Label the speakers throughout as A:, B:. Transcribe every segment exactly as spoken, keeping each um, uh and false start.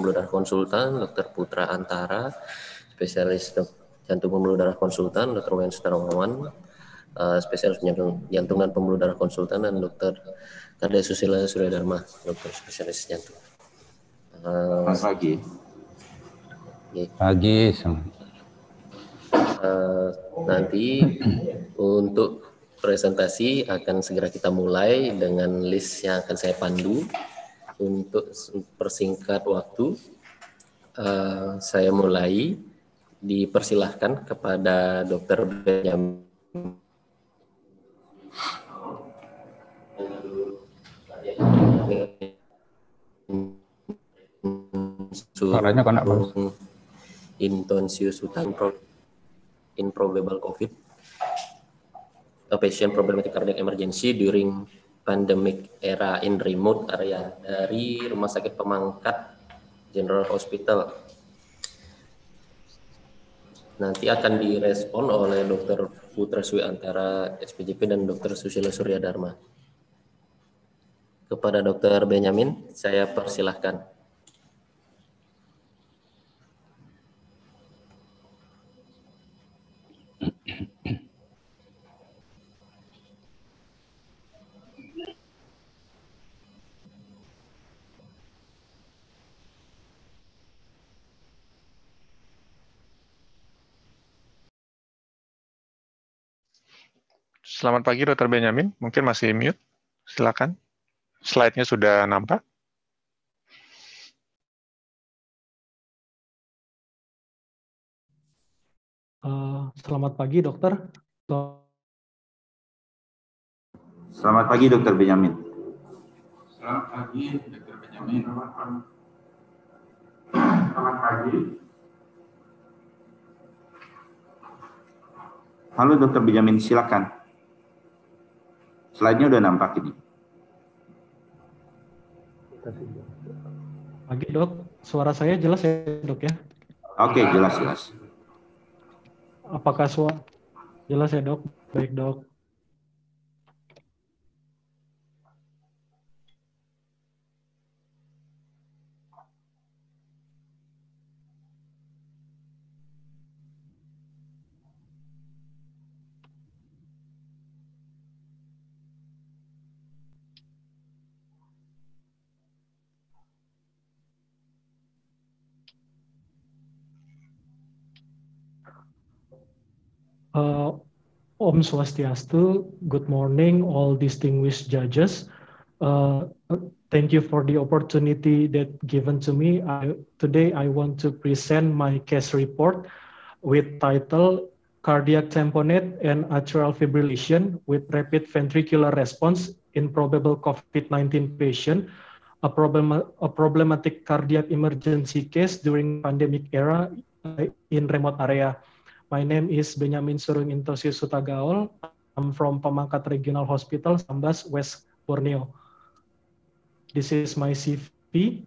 A: pembuluh darah konsultan, Dokter Putra Antara, spesialis jantung pembuluh darah konsultan, Dokter Wayan Sutarwawan, uh, spesialis jantung, jantung dan pembuluh darah konsultan, dan Dokter Kade Susila Suryadharma, dokter spesialis jantung. Uh,
B: Selamat pagi.
A: Okay.
C: Pagi.
A: Uh, nanti untuk presentasi akan segera kita mulai dengan list yang akan saya pandu. Untuk persingkat waktu, uh, saya mulai. Dipersilahkan kepada Dokter Benyamin.
C: Suaranya kena bagus.
A: Intonius utang improbable COVID, a patient problematic cardiac emergency during pandemic era in remote area, dari Rumah Sakit Pemangkat General Hospital. Nanti akan direspon oleh Dokter Putra Swi Antara S P J P dan Dokter Susilo Suryadharma. Kepada Dokter Benyamin, saya persilahkan.
D: Selamat pagi, Dokter Benyamin. Mungkin masih mute. Silakan. Slide-nya sudah nampak.
E: Uh, selamat pagi, dokter.
B: Selamat pagi, Dokter Benyamin.
F: Selamat pagi, Dokter Benyamin. Selamat pagi.
B: Halo, Dokter Benyamin, silakan. Slide-nya udah nampak ini.
E: Pagi, Dok. Suara saya jelas ya, Dok ya?
B: Oke, jelas-jelas.
E: Apakah suara jelas ya, Dok? Baik, Dok. Uh, Om Swastiastu, good morning, all distinguished judges. Uh, thank you for the opportunity that given to me. I, today I want to present my case report with title Cardiac Tamponade and Atrial Fibrillation with Rapid Ventricular Response in Probable COVID nineteen Patient, a, problem, a problematic cardiac emergency case during pandemic era in remote area. My name is Benyamin Surung Intosius Sutagaol. I'm from Pemangkat Regional Hospital, Sambas, West Borneo. This is my C V.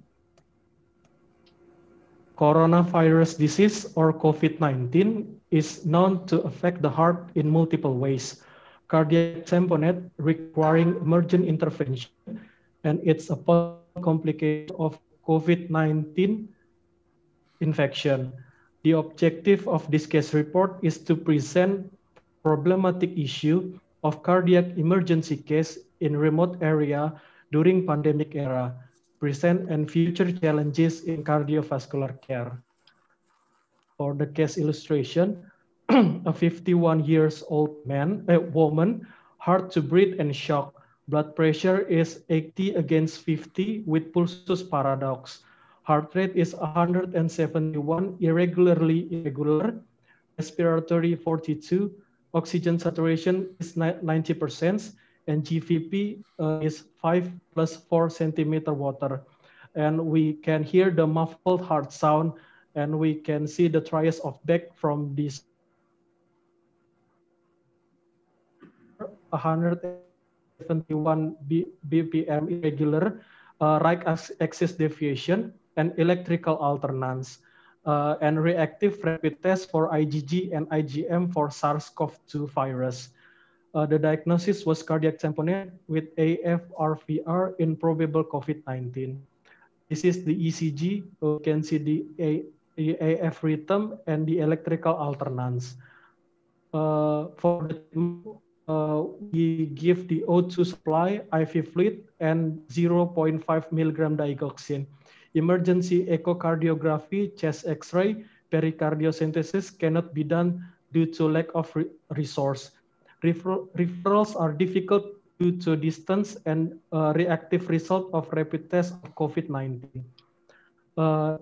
E: Coronavirus disease or COVID nineteen is known to affect the heart in multiple ways. Cardiac tamponade requiring emergent intervention, and it's a complication of COVID nineteen infection. The objective of this case report is to present problematic issue of cardiac emergency case in remote area during pandemic era, present and future challenges in cardiovascular care. For the case illustration, a fifty-one years old man, a woman, hard to breathe and shock. Blood pressure is eighty against fifty with pulsus paradox. Heart rate is one hundred seventy-one, irregularly irregular. Respiratory forty-two, oxygen saturation is ninety percent, and G V P uh, is five plus four centimeter water. And we can hear the muffled heart sound, and we can see the trias of Beck from this one hundred seventy-one B P M irregular, uh, right axis deviation, and electrical alternance, uh, and reactive rapid test for I G G and I G M for SARS CoV two virus. Uh, the diagnosis was cardiac tamponade with A F R V R in probable COVID nineteen. This is the E C G. You can see the A F rhythm and the electrical alternance. Uh, for the uh, we give the O two supply, I V fluid, and zero point five milligram digoxin. Emergency echocardiography, chest X-ray, pericardiocentesis cannot be done due to lack of re resource. Refer referrals are difficult due to distance and uh, reactive result of rapid test of COVID nineteen. Uh,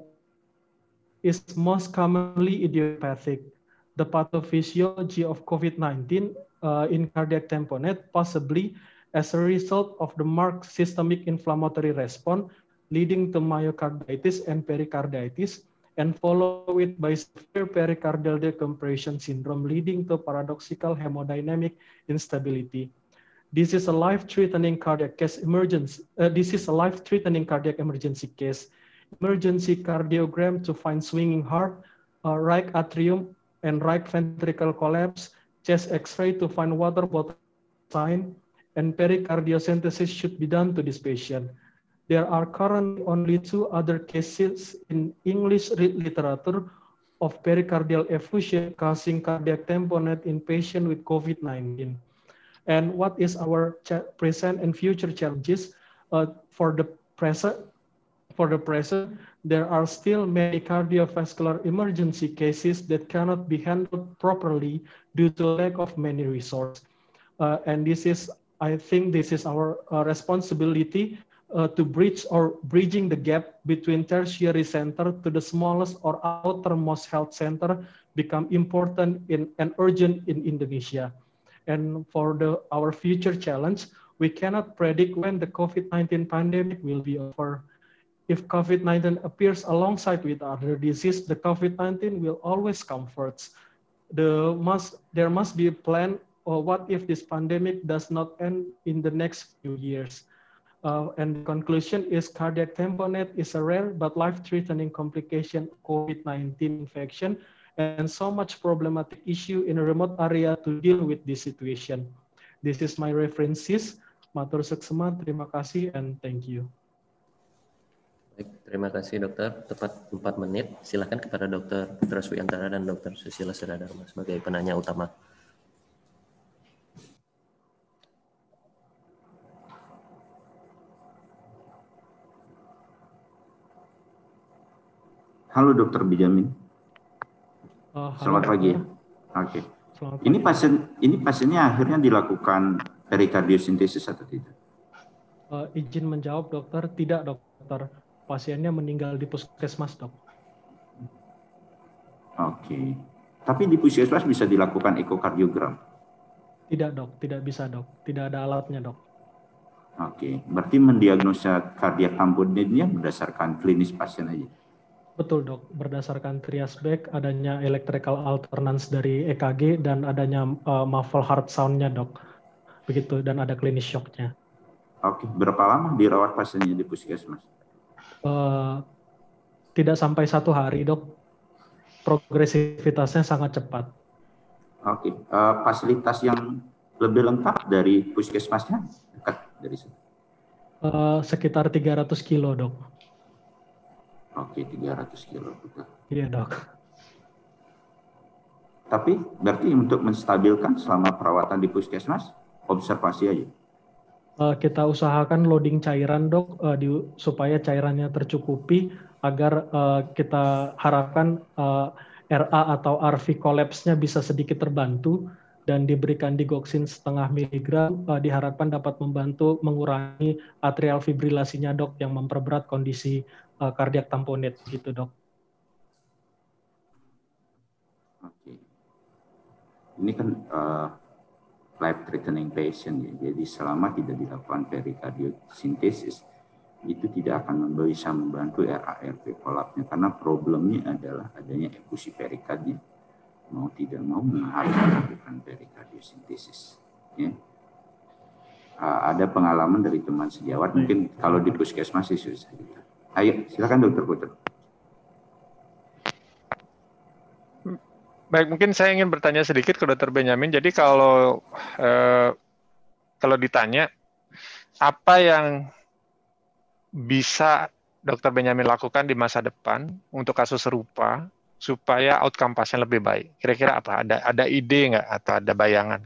E: is most commonly idiopathic. The pathophysiology of COVID nineteen uh, in cardiac tamponade possibly as a result of the marked systemic inflammatory response leading to myocarditis and pericarditis, and follow it by severe pericardial decompression syndrome leading to paradoxical hemodynamic instability. This is a life-threatening cardiac case emergency. Uh, this is a life-threatening cardiac emergency case. Emergency cardiogram to find swinging heart, uh, right atrium and right ventricle collapse, chest X-ray to find water bottle sign, and pericardiocentesis should be done to this patient. There are currently only two other cases in English literature of pericardial effusion causing cardiac tamponade in patients with COVID nineteen. And what is our present and future challenges? Uh, for the present, for the present, there are still many cardiovascular emergency cases that cannot be handled properly due to lack of many resources. Uh, and this is, I think, this is our uh, responsibility uh, to bridge or bridging the gap between tertiary center to the smallest or outermost health center become important in and urgent in Indonesia. And for the our future challenge, we cannot predict when the COVID nineteen pandemic will be over. If COVID nineteen appears alongside with other disease, the COVID nineteen will always come first. The must, there must be a plan, or what if this pandemic does not end in the next few years? Uh, and the conclusion is cardiac tamponade is a rare but life-threatening complication of COVID nineteen infection, and so much problematic issue in a remote area to deal with this situation. This is my references. Matur suksema, terima kasih, and thank you.
A: Baik, terima kasih dokter. Tepat empat menit. Silakan kepada dokter Putra Swiantara dan dokter Susila Sedadharma sebagai penanya utama.
B: Halo dokter Benyamin.
E: Uh,
B: Selamat
E: halo,
B: pagi.
E: Oke.
B: Okay.
E: Selamat
B: Ini
E: pagi.
B: pasien ini pasiennya akhirnya dilakukan perikardiosintesis atau tidak?
E: Uh, izin menjawab dokter, tidak dokter. Pasiennya meninggal di puskesmas dok.
B: Oke. Okay. Tapi di puskesmas bisa dilakukan ekokardiogram?
E: Tidak dok, tidak bisa dok. Tidak ada alatnya dok.
B: Oke. Okay. Berarti mendiagnosa kardiak tamponade-nya berdasarkan klinis pasien aja?
E: Betul dok, berdasarkan triasback, adanya electrical alternance dari E K G, dan adanya uh, muffle heart sound-nya dok. Begitu, dan ada klinis shock-nya.
B: Oke, berapa lama dirawat pasiennya di puskesmas?
E: Uh, tidak sampai satu hari dok, progresivitasnya sangat cepat.
B: Oke, uh, fasilitas yang lebih lengkap dari puskesmasnya dekat dari situ?
E: Uh, sekitar tiga ratus kilo dok.
B: Oke, tiga ratus kilo.
E: Iya dok.
B: Tapi berarti untuk menstabilkan selama perawatan di puskesmas, observasi aja?
E: Uh, kita usahakan loading cairan dok, uh, di, supaya cairannya tercukupi, agar uh, kita harapkan uh, R A atau R V collapse-nya bisa sedikit terbantu, dan diberikan digoxin setengah miligram, uh, diharapkan dapat membantu mengurangi atrial fibrilasinya dok, yang memperberat kondisi uh, cardiac tamponade gitu dok.
B: Oke. Ini kan uh, life threatening patient ya. Jadi selama tidak dilakukan perikardiosintesis itu tidak akan bisa membantu R A R V collapse-nya, karena problemnya adalah adanya efusi perikardnya. Mau tidak mau harus melakukan perikardiosintesis. Ya. Uh, ada pengalaman dari teman sejawat, mungkin kalau di puskesmas sih susah. Ayo, silakan dokter Putra.
D: Baik, mungkin saya ingin bertanya sedikit ke dokter Benyamin. Jadi kalau eh, kalau ditanya apa yang bisa dokter Benyamin lakukan di masa depan untuk kasus serupa supaya outcome pasien lebih baik? Kira-kira apa? Ada ada ide nggak atau ada bayangan?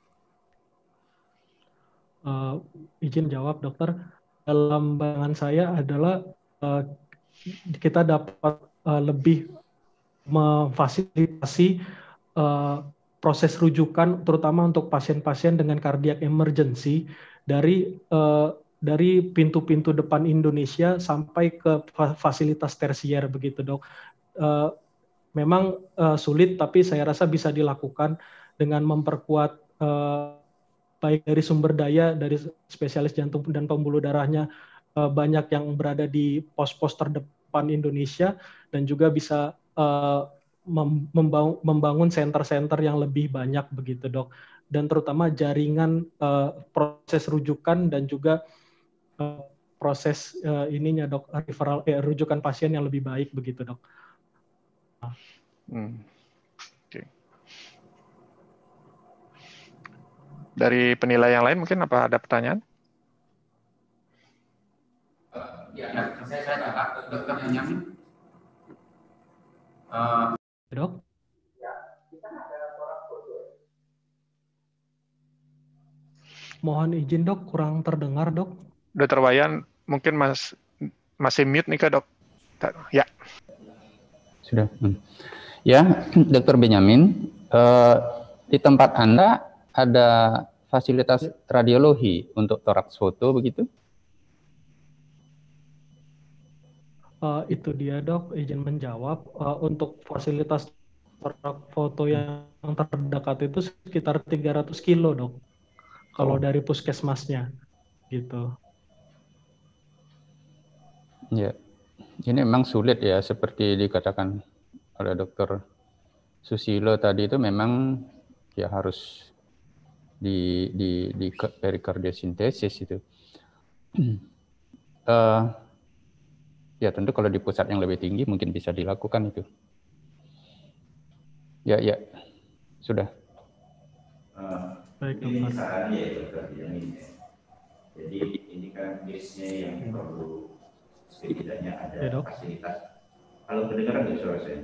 E: Uh, izin jawab, dokter. Dalam bayangan saya adalah uh, kita dapat uh, lebih memfasilitasi uh, proses rujukan, terutama untuk pasien-pasien dengan cardiac emergency dari uh, dari pintu-pintu depan Indonesia sampai ke fasilitas tersier begitu, dok. Uh, memang uh, sulit, tapi saya rasa bisa dilakukan dengan memperkuat uh, baik dari sumber daya, dari spesialis jantung dan pembuluh darahnya uh, banyak yang berada di pos-pos terdepan Indonesia, dan juga bisa uh, membangun, membangun center-center yang lebih banyak begitu, dok. Dan terutama jaringan uh, proses rujukan dan juga uh, proses uh, ininya, dok, referral, eh, rujukan pasien yang lebih baik begitu, dok.
D: Hmm. Okay. Dari penilai yang lain mungkin apa ada pertanyaan?
F: Ya, saya saya dokter Benyamin. Uh,
E: Dok? Mohon izin, dok, kurang terdengar, dok.
D: Dokter Wayan, mungkin mas masih mute nih, Kak, dok? Ya.
C: Sudah. Ya, dokter Benyamin, eh, di tempat Anda ada fasilitas radiologi untuk toraks foto begitu?
E: Uh, itu dia, dok, izin menjawab. Uh, untuk fasilitas toraks foto yang terdekat itu sekitar tiga ratus kilo, dok. Kalau oh. dari puskesmasnya, gitu.
C: Ya, ini memang sulit ya, seperti dikatakan oleh dokter Susilo tadi, itu memang ya harus di di di perikardiosintesis itu. uh, ya tentu kalau di pusat yang lebih tinggi mungkin bisa dilakukan itu. Ya ya sudah.
B: Uh,
E: Baik,
B: ini sarannya ya dokter Benyamin. Jadi ini kan case-nya yang perlu setidaknya ada ya, fasilitas. Kalau kedengaran nggak suara saya?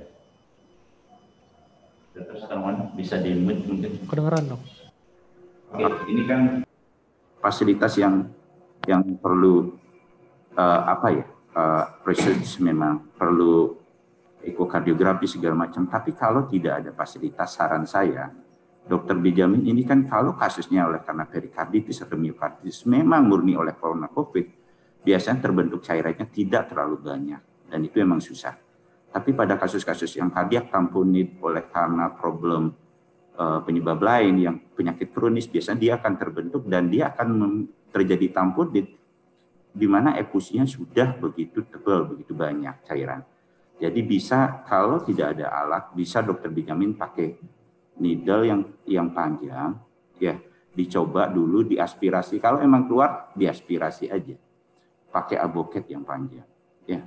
B: Dokter Setaman bisa di-mute mungkin?
E: Kedengaran, dok.
B: Oke, ini kan fasilitas yang yang perlu uh, apa ya? Uh, research memang perlu ekokardiografi segala macam. Tapi kalau tidak ada fasilitas, saran saya, dokter Benyamin, ini kan kalau kasusnya oleh karena perikarditis atau miokarditis memang murni oleh corona COVID, biasanya terbentuk cairannya tidak terlalu banyak dan itu memang susah. Tapi pada kasus-kasus yang kardiak tamponit oleh karena problem uh, penyebab lain yang penyakit kronis, biasanya dia akan terbentuk dan dia akan terjadi tamponit di mana efusinya sudah begitu tebal, begitu banyak cairan. Jadi bisa kalau tidak ada alat, bisa dokter Benyamin pakai needle yang yang panjang, ya dicoba dulu diaspirasi. Kalau emang keluar, diaspirasi aja. Pakai aboket yang panjang, ya.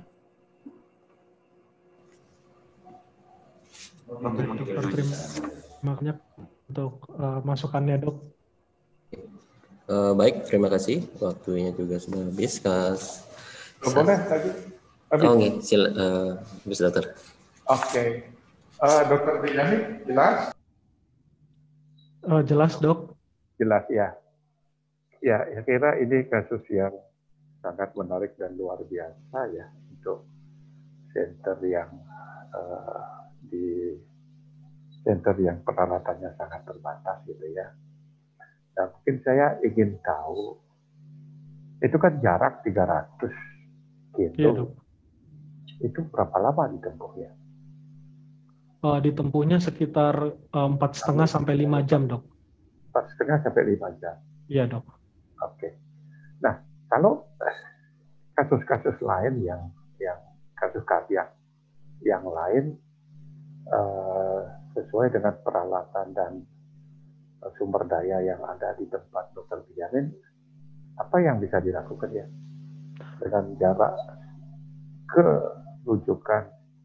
E: Oke, dokter, terima kasih untuk uh, masukannya, dok.
A: Uh, baik, terima kasih. Waktunya juga sudah habis, Kas.
G: Boleh lagi?
A: Oh, nggih, sila, uh, habis dokter.
G: Oke, okay. uh, dokter Benyamin, jelas?
E: Uh, jelas, dok.
G: Jelas, ya. Ya, saya kira ini kasus yang sangat menarik dan luar biasa ya untuk center yang uh, di center yang peralatannya sangat terbatas gitu ya. Nah, mungkin saya ingin tahu, itu kan jarak tiga ratus kilo. Iya, dok. Itu berapa lama ditempuhnya?
E: Uh, ditempuhnya sekitar empat setengah sampai lima jam, dok.
G: Empat setengah sampai lima jam.
E: Iya, dok.
G: Oke. Nah, kalau kasus-kasus lain yang yang kasus kardiak yang lain uh, sesuai dengan peralatan dan uh, sumber daya yang ada di tempat dokter Benyamin, apa yang bisa dilakukan ya dengan jarak ke rujukan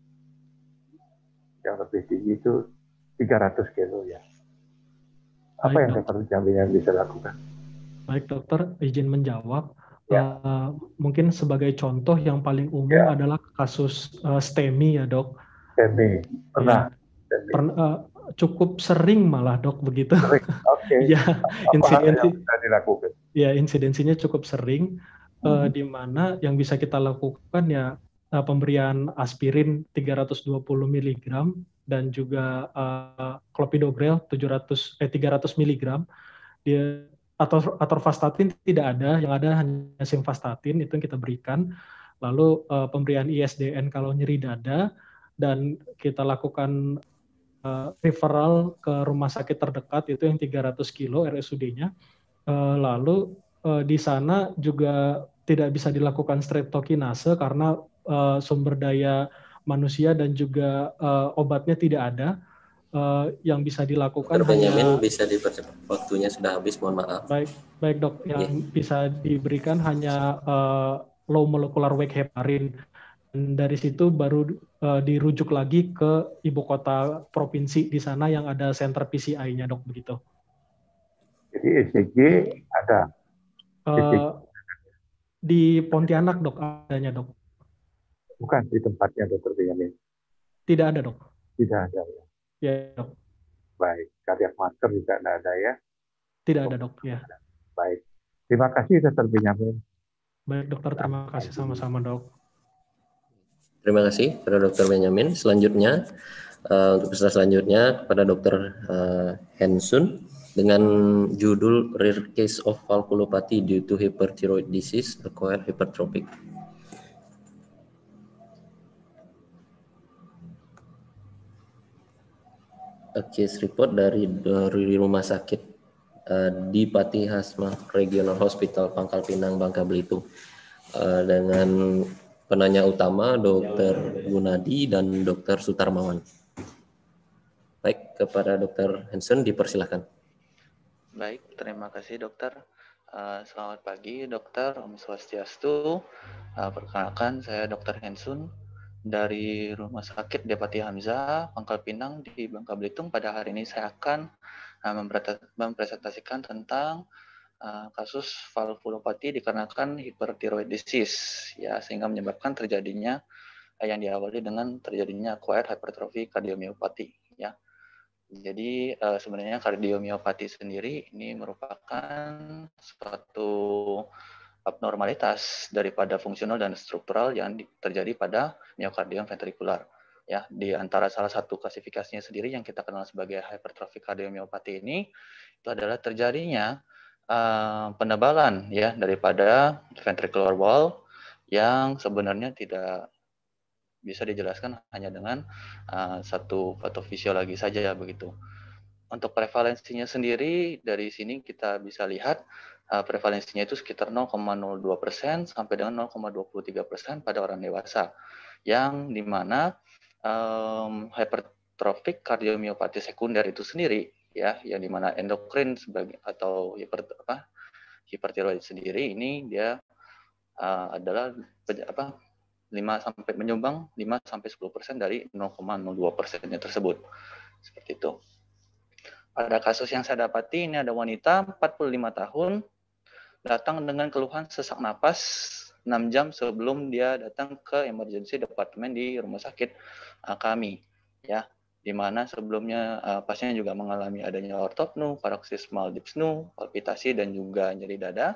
G: yang lebih tinggi itu tiga ratus kilo ya. Apa Baik, yang dokter Benyamin yang bisa lakukan?
E: Baik, dokter, izin menjawab.
G: Ya.
E: Uh, mungkin sebagai contoh yang paling umum
G: Ya.
E: adalah kasus uh, STEMI ya dok.
G: STEMI, pernah.
E: Ya. Pern, uh, cukup sering malah dok begitu.
G: Sering, oke. Okay.
E: Ya, insidensi,
G: yang bisa dilakukan?
E: Ya, insidensinya cukup sering, hmm. uh, di mana yang bisa kita lakukan ya uh, pemberian aspirin tiga ratus dua puluh miligram dan juga uh, clopidogrel tujuh ratus eh tiga ratus miligram. Dia atau atorvastatin tidak ada, yang ada hanya simvastatin itu yang kita berikan. Lalu uh, pemberian I S D N kalau nyeri dada, dan kita lakukan uh, referral ke rumah sakit terdekat itu yang tiga ratus kilo R S U D-nya. Uh, lalu uh, di sana juga tidak bisa dilakukan streptokinase karena uh, sumber daya manusia dan juga uh, obatnya tidak ada. Uh, yang bisa dilakukan
A: Dokter Benjamin,
E: hanya
A: bisa dipercepat, waktunya sudah habis, mohon maaf.
E: Baik, baik dok. Yang yeah. bisa diberikan hanya uh, low molecular weight heparin. Dan dari situ baru uh, dirujuk lagi ke ibu kota provinsi di sana yang ada center P C I-nya dok, begitu.
G: Jadi E C G ada?
E: Uh, di Pontianak dok adanya dok.
G: Bukan di tempatnya dokter Benjamin?
E: Tidak ada dok.
G: Tidak ada ya?
E: Ya dok.
G: Baik, cardiac marker juga tidak ada ya?
E: Tidak ada dok ya.
G: Baik, terima kasih dokter Benjamin.
E: Baik dokter, terima kasih sama-sama dok.
A: Terima kasih kepada dokter Benjamin. Selanjutnya, uh, untuk peserta selanjutnya kepada dokter uh, Hensun dengan judul Rare Case of Valvulopathy due to Hyperthyroid Disease Acquired Hypertrophic. A case report dari dari rumah sakit uh, di Pati Hasma Regional Hospital Pangkal Pinang, Bangka Belitung, uh, dengan penanya utama dokter Gunadi dan dokter Sutarmawan. Baik, kepada dokter Hansen dipersilakan.
H: Baik, terima kasih dokter. Uh, selamat pagi dokter, Om Swastiastu. Uh, perkenalkan saya dokter Hansun dari Rumah Sakit Depati Hamzah, Pangkal Pinang di Bangka Belitung. Pada hari ini saya akan uh, mempresentasikan tentang uh, kasus valvulopati dikarenakan hyperthyroid disease, ya, sehingga menyebabkan terjadinya uh, yang diawali dengan terjadinya acquired hypertrophy cardiomyopathy, ya. Jadi uh, sebenarnya kardiomyopati sendiri ini merupakan suatu abnormalitas daripada fungsional dan struktural yang terjadi pada miokardium ventrikular. Ya, di antara salah satu klasifikasinya sendiri yang kita kenal sebagai hypertrophic cardiomyopathy ini itu adalah terjadinya uh, penebalan ya daripada ventricular wall yang sebenarnya tidak bisa dijelaskan hanya dengan uh, satu patofisiologi saja begitu. Untuk prevalensinya sendiri dari sini kita bisa lihat uh, prevalensinya itu sekitar nol koma nol dua persen sampai dengan nol koma dua puluh tiga persen pada orang dewasa, yang dimana um, hypertrophic cardiomyopathy sekunder itu sendiri ya, yang dimana endokrin sebagai atau hiper apa hipertiroid sendiri ini dia uh, adalah apa lima sampai menyumbang lima sampai sepuluh persen dari nol koma nol dua persen-nya tersebut. Seperti itu. Pada kasus yang saya dapati, ini ada wanita empat puluh lima tahun, datang dengan keluhan sesak napas enam jam sebelum dia datang ke emergency department di rumah sakit uh, kami. Ya, di mana sebelumnya uh, pasien juga mengalami adanya ortopnu, paroxysmal dyspnu, palpitasi, dan juga nyeri dada.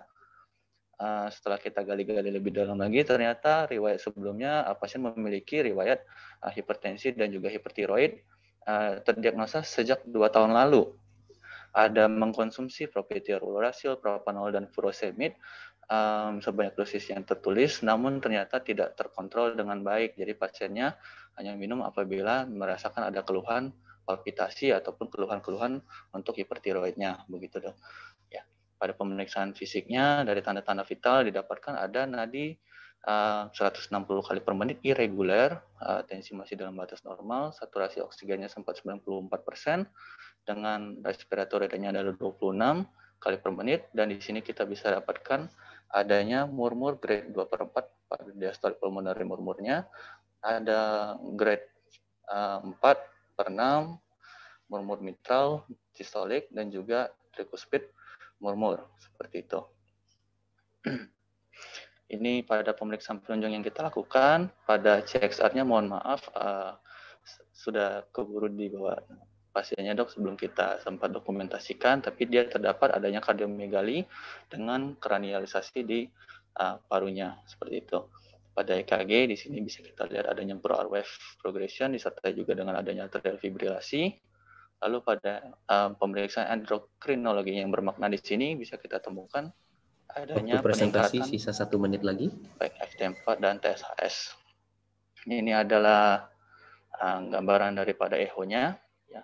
H: Uh, setelah kita gali-gali lebih dalam lagi, ternyata riwayat sebelumnya uh, pasien memiliki riwayat uh, hipertensi dan juga hipertiroid. Uh, terdiagnosa sejak dua tahun lalu. Ada mengkonsumsi propionate, propanol, dan furosemid um, sebanyak dosis yang tertulis, namun ternyata tidak terkontrol dengan baik. Jadi pasiennya hanya minum apabila merasakan ada keluhan palpitasi ataupun keluhan-keluhan untuk hipertiroidnya, begitu dok. Ya, pada pemeriksaan fisiknya dari tanda-tanda vital didapatkan ada nadi Uh, seratus enam puluh kali per menit irreguler, uh, tensi masih dalam batas normal, saturasi oksigennya sempat sembilan puluh empat persen, dengan respiratory rate-nya adalah dua puluh enam kali per menit, dan di sini kita bisa dapatkan adanya murmur grade dua per empat pada diastolic pulmonary murmurnya, ada grade uh, empat per enam murmur mitral, diastolic, dan juga tricuspid murmur, seperti itu. Ini pada pemeriksaan penunjang yang kita lakukan, pada C X R-nya mohon maaf, uh, sudah keburu dibawa pasiennya dok sebelum kita sempat dokumentasikan, tapi dia terdapat adanya kardiomegali dengan kranialisasi di uh, parunya, seperti itu. Pada E K G di sini bisa kita lihat adanya broad wave progression disertai juga dengan adanya atrial fibrilasi. Lalu pada um, pemeriksaan endokrinologi yang bermakna di sini bisa kita temukan adanya
A: Waktu presentasi
H: peningkatan
A: sisa satu menit lagi.
H: baik F T empat dan T S H S. Ini adalah uh, gambaran daripada echo-nya. Ya.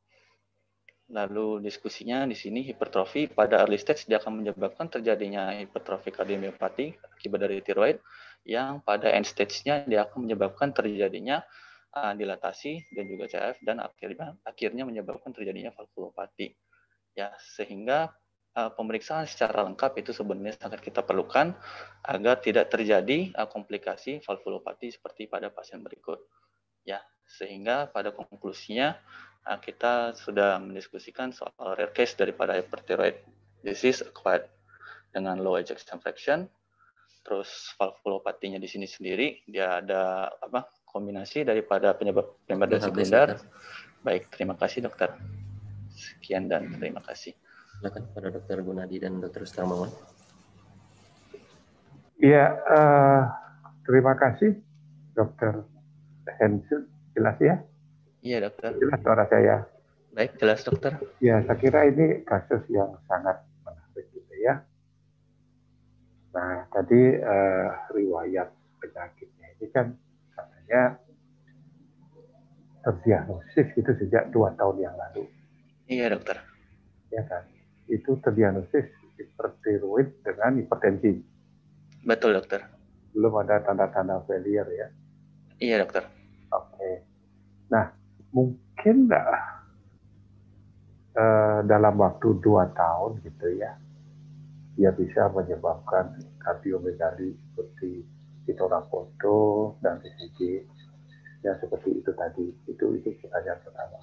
H: Lalu diskusinya di sini hipertrofi pada early stage dia akan menyebabkan terjadinya hipertrofi kardiomiopati akibat dari tiroid, yang pada end stage-nya dia akan menyebabkan terjadinya uh, dilatasi dan juga C F dan akhirnya akhirnya menyebabkan terjadinya valvulopati. Ya, sehingga uh, pemeriksaan secara lengkap itu sebenarnya sangat kita perlukan agar tidak terjadi uh, komplikasi valvulopati seperti pada pasien berikut. Ya, sehingga pada konklusinya uh, kita sudah mendiskusikan soal rare case daripada hyperthyroid disease acquired dengan low ejection fraction. Terus valvulopatinya di sini sendiri dia ada apa kombinasi daripada penyebab primer dan sekunder. Baik, terima kasih dokter. Sekian dan terima kasih.
A: Silakan pada dokter Gunadi dan dokter Starmawan.
G: Iya, uh, terima kasih dokter Hensel. Jelas ya?
H: Iya dokter.
G: Jelas suara saya.
H: Baik, jelas dokter.
G: Ya, saya kira ini kasus yang sangat menarik gitu ya. Nah, tadi uh, riwayat penyakitnya ini kan katanya terdiagnosis itu sejak dua tahun yang lalu.
H: Iya dokter.
G: Ya kan? Itu terdiagnosis hipertiroid dengan hipertensi.
H: Betul dokter.
G: Belum ada tanda-tanda failure ya?
H: Iya dokter.
G: Oke. Okay. Nah, mungkin nggak uh, dalam waktu dua tahun gitu ya, dia bisa menyebabkan kardiomegali seperti Itorapoto dan E C G yang seperti itu tadi. Itu itu pertanyaan pertama.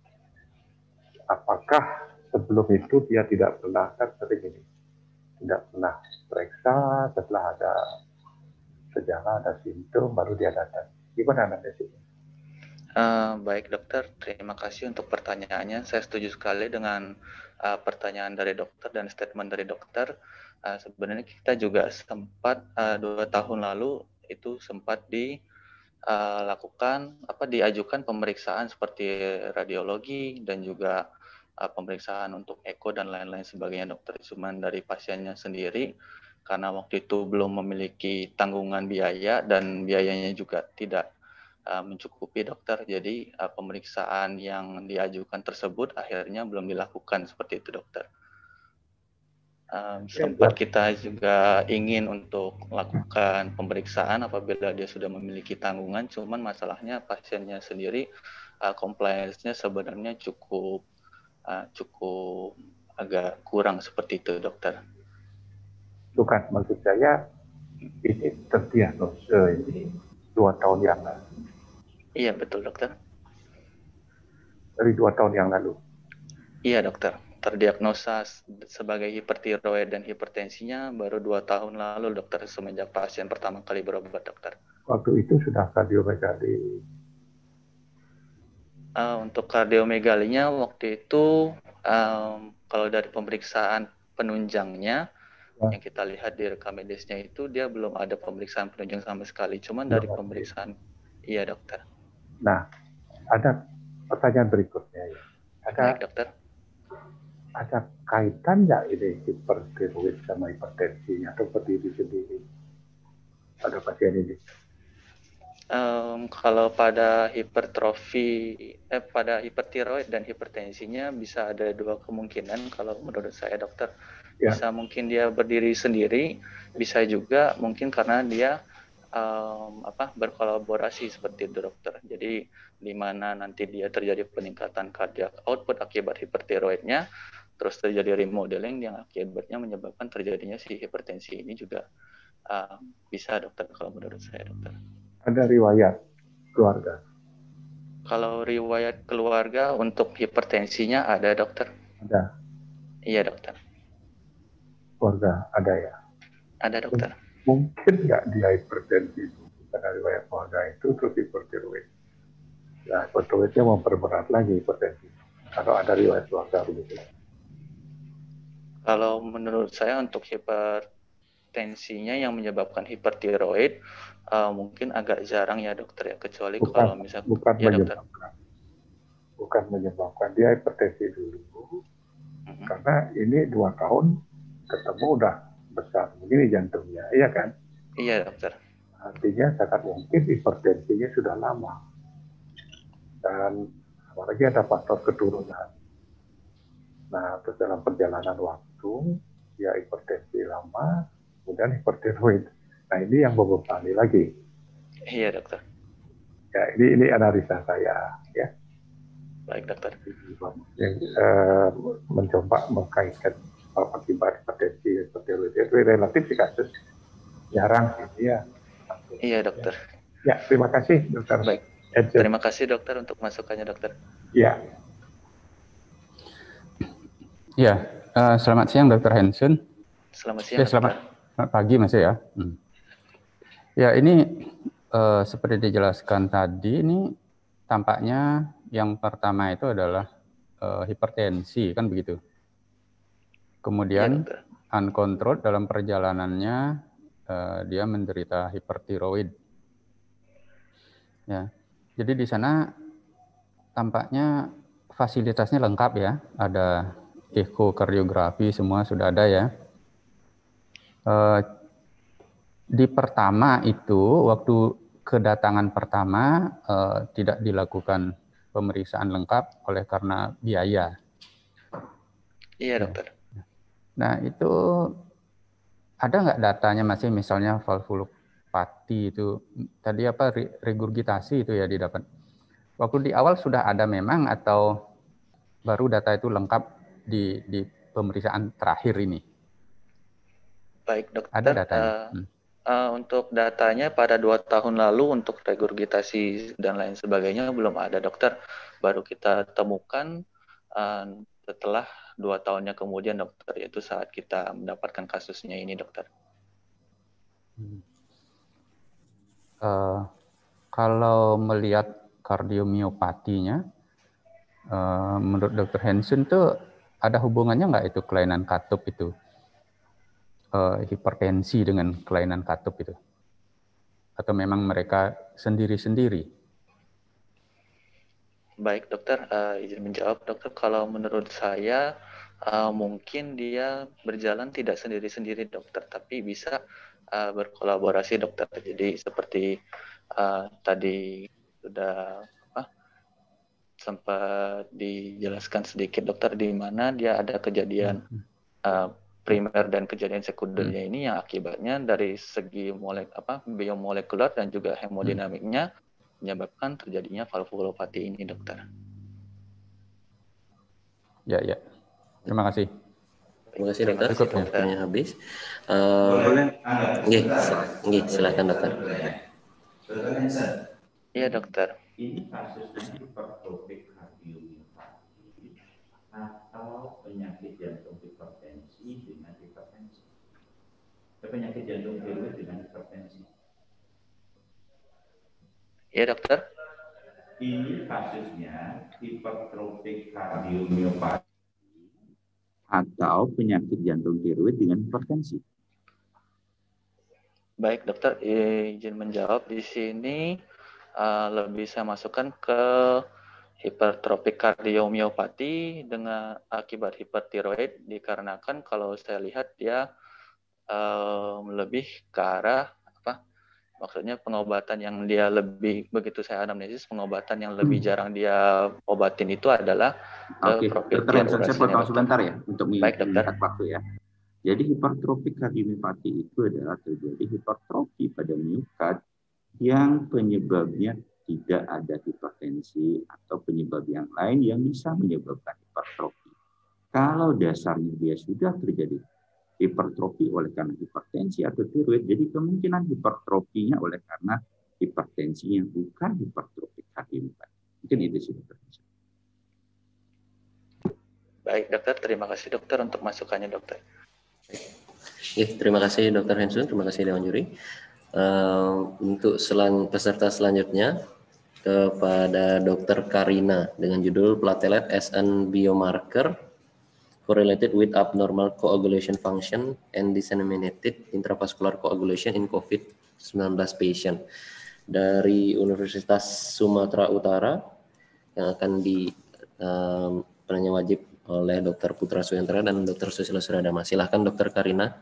G: Apakah sebelum itu dia tidak pernah kan sering ini tidak pernah periksa, setelah ada gejala, ada simptom baru dia datang. Gimana analisisnya?
H: Uh, baik dokter, terima kasih untuk pertanyaannya. Saya setuju sekali dengan uh, pertanyaan dari dokter dan statement dari dokter. Uh, sebenarnya kita juga sempat uh, dua tahun lalu itu sempat dilakukan uh, apa diajukan pemeriksaan seperti radiologi dan juga uh, pemeriksaan untuk echo dan lain-lain sebagainya dokter. Cuman dari pasiennya sendiri karena waktu itu belum memiliki tanggungan biaya dan biayanya juga tidak uh, mencukupi dokter. Jadi uh, pemeriksaan yang diajukan tersebut akhirnya belum dilakukan seperti itu dokter. Um, sempat kita juga ingin untuk melakukan pemeriksaan apabila dia sudah memiliki tanggungan, cuman masalahnya pasiennya sendiri uh, compliance-nya sebenarnya cukup uh, cukup agak kurang seperti itu dokter.
G: Bukan, maksud saya ini terdiagnosa ini dua tahun yang lalu.
H: Iya betul dokter.
G: Dari dua tahun yang lalu.
H: Iya dokter. Terdiagnosa sebagai hipertiroid dan hipertensinya baru dua tahun lalu dokter, semenjak pasien pertama kali berobat dokter.
G: Waktu itu sudah kardiomegali.
H: Uh, untuk kardiomegalinya waktu itu um, kalau dari pemeriksaan penunjangnya ya. Yang kita lihat di rekam medisnya itu dia belum ada pemeriksaan penunjang sama sekali, cuman belum dari pemeriksaan iya dokter.
G: Nah, ada pertanyaan berikutnya ya. Ada,
H: Baik dokter.
G: Ada kaitan nggak ini hipertiroid sama hipertensi atau berdiri sendiri pada pasien ini?
H: Um, kalau pada hipertrofi, eh, pada hipertiroid dan hipertensinya bisa ada dua kemungkinan kalau menurut saya dokter. Ya. Bisa mungkin dia berdiri sendiri, bisa juga mungkin karena dia um, apa berkolaborasi seperti itu dokter. Jadi di mana nanti dia terjadi peningkatan cardiac output akibat hipertiroidnya, terus terjadi remodeling yang akibatnya menyebabkan terjadinya si hipertensi ini juga uh, bisa dokter kalau menurut saya dokter.
G: Ada riwayat keluarga?
H: Kalau riwayat keluarga untuk hipertensinya ada dokter?
G: Ada.
H: Iya dokter.
G: Keluarga ada ya?
H: Ada dokter.
G: mungkin nggak dia hipertensi karena riwayat keluarga itu terus hipertiroid. Nah, hipertiroidnya memperberat lagi hipertensi kalau ada riwayat keluarga begitu.
H: Kalau menurut saya untuk hipertensinya yang menyebabkan hipertiroid uh, mungkin agak jarang ya dokter ya, kecuali
G: bukan,
H: kalau misalnya
G: bukan
H: ya
G: menyebabkan, dokter. Bukan menyebabkan dia hipertensi dulu, mm-hmm. karena ini dua tahun ketemu udah besar begini jantungnya, iya kan?
H: Iya dokter.
G: Artinya sangat mungkin hipertensinya sudah lama dan apalagi ada faktor keturunan. Nah, terus dalam perjalanan waktu, ya hipertensi lama, kemudian hipertiroid. Nah, ini yang membebani lagi.
H: Iya, dokter.
G: Ya, ini ini analisa saya, ya.
H: Baik, dokter.
G: Yang uh, mencoba mengkaitkan akibat hipertensi dan hipertiroid itu relatif sih kasus jarang sih, ya.
H: Iya, dokter.
G: Ya, terima kasih, dokter.
H: Baik.
G: Edson.
H: Terima kasih, dokter, untuk masukannya, dokter.
G: Ya.
C: Ya, uh, selamat siang Dokter Hansen.
H: Selamat siang.
C: Ya, selamat, selamat pagi Mas ya. Hmm. Ya, ini uh, seperti dijelaskan tadi, ini tampaknya yang pertama itu adalah uh, hipertensi, kan begitu. Kemudian ya, uncontrolled dalam perjalanannya uh, dia menderita hipertiroid. Ya, jadi di sana tampaknya fasilitasnya lengkap ya, ada ekokardiografi semua sudah ada ya. Uh, di pertama itu waktu kedatangan pertama uh, tidak dilakukan pemeriksaan lengkap oleh karena biaya.
H: Iya dokter.
C: Ya. Nah itu ada nggak datanya masih misalnya valvulopati itu tadi apa regurgitasi itu ya didapat. Waktu di awal sudah ada memang atau baru data itu lengkap di, di pemeriksaan terakhir ini?
H: Baik dokter.
C: Ada datanya.
H: Uh, hmm. uh, untuk datanya pada dua tahun lalu untuk regurgitasi dan lain sebagainya belum ada dokter. Baru kita temukan uh, setelah dua tahunnya kemudian dokter, yaitu saat kita mendapatkan kasusnya ini dokter.
C: Hmm. Uh, kalau melihat kardiomiopatinya, uh, menurut Dokter Hansen tuh ada hubungannya nggak itu kelainan katup itu? Uh, hipertensi dengan kelainan katup itu? Atau memang mereka sendiri-sendiri?
H: Baik dokter, uh, izin menjawab dokter. Kalau menurut saya uh, mungkin dia berjalan tidak sendiri-sendiri dokter, tapi bisa uh, berkolaborasi dokter. Jadi seperti uh, tadi sudah apa, sempat dijelaskan sedikit dokter, di mana dia ada kejadian uh, primer dan kejadian sekundernya hmm. ini yang akibatnya dari segi molek apa biomolekular dan juga hemodinamiknya hmm. menyebabkan terjadinya valvulopati ini dokter.
C: Ya ya, terima kasih.
A: Terima kasih dokter. Waktunya ya. habis. Uh, Nggih, nggih silakan dokter.
H: Iya dokter.
B: Ini kasusnya hipertrofik kardiomiopati atau penyakit jantung hipertensi dengan hipertensi. Penyakit jantung tiroid dengan hipertensi.
H: Iya dokter.
B: Ini kasusnya hipertrofik kardiomiopati atau penyakit jantung tiroid dengan hipertensi.
H: Baik dokter, izin menjawab di sini. Uh, lebih saya masukkan ke hipertrofik kardiomiopati dengan akibat hipertiroid dikarenakan kalau saya lihat dia uh, lebih ke arah apa? Maksudnya pengobatan yang dia lebih begitu saya anamnesis pengobatan yang lebih jarang dia obatin itu adalah
B: ke profil tiroid. Saya potong sebentar ya untuk melihat waktu ya. Jadi hipertrofik kardiomiopati itu adalah terjadi hipertrofi pada miokard yang penyebabnya tidak ada hipertensi atau penyebab yang lain yang bisa menyebabkan hipertrofi. Kalau dasarnya dia sudah terjadi hipertrofi oleh karena hipertensi atau tiroid, jadi kemungkinan hipertrofinya oleh karena hipertensinya bukan hipertrofi kardiomiopati. Mungkin itu sih dokter.
H: Baik dokter, terima kasih dokter untuk masukannya dokter.
A: Oke, terima kasih Dokter Hensun, terima kasih Dewan Juri. Uh, untuk selang, peserta selanjutnya kepada Dokter Karina dengan judul Platelet as an Biomarker Correlated with Abnormal Coagulation Function and Disseminated Intravascular Coagulation in COVID nineteen Patient dari Universitas Sumatera Utara yang akan di um, penanya wajib oleh Dokter Putra Suyantra dan Dokter Susilo Suradama. Silahkan Dokter Karina.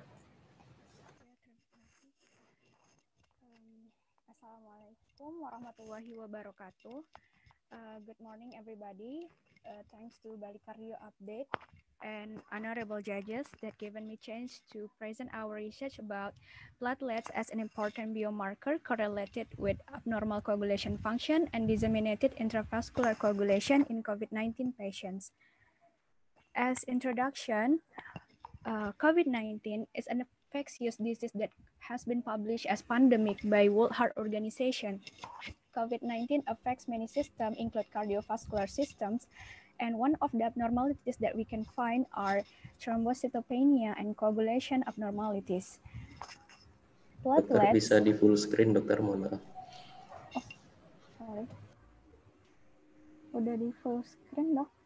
I: Assalamualaikum warahmatullahi wabarakatuh. Uh, good morning, everybody. Uh, thanks to Bali Cardio Update and honorable judges that given me chance to present our research about platelets as an important biomarker correlated with abnormal coagulation function and disseminated intravascular coagulation in COVID nineteen patients. As introduction, uh, COVID nineteen is an infectious disease that has been published as pandemic by World Health Organization. COVID nineteen affects many systems, include cardiovascular systems, and one of the abnormalities that we can find are thrombocytopenia and coagulation abnormalities.
A: Dokter
I: Platelets,
A: bisa di full screen, dokter, mohon maaf.
I: Oh, sorry. Udah di full screen, dok.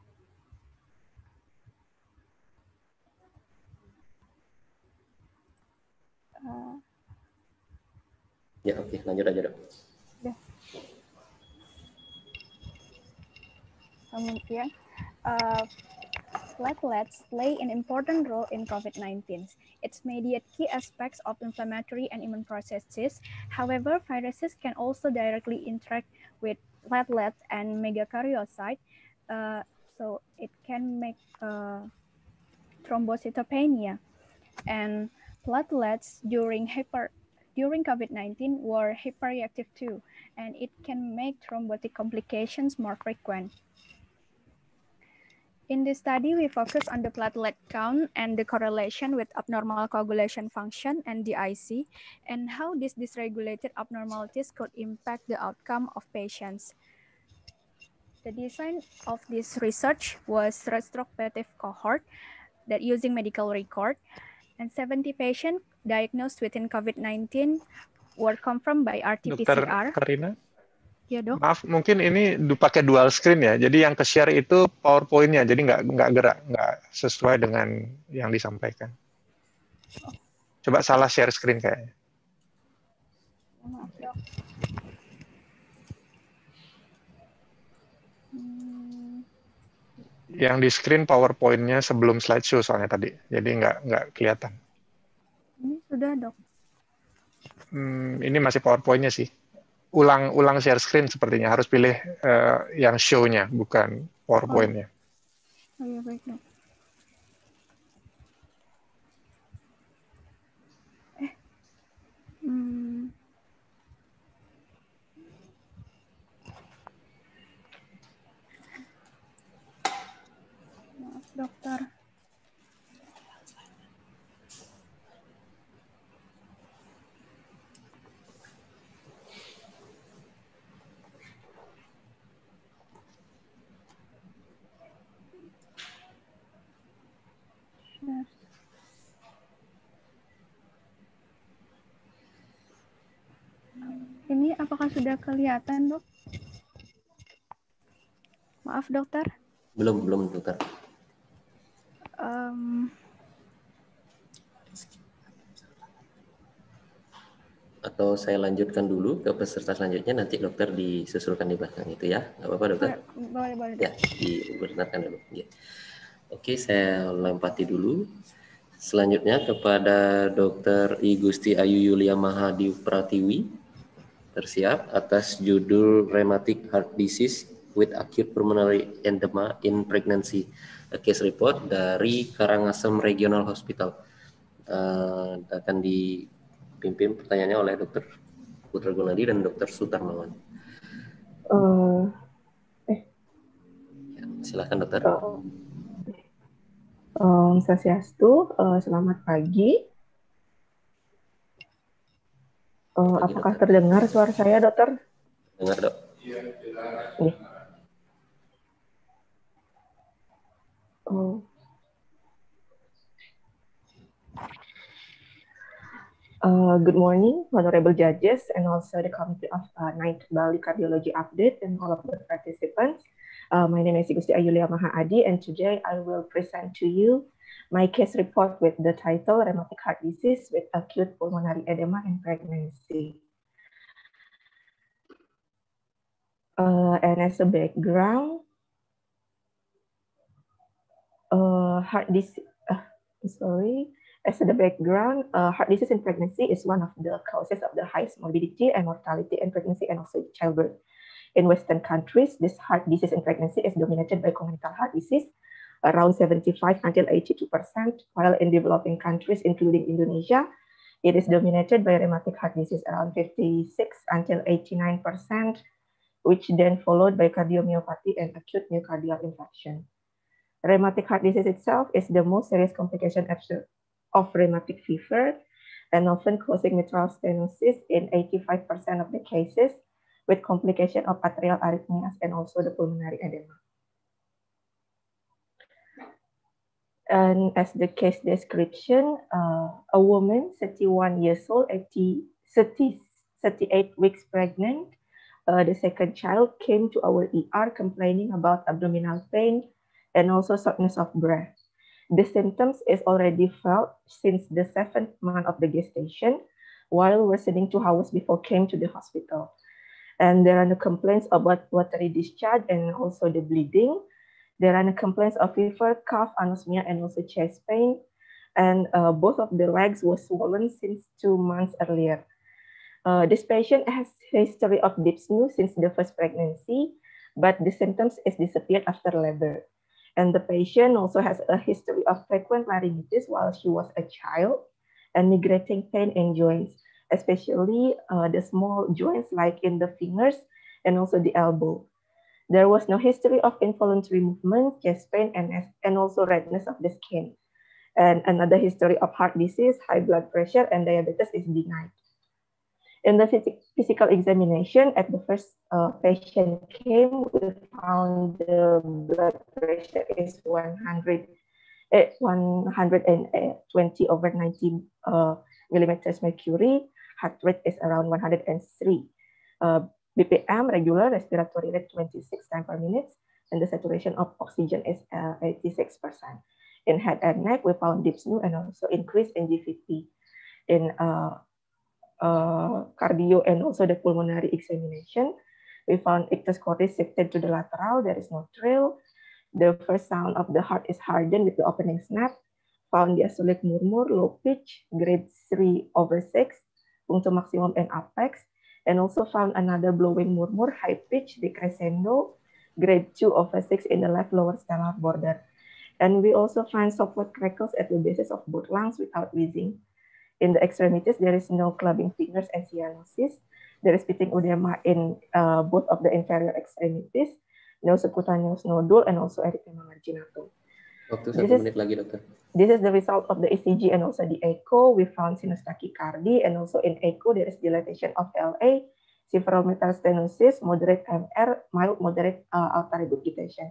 I: Uh,
A: Ya, oke, lanjut aja, dok.
I: Udah. Kemudian, uh, platelets play an important role in COVID nineteen. It's mediate key aspects of inflammatory and immune processes. However, viruses can also directly interact with platelets and megakaryocyte, uh, so it can make uh, thrombocytopenia. And platelets during hyper during COVID nineteen were hyperreactive too, and it can make thrombotic complications more frequent. In this study, we focus on the platelet count and the correlation with abnormal coagulation function and D I C, and how these dysregulated abnormalities could impact the outcome of patients. The design of this research was retrospective cohort that using medical record, and seventy patients diagnosed within COVID nineteen were confirmed by R T P C R.
D: Dokter Karina?
I: Ya, dok.
D: Maaf, mungkin ini pakai dual screen ya. Jadi yang ke-share itu PowerPoint-nya, jadi nggak nggak gerak, nggak sesuai dengan yang disampaikan. Coba salah share screen kayaknya.
I: Maaf, dok. Hmm.
D: Yang di screen PowerPoint-nya sebelum slideshow soalnya tadi, jadi nggak nggak kelihatan.
I: Ini sudah, dok.
D: Hmm, ini masih PowerPoint-nya sih. Ulang ulang share screen sepertinya, harus pilih uh, yang show-nya, bukan PowerPoint-nya.
I: Oh, oh ya, baik, dok. Eh, hmm. Maaf, dokter. Ini apakah sudah kelihatan, dok? Maaf, dokter.
A: Belum, belum, dokter.
I: Um,
A: Atau saya lanjutkan dulu ke peserta selanjutnya, nanti dokter disusulkan di belakang itu ya, nggak apa-apa, dokter?
I: Boleh, boleh.
A: Ya, dibenarkan dulu. Ya. Oke, saya lempati dulu. Selanjutnya kepada Dokter I Gusti Ayu Yulia Mahadi Pratiwi, tersiap atas judul Rheumatic Heart Disease with Acute Pulmonary Edema in Pregnancy, a case report dari Karangasem Regional Hospital. Uh, akan dipimpin pertanyaannya oleh Dokter Putra Gunadi dan Dokter Sutarmawan.
J: Uh, eh.
A: Ya, silakan, dokter.
J: Uh, Om Swastiastu, uh, selamat pagi. Uh,
A: pagi
J: apakah
A: dokter.
J: terdengar suara saya, dokter?
A: Dengar, dok.
J: Nih. Oh. Uh, good morning, honorable judges, and also the committee of uh, ninth Bali Cardiology Update and all of the participants. Uh, my name is Igusti Ayulia Mahaadi, and today I will present to you my case report with the title Rheumatic Heart Disease with Acute Pulmonary Edema in Pregnancy. Uh, and as a background, uh, heart disease, uh, sorry, as the background, uh, heart disease in pregnancy is one of the causes of the highest morbidity and mortality in pregnancy and also childbirth. In Western countries, this heart disease in pregnancy is dominated by congenital heart disease, around seventy-five until eighty-two percent, while in developing countries, including Indonesia, it is dominated by rheumatic heart disease, around fifty-six until eighty-nine percent, which then followed by cardiomyopathy and acute myocardial infarction. Rheumatic heart disease itself is the most serious complication of rheumatic fever and often causing mitral stenosis in eighty-five percent of the cases, with complication of atrial arrhythmias and also the pulmonary edema. And as the case description, uh, a woman, thirty-one years old, thirty, thirty-eight weeks pregnant, uh, the second child came to our E R complaining about abdominal pain and also shortness of breath. The symptoms is already felt since the seventh month of the gestation, while worsening two hours before came to the hospital. And there are no complaints about watery discharge and also the bleeding. There are no complaints of fever, cough, anosmia, and also chest pain. And uh, both of the legs were swollen since two months earlier. Uh, this patient has history of dyspnea since the first pregnancy, but the symptoms is disappeared after labor. And the patient also has a history of frequent laryngitis while she was a child and migrating pain in joints, especially uh, the small joints like in the fingers and also the elbow. There was no history of involuntary movement, chest pain, and, and also redness of the skin. And another history of heart disease, high blood pressure, and diabetes is denied. In the physical examination, at the first uh, patient came, we found the blood pressure is one hundred, eh, one hundred twenty over ninety uh, millimeters mercury. Heart rate is around one hundred three. Uh, B P M, regular, respiratory rate twenty-six times per minute, and the saturation of oxygen is uh, eighty-six percent. In head and neck, we found dyspnea and also increase in G V T. In uh, Uh, cardio and also the pulmonary examination, we found ictus cordis shifted to the lateral. There is no trill. The first sound of the heart is hardened with the opening snap. Found diastolic murmur, low pitch, grade three over six, punctum maximum and apex, and also found another blowing murmur, high pitch, decrescendo, grade two over six in the left lower stellar border. And we also find soft crackles at the bases of both lungs without wheezing. In the extremities, there is no clubbing fingers and cyanosis. There is pitting edema in uh, both of the inferior extremities, no subcutaneous nodule, and also erythema marginatum.
A: Waktu satu menit lagi, dokter.
J: This is the result of the E C G and also the echo. We found sinus tachycardia, and also in echo, there is dilatation of L A, severe mitral stenosis, moderate M R, mild moderate uh, aorta regurgitation.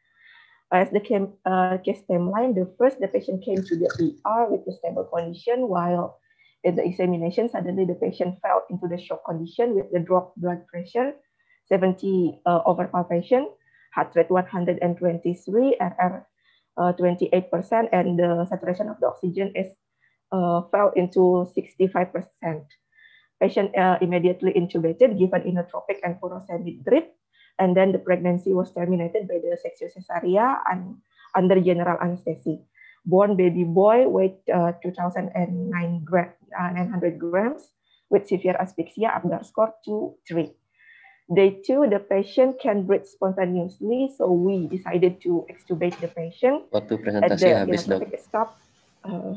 J: As the came, uh, case timeline, the first, the patient came to the E R with a stable condition, while in the examination, suddenly the patient fell into the shock condition with the dropped blood pressure, seventy uh, over palpation, heart rate one hundred twenty-three, R R uh, twenty-eight percent, and the saturation of the oxygen is uh, fell into sixty-five percent. Patient uh, immediately intubated, given inotropic and furosemide drip, and then the pregnancy was terminated by the section cesarea and under general anesthesia. Born baby boy, weight uh, two thousand nine hundred grams, with severe asphyxia, Apgar score two three. Day two, the patient can breathe spontaneously, so we decided to extubate the patient.
A: Waktu presentasi habis, dok.
J: Stop. Uh,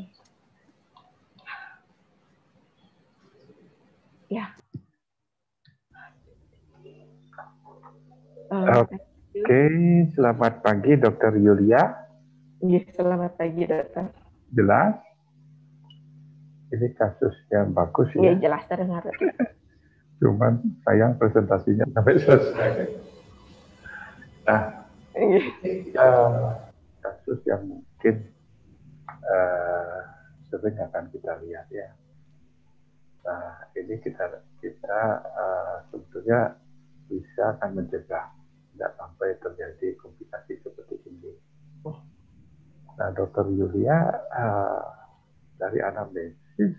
J: yeah.
G: Uh, Oke, okay. Selamat pagi, dokter Yulia.
J: Iya, selamat pagi, dokter.
G: Jelas? Ini kasusnya bagus ya?
J: Iya, jelas terdengar.
G: Cuman sayang presentasinya sampai selesai. Nah, uh, kasus yang mungkin uh, sering akan kita lihat ya. Nah, ini kita kita uh, sebetulnya bisa akan mencegah tidak sampai terjadi komplikasi seperti ini. Nah, Dokter Yulia uh, dari anamnesis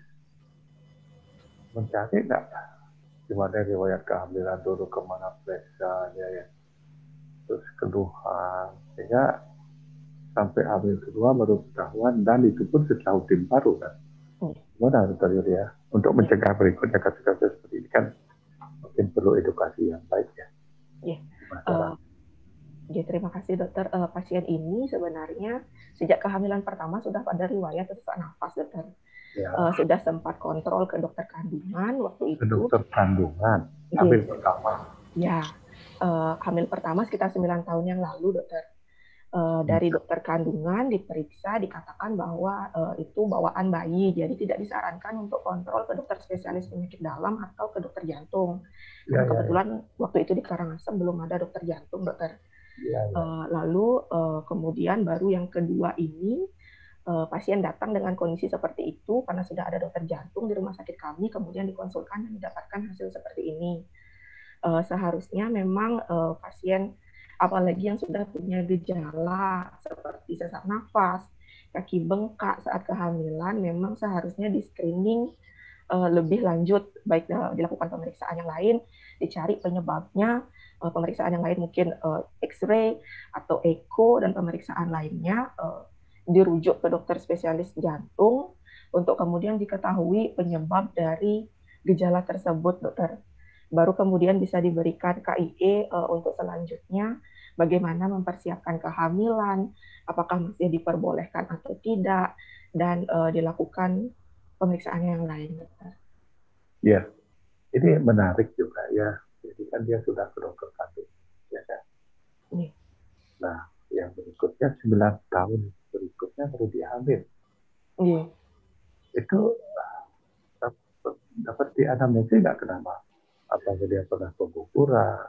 G: mencari nggak gimana riwayat kehamilan dulu, kemana periksanya ya, terus keluhan, sehingga sampai hamil kedua baru ketahuan, dan itu pun setelah tim baru kan. Gimana Dokter Yulia? Untuk mencegah berikutnya kasus-kasus seperti ini kan mungkin perlu edukasi yang baik ya.
J: Iya. Uh, ya, terima kasih dokter. Uh, pasien ini sebenarnya sejak kehamilan pertama sudah pada riwayat sesak nafas dokter. Ya. Uh, sudah sempat kontrol ke dokter kandungan waktu itu.
G: Ke dokter kandungan, hamil ya. pertama.
J: Ya, uh, hamil pertama sekitar sembilan tahun yang lalu dokter. Uh, dari dokter kandungan diperiksa, dikatakan bahwa uh, itu bawaan bayi, jadi tidak disarankan untuk kontrol ke dokter spesialis penyakit dalam atau ke dokter jantung. Ya, karena kebetulan ya, ya. waktu itu di Karangasem belum ada dokter jantung dokter. Ya, ya. Uh, lalu uh, kemudian baru yang kedua ini uh, pasien datang dengan kondisi seperti itu karena sudah ada dokter jantung di rumah sakit kami, kemudian dikonsulkan dan mendapatkan hasil seperti ini. Uh, seharusnya memang uh, pasien apalagi yang sudah punya gejala seperti sesak nafas, kaki bengkak saat kehamilan, memang seharusnya di screening uh, lebih lanjut, baik uh, dilakukan pemeriksaan yang lain, dicari penyebabnya, uh, pemeriksaan yang lain mungkin uh, X-ray atau echo, dan pemeriksaan lainnya uh, dirujuk ke dokter spesialis jantung untuk kemudian diketahui penyebab dari gejala tersebut, dokter. Baru kemudian bisa diberikan K I E uh, untuk selanjutnya bagaimana mempersiapkan kehamilan, apakah masih diperbolehkan atau tidak, dan uh, dilakukan pemeriksaan yang lain.
G: Ya, ini menarik juga ya. Jadi kan dia sudah ke dokter kandung, ya kan? Ya. Nah, yang berikutnya sembilan tahun berikutnya baru dia hamil.
J: Ya.
G: Itu dapat dianamnesis nggak kenapa? Apakah dia pernah keguguran?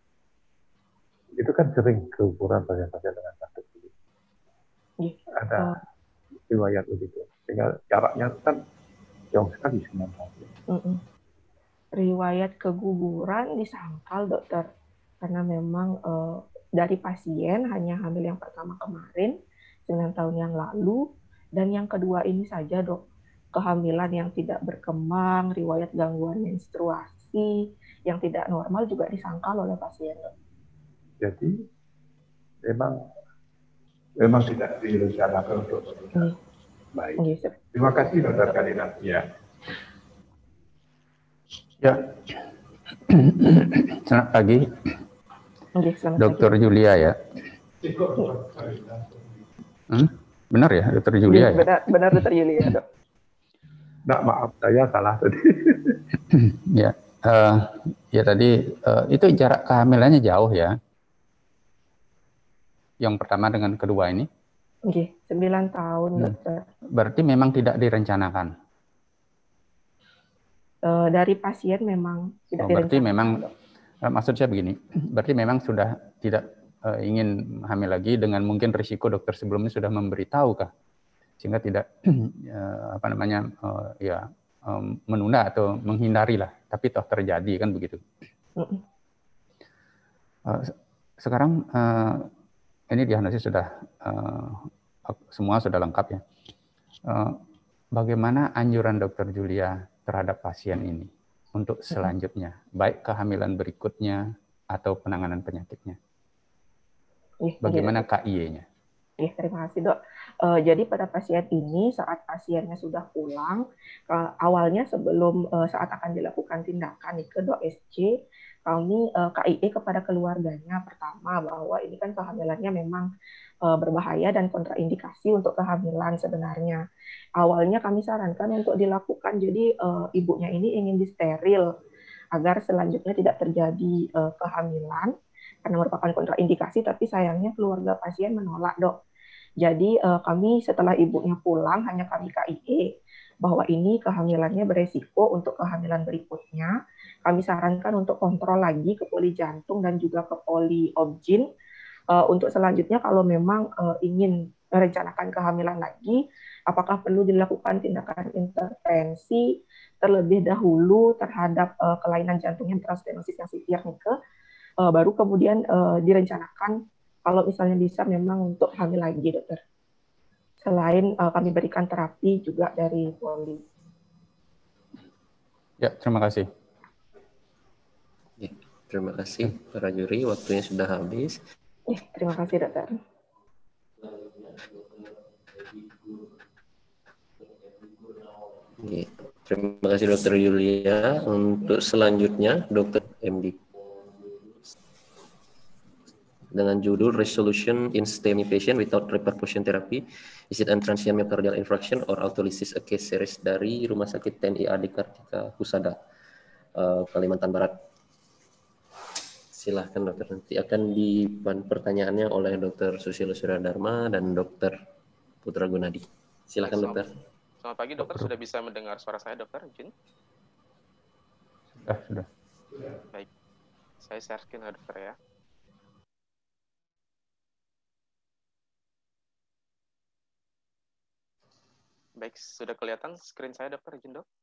G: Itu kan sering keguguran pasien-pasien dengan kanker kulit.
J: Ya.
G: Ada uh, riwayat begitu. Tinggal jaraknya kan jauh sekali sembilan tahun.
J: Uh -uh. Riwayat keguguran disangkal dokter, karena memang uh, dari pasien hanya hamil yang pertama kemarin sembilan tahun yang lalu, dan yang kedua ini saja dok, kehamilan yang tidak berkembang, riwayat gangguan menstruasi yang tidak normal juga disangkal oleh pasien.
G: Jadi memang memang tidak direncanakan untuk hmm. baik. Yes. Terima kasih dokter Kalina. Ya.
C: Ya. Selamat pagi.
J: Yes, selamat
C: dokter
J: pagi.
C: Yulia ya. Hmm? Benar ya, dokter Yulia ya?
J: Benar, benar dokter Yulia dok.
G: Nah, maaf saya salah tadi.
C: Ya, uh, ya tadi uh, itu jarak kehamilannya jauh ya. Yang pertama dengan kedua ini.
J: Oke, sembilan tahun dokter.
C: Hmm. Berarti memang tidak direncanakan.
J: Uh, dari pasien memang tidak
C: oh, berarti
J: direncanakan.
C: Memang, uh, maksud saya begini, berarti memang sudah tidak uh, ingin hamil lagi dengan mungkin risiko dokter sebelumnya sudah memberitahu kah? Sehingga tidak uh, apa namanya uh, ya um, menunda atau menghindari lah, tapi toh terjadi kan begitu. Uh, sekarang uh, ini diagnosis sudah uh, semua sudah lengkap ya. Uh, bagaimana anjuran dokter Julia terhadap pasien ini untuk selanjutnya, baik kehamilan berikutnya atau penanganan penyakitnya? Bagaimana K I E-nya?
J: Ya, terima kasih dok. Uh, jadi pada pasien ini saat pasiennya sudah pulang, uh, awalnya sebelum uh, saat akan dilakukan tindakan nih ke dok S C, kami uh, K I E kepada keluarganya pertama bahwa ini kan kehamilannya memang uh, berbahaya dan kontraindikasi untuk kehamilan sebenarnya. Awalnya kami sarankan untuk dilakukan, jadi uh, ibunya ini ingin disteril agar selanjutnya tidak terjadi uh, kehamilan karena merupakan kontraindikasi, tapi sayangnya keluarga pasien menolak dok. Jadi uh, kami setelah ibunya pulang hanya kami K I E bahwa ini kehamilannya beresiko untuk kehamilan berikutnya. Kami sarankan untuk kontrol lagi ke poli jantung dan juga ke poli obgyn. Uh, untuk selanjutnya kalau memang uh, ingin merencanakan kehamilan lagi, apakah perlu dilakukan tindakan intervensi terlebih dahulu terhadap uh, kelainan jantung yang transstenosis yang severe nih ke uh, baru kemudian uh, direncanakan kalau misalnya bisa memang untuk hamil lagi, dokter. Selain uh, kami berikan terapi juga dari poli.
C: Ya, terima kasih.
A: Ya, terima kasih para juri, waktunya sudah habis.
J: Ya, terima kasih, dokter.
A: Ya, terima kasih dokter Yulia. Untuk selanjutnya, dokter M D. Dengan judul Resolution in STEMI Patient Without Reperfusion Therapy, Is it an Transient Myocardial Infarction or Autolysis? A Case Series dari Rumah Sakit T N I A D Kartika Husada, uh, Kalimantan Barat. Silahkan dokter, nanti akan dipan pertanyaannya oleh dokter Susilo Suryadharma dan dokter Putra Gunadi. Silahkan
K: Selamat,
A: dokter.
K: Selamat pagi dokter, sudah bisa mendengar suara saya dokter, izin?
C: Sudah, sudah.
K: Baik, saya share screen ya dokter ya. Baik, sudah kelihatan screen saya dokter, izin dok?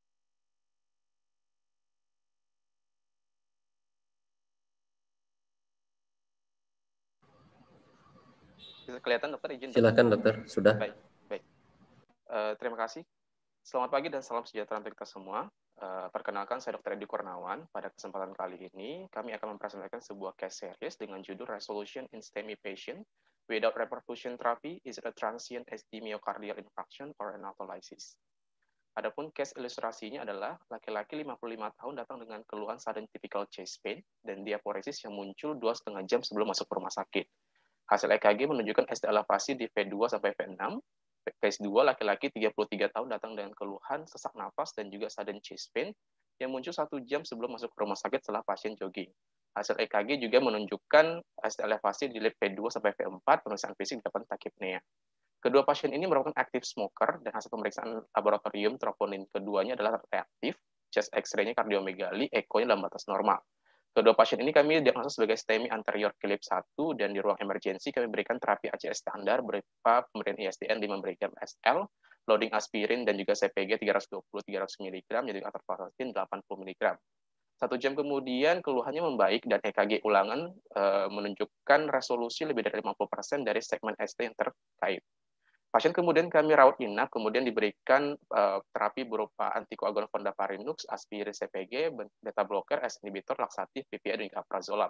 K: Bisa kelihatan dokter, izin dok?
A: Silakan dokter, sudah.
K: Baik, baik. Uh, terima kasih. Selamat pagi dan salam sejahtera untuk kita semua. Uh, perkenalkan, saya dokter Edi Kurnawan. Pada kesempatan kali ini, kami akan mempresentasikan sebuah case series dengan judul Resolution in STEMI Patient Without Reperfusion Therapy, Is it a Transient S D Myocardial Infarction or an Autolysis? Adapun case ilustrasinya adalah laki-laki lima puluh lima tahun datang dengan keluhan sudden typical chest pain dan diaporesis yang muncul dua setengah jam sebelum masuk ke rumah sakit. Hasil E K G menunjukkan S D elevasi di V dua sampai V enam. Case dua, laki-laki tiga puluh tiga tahun datang dengan keluhan sesak napas dan juga sudden chest pain yang muncul satu jam sebelum masuk ke rumah sakit setelah pasien jogging. Hasil E K G juga menunjukkan S D elevasi di V dua sampai V empat, pemeriksaan fisik dapat takipnea. Kedua pasien ini merupakan active smoker dan hasil pemeriksaan laboratorium troponin keduanya adalah reaktif, chest X-ray-nya kardiomegali, echo-nya dalam batas normal. Kedua pasien ini kami diagnosis sebagai STEMI anterior clip satu dan di ruang emergensi kami berikan terapi A C S standar berupa pemberian I S D N lima miligram S L, loading aspirin dan juga C P G tiga ratus dua puluh sampai tiga ratus miligram, jadi atorvastatin delapan puluh miligram. Satu jam kemudian keluhannya membaik dan E K G ulangan e, menunjukkan resolusi lebih dari lima puluh persen dari segmen S T yang terkait. Pasien kemudian kami rawat inap, kemudian diberikan e, terapi berupa antikoagulan fondaparinux, aspirin C P G, beta blocker, S inhibitor, laksatif, P P I, dan juga alprazolam.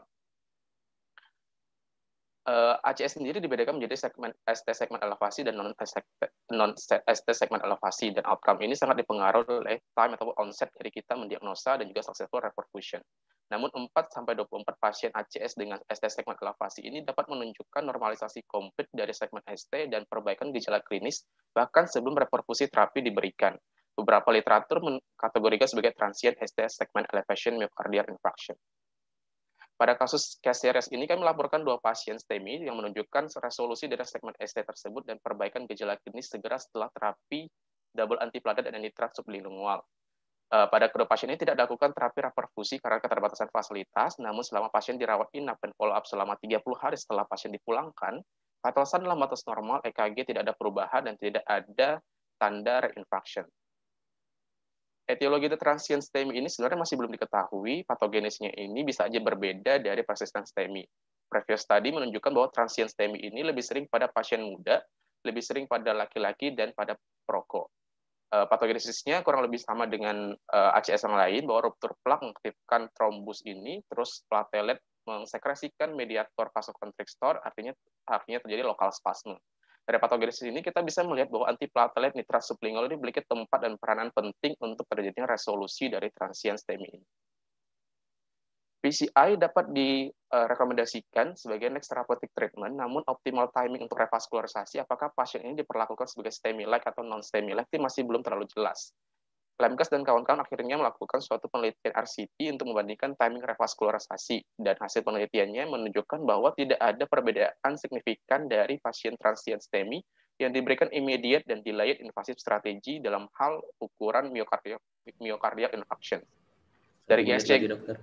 K: Uh, A C S sendiri dibedakan menjadi segmen S T segmen elevasi dan non S T segmen elevasi, dan outcome ini sangat dipengaruhi oleh time atau onset dari kita mendiagnosa dan juga successful reperfusion. Namun empat sampai dua puluh empat pasien A C S dengan S T segmen elevasi ini dapat menunjukkan normalisasi komplit dari segmen S T dan perbaikan gejala klinis bahkan sebelum reperfusi terapi diberikan. Beberapa literatur mengkategorikan sebagai transient S T segment elevation myocardial infarction. Pada kasus case series ini kami melaporkan dua pasien STEMI yang menunjukkan resolusi dari segmen S T tersebut dan perbaikan gejala klinis segera setelah terapi double antiplatet dan nitrat sublingual. Pada kedua pasien ini tidak dilakukan terapi reperfusi karena keterbatasan fasilitas, namun selama pasien dirawat inap dan follow up selama tiga puluh hari setelah pasien dipulangkan, vitalosan dalam batas normal, E K G tidak ada perubahan dan tidak ada tanda reinfarction. Etiologi transient STEMI ini sebenarnya masih belum diketahui, patogenisnya ini bisa aja berbeda dari persistent STEMI. Previous study menunjukkan bahwa transient STEMI ini lebih sering pada pasien muda, lebih sering pada laki-laki, dan pada perokok. Uh, patogenesisnya kurang lebih sama dengan uh, A C S yang lain, bahwa ruptur plak mengaktifkan trombus ini, terus platelet mengsekresikan mediator vasokonstriktor, artinya artinya terjadi lokal spasme. Dari patogenesis ini kita bisa melihat bahwa antiplatelet nitrat sublingual ini memiliki tempat dan peranan penting untuk terjadinya resolusi dari transient STEMI ini. P C I dapat direkomendasikan sebagai next therapeutic treatment, namun optimal timing untuk revaskularisasi apakah pasien ini diperlakukan sebagai STEMI-like atau non-STEMI-like masih belum terlalu jelas. Lemkes dan kawan-kawan akhirnya melakukan suatu penelitian R C T untuk membandingkan timing revaskularisasi, dan hasil penelitiannya menunjukkan bahwa tidak ada perbedaan signifikan dari pasien transient STEMI yang diberikan immediate dan delayed invasive strategi dalam hal ukuran myocardial, myocardial infarction. Dari I S C,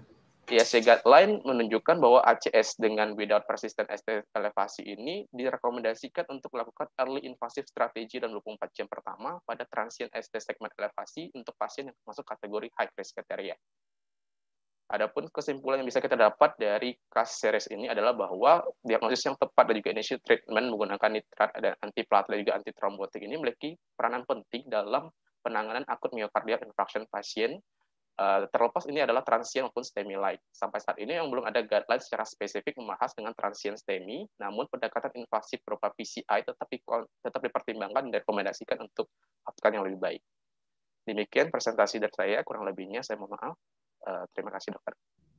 K: I S C guideline menunjukkan bahwa A C S dengan without persistent S T elevasi ini direkomendasikan untuk melakukan early invasive strategy dalam dua puluh empat jam pertama pada transient S T segmen elevasi untuk pasien yang masuk kategori high risk kriteria. Adapun kesimpulan yang bisa kita dapat dari case series ini adalah bahwa diagnosis yang tepat dan juga initial treatment menggunakan nitrat dan antiplatelet juga antitrombotik ini memiliki peranan penting dalam penanganan akut myocardial infarction pasien. Uh, terlepas ini adalah transient maupun STEMI light. Sampai saat ini yang belum ada guideline secara spesifik membahas dengan transient STEMI, namun pendekatan invasif berupa P C I tetap, di, tetap dipertimbangkan dan direkomendasikan untuk outcome yang lebih baik. Demikian presentasi dari saya, kurang lebihnya saya mohon maaf. Uh, terima kasih dokter.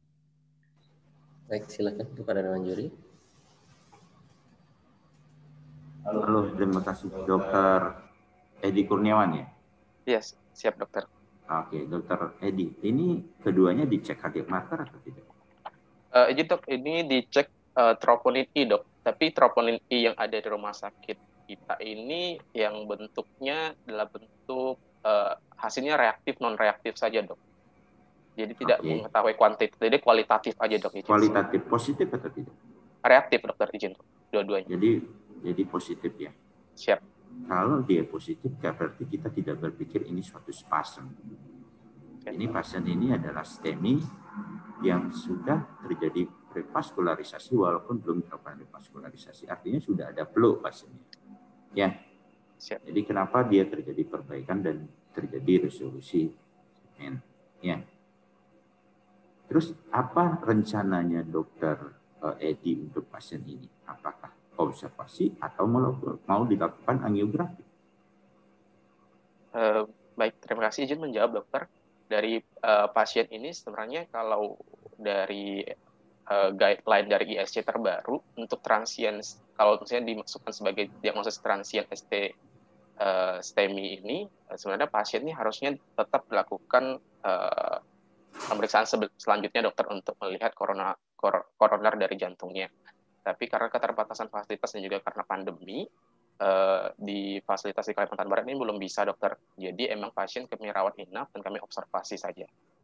A: Baik, silakan kepada Dewan Juri.
B: Halo, Halo terima kasih dokter Edi Kurniawan ya?
K: Yes, siap dokter.
B: Oke, dokter Edi, ini keduanya dicek cardiac marker atau tidak?
K: Uh, izin dok, ini dicek uh, troponin I dok, tapi troponin I yang ada di rumah sakit kita ini yang bentuknya adalah bentuk uh, hasilnya reaktif non reaktif saja dok. Jadi tidak okay. mengetahui kuantitatif, jadi kualitatif aja dok. Izin.
B: Kualitatif positif atau tidak?
K: Reaktif dokter, izin dua-duanya.
B: Jadi jadi positif ya.
K: Siap.
B: Kalau dia positif, berarti kita tidak berpikir ini suatu spasm. Okay. Ini pasien ini adalah STEMI yang sudah terjadi revaskularisasi walaupun belum dilakukan revaskularisasi. Artinya sudah ada flow pasiennya. Ya.
K: Siap.
B: Jadi kenapa dia terjadi perbaikan dan terjadi resolusi segmen. Ya. Terus apa rencananya dokter Edi untuk pasien ini? Apakah observasi atau mau dilakukan angiografi?
K: Uh, baik, terima kasih izin menjawab dokter. Dari uh, pasien ini sebenarnya kalau dari uh, guideline dari I S C terbaru untuk transient, kalau misalnya dimasukkan sebagai diagnosis transient S T uh, STEMI ini, sebenarnya pasien ini harusnya tetap dilakukan uh, pemeriksaan selanjutnya dokter untuk melihat korona, kor, koroner dari jantungnya. Tapi karena keterbatasan fasilitas dan juga karena pandemi, eh, di fasilitas di Kalimantan Barat ini belum bisa dokter. Jadi emang pasien kami rawat inap dan kami observasi saja.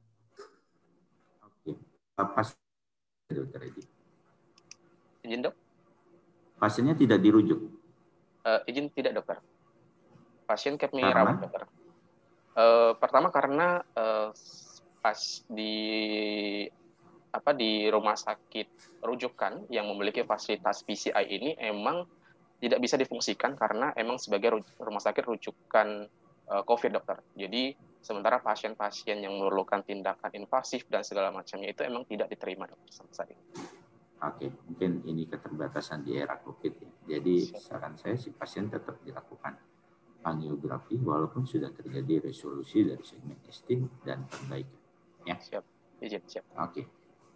B: Oke. Pas dokter Edi.
K: Izin dok?
B: Pasiennya tidak dirujuk?
K: Uh, izin tidak dokter. Pasien kami
B: karena?
K: rawat dokter. Uh, pertama karena uh, pas di apa di rumah sakit rujukan yang memiliki fasilitas P C I ini emang tidak bisa difungsikan karena emang sebagai rumah sakit rujukan uh, COVID dokter. Jadi sementara pasien-pasien yang memerlukan tindakan invasif dan segala macamnya itu emang tidak diterima dokter sampai saat ini.
B: Oke, mungkin ini keterbatasan di era COVID ya. Jadi saran saya si pasien tetap dilakukan angiografi walaupun sudah terjadi resolusi dari segmen S T dan perbaikan. Ya.
K: Siap, izin siap.
B: Oke.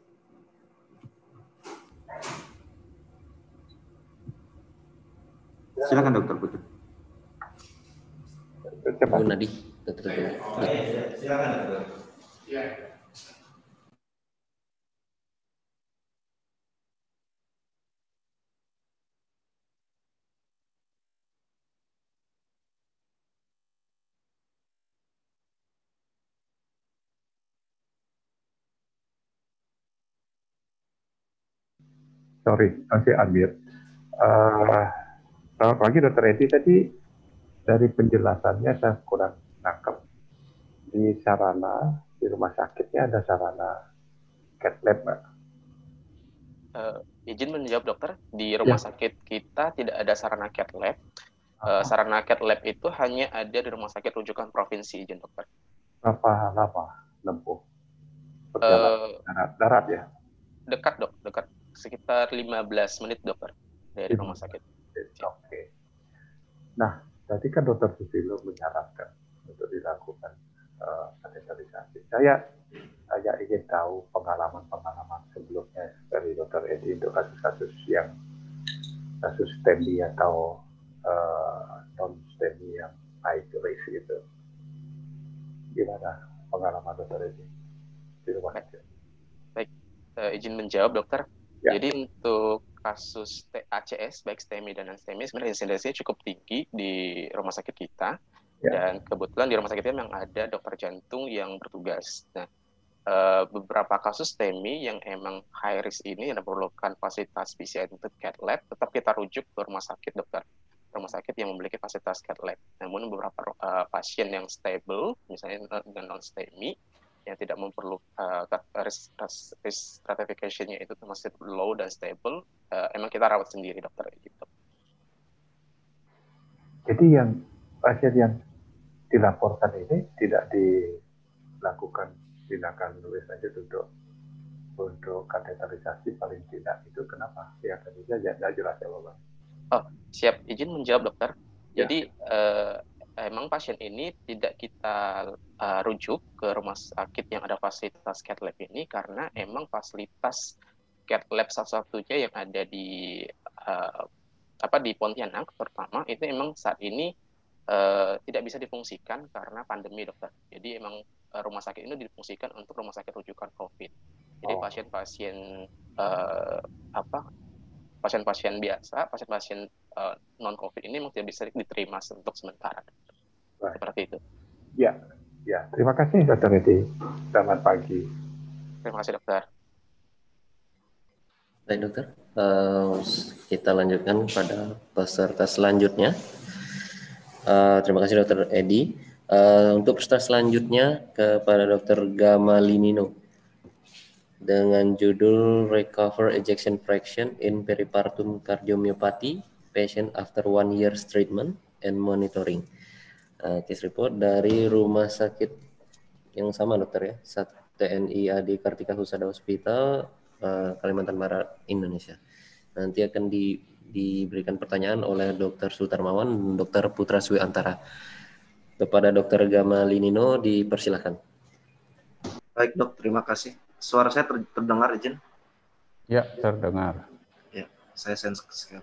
B: Silakan dokter Putri.
A: Bu Nadi, dokter.
F: Silakan dokter. Ya.
G: Sorry, masih Amir. Uh, selamat pagi dokter Edi. Tadi dari penjelasannya saya kurang nangkep. Di sarana, di rumah sakitnya ada sarana cath lab, Mbak?
K: Uh, izin menjawab dokter, di rumah ya. sakit kita tidak ada sarana cath lab. Uh, sarana cath lab itu hanya ada di rumah sakit rujukan provinsi, izin dokter.
G: Berapa lama nempuh? Perjalanan uh, darat, darat ya?
K: Dekat dok, dekat. Sekitar lima belas menit dokter dari rumah sakit.
G: Oke. Okay. Nah, tadi kan dokter Susilo menyarankan untuk dilakukan uh, sanitarisasi. Saya saya ingin tahu pengalaman-pengalaman sebelumnya dari dokter Edi untuk kasus-kasus yang kasus STEMI atau uh, non STEMI yang high risk itu. Gimana pengalaman dokter Edi di rumah sakit?
K: Baik, uh, izin menjawab dokter. Ya. Jadi untuk kasus A C S, baik STEMI dan non-STEMI, sebenarnya insidensinya cukup tinggi di rumah sakit kita. Ya. Dan kebetulan di rumah sakit kita memang ada dokter jantung yang bertugas. Nah, uh, beberapa kasus T E M I yang emang high risk ini yang memerlukan fasilitas P C I untuk cath lab, tetap kita rujuk ke rumah sakit, dokter. Rumah sakit yang memiliki fasilitas cath lab. Namun beberapa uh, pasien yang stable, misalnya dengan non-S T E M I, yang tidak memerlukan uh, risk, risk stratification-nya itu masih low dan stable, uh, emang kita rawat sendiri, dokter. Gitu.
G: Jadi yang pasien yang dilaporkan ini tidak dilakukan tindakan lebih lanjut untuk untuk kateterisasi paling tidak, itu kenapa? Ya tadi saja tidak jelas ya Bapak.
K: Oh, siap. Izin menjawab, dokter. Jadi ya. eh, emang pasien ini tidak kita uh, rujuk ke rumah sakit yang ada fasilitas cath lab ini karena emang fasilitas cath lab satu-satunya yang ada di uh, apa di Pontianak terutama itu emang saat ini uh, tidak bisa difungsikan karena pandemi, dokter. Jadi emang uh, rumah sakit ini difungsikan untuk rumah sakit rujukan COVID. Jadi oh. pasien-pasien uh, apa pasien-pasien biasa, pasien-pasien uh, non-COVID ini memang tidak bisa diterima untuk sementara. Baik. Seperti itu.
G: Ya, ya. Terima kasih, Dokter Edi. Selamat pagi.
K: Terima kasih, dokter.
A: Baik, dokter. Uh, kita lanjutkan pada peserta selanjutnya. Uh, terima kasih, Dokter Edi. Uh, untuk peserta selanjutnya kepada Dokter Gamalinino. Dengan judul Recover Ejection Fraction in Peripartum Cardiomyopathy, Patient After One Year's Treatment and Monitoring. Uh, case report dari rumah sakit yang sama, dokter ya, T N I A D Kartika Husada Hospital, uh, Kalimantan Barat, Indonesia. Nanti akan di, diberikan pertanyaan oleh Dokter Sutarmawan dan Dokter Putra Swi Antara. Kepada Dokter Gamalinino dipersilakan.
L: Baik, Dok, terima kasih. Suara saya ter terdengar, izin?
C: Ya, terdengar.
L: Ya, saya sense share.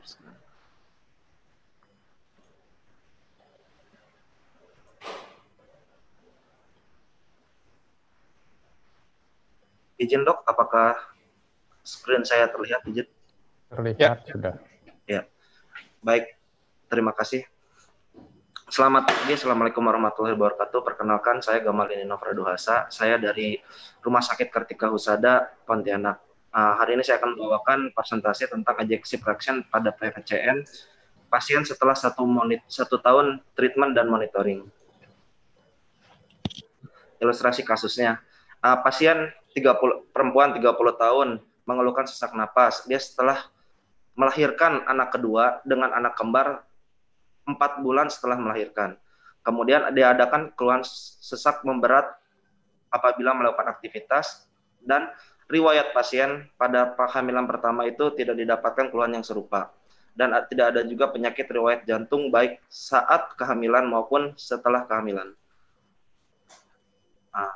L: Izin, Dok, apakah screen saya terlihat, izin?
C: Terlihat, ya. Sudah.
L: Ya, baik. Terima kasih. Selamat pagi, Assalamualaikum warahmatullahi wabarakatuh. Perkenalkan, saya Gamalinino Praduhasa. Saya dari Rumah Sakit Kartika Husada, Pontianak. Uh, hari ini saya akan membawakan presentasi tentang ejection fraction pada P V C N pasien setelah satu, monit, satu tahun treatment dan monitoring. Ilustrasi kasusnya, uh, pasien tiga puluh, perempuan tiga puluh tahun mengeluhkan sesak napas. Dia setelah melahirkan anak kedua dengan anak kembar empat bulan setelah melahirkan. Kemudian diadakan keluhan sesak memberat apabila melakukan aktivitas, dan riwayat pasien pada kehamilan pertama itu tidak didapatkan keluhan yang serupa. Dan tidak ada juga penyakit riwayat jantung baik saat kehamilan maupun setelah kehamilan. Nah,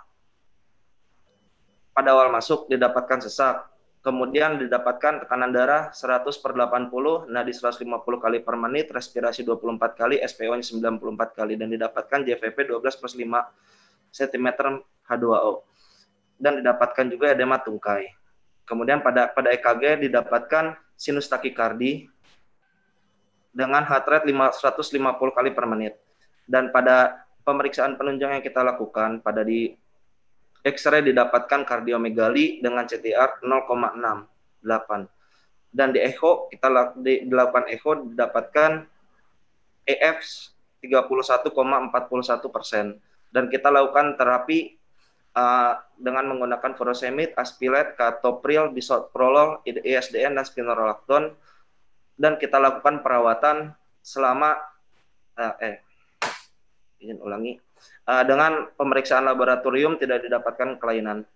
L: pada awal masuk didapatkan sesak. Kemudian didapatkan tekanan darah seratus per delapan puluh, nadi seratus lima puluh kali per menit, respirasi dua puluh empat kali, S P O-nya sembilan puluh empat kali, dan didapatkan J V P dua belas plus lima sentimeter H dua O. Dan didapatkan juga edema tungkai. Kemudian pada pada E K G didapatkan sinus takikardi dengan heart rate seratus lima puluh kali per menit. Dan pada pemeriksaan penunjang yang kita lakukan, pada di X-ray didapatkan kardiomegali dengan C T R nol koma enam delapan. Dan di echo, kita dilakukan echo didapatkan E F tiga puluh satu koma empat satu persen. Dan kita lakukan terapi uh, dengan menggunakan furosemid, aspilat, captopril, bisoprolol, I S D N, dan spironolactone. Dan kita lakukan perawatan selama, uh, eh, izin ulangi, Uh, dengan pemeriksaan laboratorium tidak didapatkan kelainan.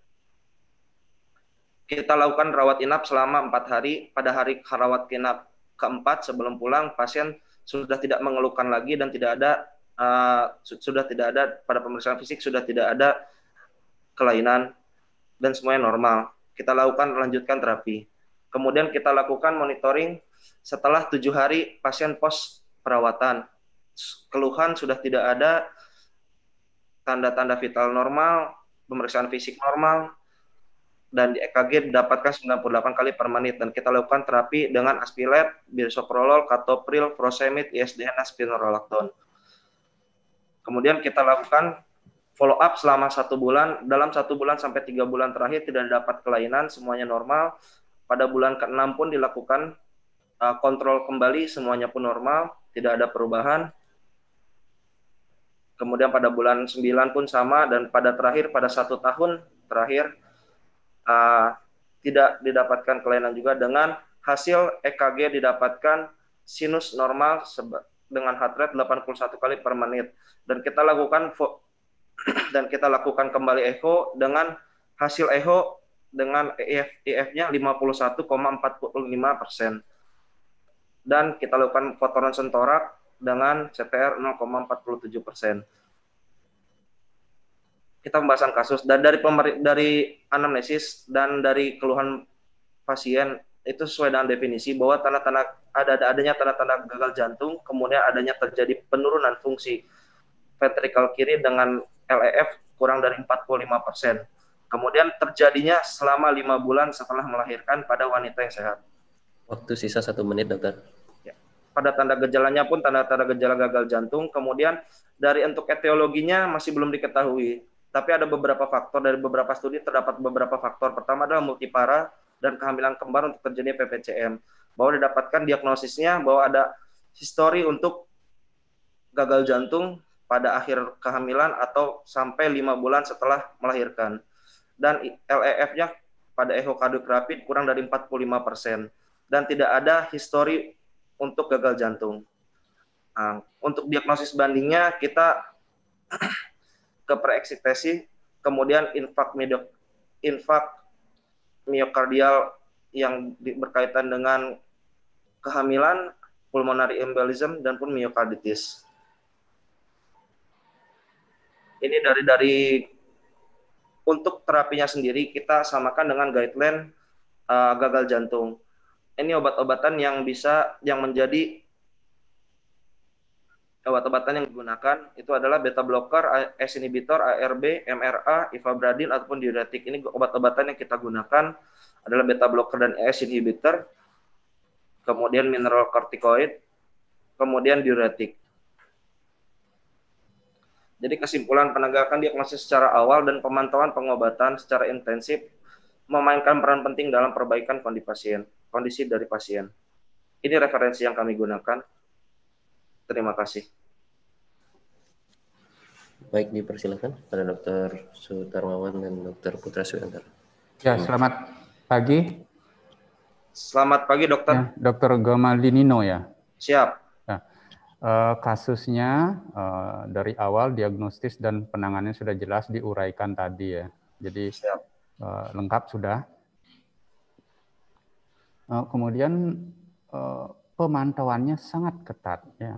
L: Kita lakukan rawat inap selama empat hari. Pada hari rawat inap keempat sebelum pulang, pasien sudah tidak mengeluhkan lagi dan tidak ada uh, sudah tidak ada pada pemeriksaan fisik sudah tidak ada kelainan dan semuanya normal. Kita lakukan lanjutkan terapi. Kemudian kita lakukan monitoring setelah tujuh hari pasien pos perawatan. Keluhan sudah tidak ada, tanda-tanda vital normal, pemeriksaan fisik normal, dan di E K G didapatkan sembilan puluh delapan kali per menit, dan kita lakukan terapi dengan aspilat, bisoprolol, captopril, furosemid, I S D N, dan spironolactone. Kemudian kita lakukan follow up selama satu bulan, dalam satu bulan sampai tiga bulan terakhir tidak dapat kelainan, semuanya normal. Pada bulan keenam pun dilakukan uh, kontrol kembali, semuanya pun normal, tidak ada perubahan. Kemudian pada bulan sembilan pun sama, dan pada terakhir, pada satu tahun terakhir, uh, tidak didapatkan kelainan juga, dengan hasil E K G didapatkan sinus normal dengan heart rate delapan puluh satu kali per menit. Dan kita lakukan dan kita lakukan kembali echo dengan hasil echo dengan E F-nya lima puluh satu koma empat lima persen. Dan kita lakukan fotoronsen torak dengan C T R nol koma empat tujuh persen. Kita pembahasan kasus, dan dari dari anamnesis dan dari keluhan pasien itu sesuai dengan definisi bahwa tanda-tanda ada adanya tanda-tanda gagal jantung, kemudian adanya terjadi penurunan fungsi ventrikel kiri dengan L E F kurang dari empat puluh lima persen. Kemudian terjadinya selama lima bulan setelah melahirkan pada wanita yang sehat.
A: Waktu sisa satu menit, dokter.
L: Ya. Pada tanda gejalanya pun tanda-tanda gejala gagal jantung. Kemudian dari untuk etiologinya masih belum diketahui. Tapi ada beberapa faktor, dari beberapa studi terdapat beberapa faktor. Pertama adalah multipara dan kehamilan kembar untuk terjadinya P P C M. Bahwa didapatkan diagnosisnya bahwa ada histori untuk gagal jantung pada akhir kehamilan atau sampai lima bulan setelah melahirkan. Dan L E F-nya pada echokardiografik kurang dari empat puluh lima persen. Dan tidak ada histori untuk gagal jantung. Nah, untuk diagnosis bandingnya kita ke preeksitasi, kemudian infak infak miokardial yang berkaitan dengan kehamilan, pulmonary embolism, dan pun miokarditis. Ini dari dari untuk terapinya sendiri kita samakan dengan guideline uh, gagal jantung. Ini obat-obatan yang bisa yang menjadi obat-obatan yang digunakan itu adalah beta blocker, A C E inhibitor, A R B, M R A, ivabradin ataupun diuretik. Ini obat-obatan yang kita gunakan adalah beta blocker dan A C E inhibitor, kemudian mineral corticoid, kemudian diuretik. Jadi kesimpulan, penegakan diagnosis secara awal dan pemantauan pengobatan secara intensif memainkan peran penting dalam perbaikan kondisi pasien, kondisi dari pasien. Ini referensi yang kami gunakan. Terima kasih.
A: Baik, dipersilakan pada Dokter Sutarmawan dan Dokter Putra Suyantara.
C: Ya, selamat pagi.
L: Selamat pagi, dokter.
C: Ya, Dokter Gamalini ya.
L: Siap.
C: Uh, kasusnya uh, dari awal diagnostis dan penanganannya sudah jelas diuraikan tadi ya. Jadi uh, lengkap sudah. Uh, kemudian uh, pemantauannya sangat ketat ya.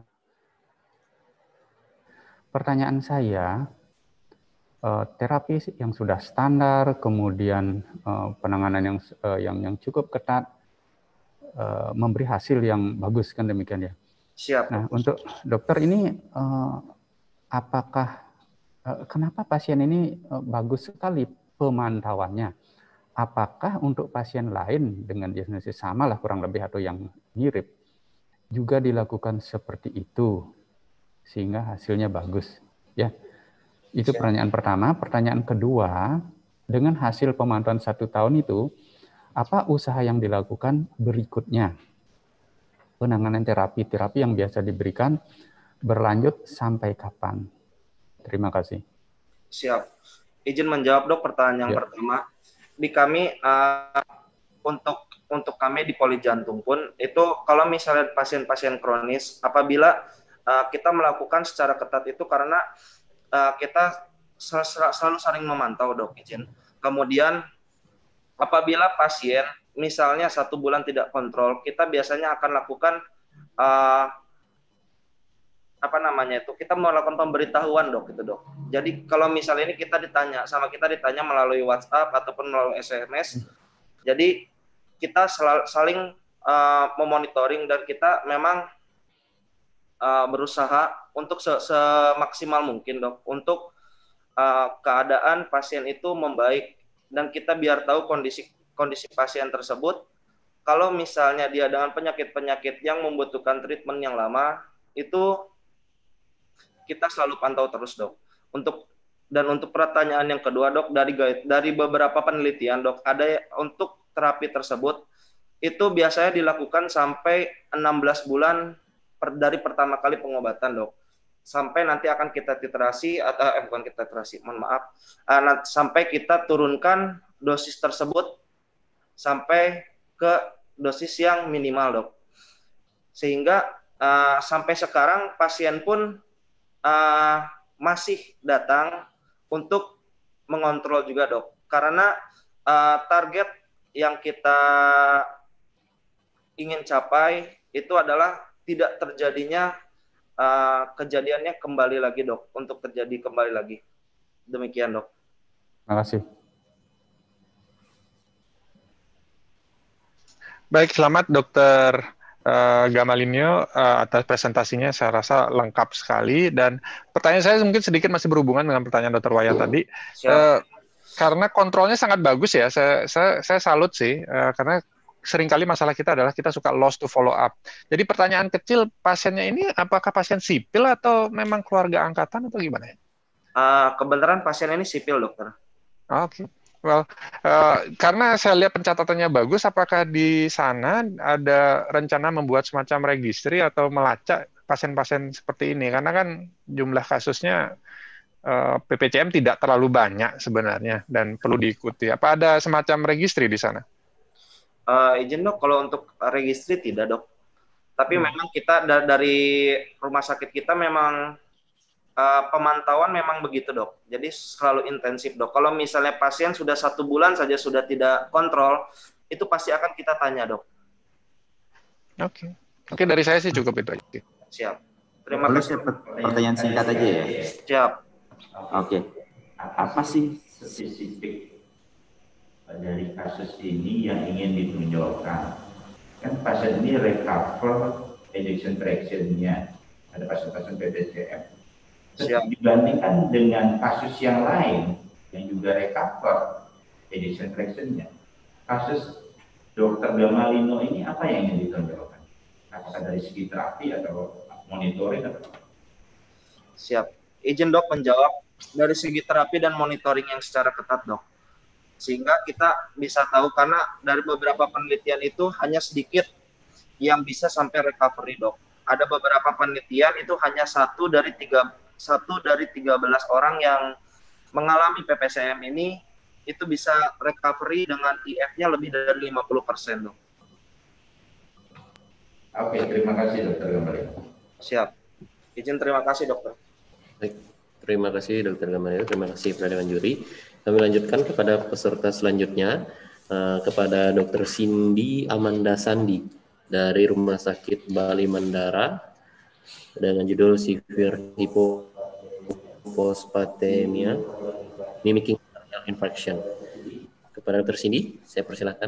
C: Pertanyaan saya, uh, terapi yang sudah standar, kemudian uh, penanganan yang uh, yang yang cukup ketat uh, memberi hasil yang bagus kan demikian ya.
L: Siap.
C: Nah, untuk dokter ini, eh, apakah, eh, kenapa pasien ini eh, bagus sekali pemantauannya? Apakah untuk pasien lain dengan diagnosis sama lah kurang lebih atau yang mirip, juga dilakukan seperti itu, sehingga hasilnya bagus? Ya, itu Siap. Pertanyaan pertama. Pertanyaan kedua, dengan hasil pemantauan satu tahun itu, apa usaha yang dilakukan berikutnya? Penanganan terapi-terapi yang biasa diberikan berlanjut sampai kapan? Terima kasih.
L: Siap. Izin menjawab dok pertanyaan yang ya. pertama. Di kami uh, untuk untuk kami di poli jantung pun itu kalau misalnya pasien-pasien kronis apabila uh, kita melakukan secara ketat itu karena uh, kita sel selalu saling memantau dok izin. Kemudian apabila pasien misalnya satu bulan tidak kontrol, kita biasanya akan lakukan uh, apa namanya itu, kita melakukan pemberitahuan dok, itu dok. Jadi kalau misalnya ini kita ditanya, sama kita ditanya melalui WhatsApp ataupun melalui S M S, jadi kita selalu, saling uh, memonitoring dan kita memang uh, berusaha untuk semaksimal mungkin dok, untuk uh, keadaan pasien itu membaik dan kita biar tahu kondisi kondisi pasien tersebut. Kalau misalnya dia dengan penyakit-penyakit yang membutuhkan treatment yang lama, itu kita selalu pantau terus dok. Untuk Dan untuk pertanyaan yang kedua, Dok, dari dari beberapa penelitian, Dok, ada untuk terapi tersebut itu biasanya dilakukan sampai enam belas bulan per, dari pertama kali pengobatan, Dok. Sampai nanti akan kita titrasi atau eh, bukan kita titrasi, mohon maaf. Uh, sampai kita turunkan dosis tersebut sampai ke dosis yang minimal, Dok. Sehingga uh, sampai sekarang pasien pun uh, masih datang untuk mengontrol juga, Dok. Karena uh, target yang kita ingin capai itu adalah tidak terjadinya uh, kejadiannya kembali lagi, Dok. Untuk terjadi kembali lagi. Demikian, Dok.
C: Terima kasih.
D: Baik, selamat Dokter uh, Gamalinio uh, atas presentasinya. Saya rasa lengkap sekali. Dan pertanyaan saya mungkin sedikit masih berhubungan dengan pertanyaan Dokter Wayan tadi. Uh, karena kontrolnya sangat bagus ya. Saya saya, saya salut sih. Uh, karena seringkali masalah kita adalah kita suka lost to follow up. Jadi pertanyaan kecil, pasiennya ini apakah pasien sipil atau memang keluarga angkatan atau gimana?
L: Uh, kebenaran pasien ini sipil, Dokter.
D: Oke. Okay. Well, uh, karena saya lihat pencatatannya bagus, apakah di sana ada rencana membuat semacam registry atau melacak pasien-pasien seperti ini? Karena kan jumlah kasusnya uh, P P C M tidak terlalu banyak sebenarnya dan perlu diikuti. Apa ada semacam registry di sana?
L: Uh, izin, Dok, kalau untuk registry tidak, Dok. Tapi hmm. memang kita da dari rumah sakit kita memang Uh, pemantauan memang begitu, Dok. Jadi selalu intensif, Dok. Kalau misalnya pasien sudah satu bulan saja sudah tidak kontrol, itu pasti akan kita tanya, Dok.
D: Oke, okay. Oke okay, dari saya sih cukup itu aja.
L: Siap. Terima
B: Boleh
L: kasih.
B: Pertanyaan singkat aja ya.
L: Siap.
B: Oke. Okay. Apa sih spesifik dari kasus ini yang ingin ditunjukkan? Kan pasien ini recover ejection fraction-nya. Ada pasien-pasien P P C M. Terus dibandingkan dengan kasus yang lain yang juga recover ejection fraction-nya, kasus Dokter Gamalino ini apa yang ingin ditonjolkan? Apakah dari segi terapi atau monitoring atau apa?
L: Siap. Izin, Dok, menjawab dari segi terapi dan monitoring yang secara ketat, Dok. Sehingga kita bisa tahu, karena dari beberapa penelitian itu hanya sedikit yang bisa sampai recovery, Dok. Ada beberapa penelitian itu hanya satu dari tiga satu dari tiga belas orang yang mengalami P P C M ini itu bisa recovery dengan I F-nya lebih dari lima puluh persen, Dok.
B: Oke, terima kasih, Dokter Gamalino.
L: Siap. Izin terima kasih, Dokter.
A: Baik, terima kasih Dokter Gamalino, terima kasih kepada dewan juri. Kami lanjutkan kepada peserta selanjutnya, uh, kepada Dokter Cindy Amanda Sandi dari Rumah Sakit Bali Mandara, dengan judul Severe Hypophosphatemia Mimicking Infarction. Kepada Dokter Cindy, saya persilahkan.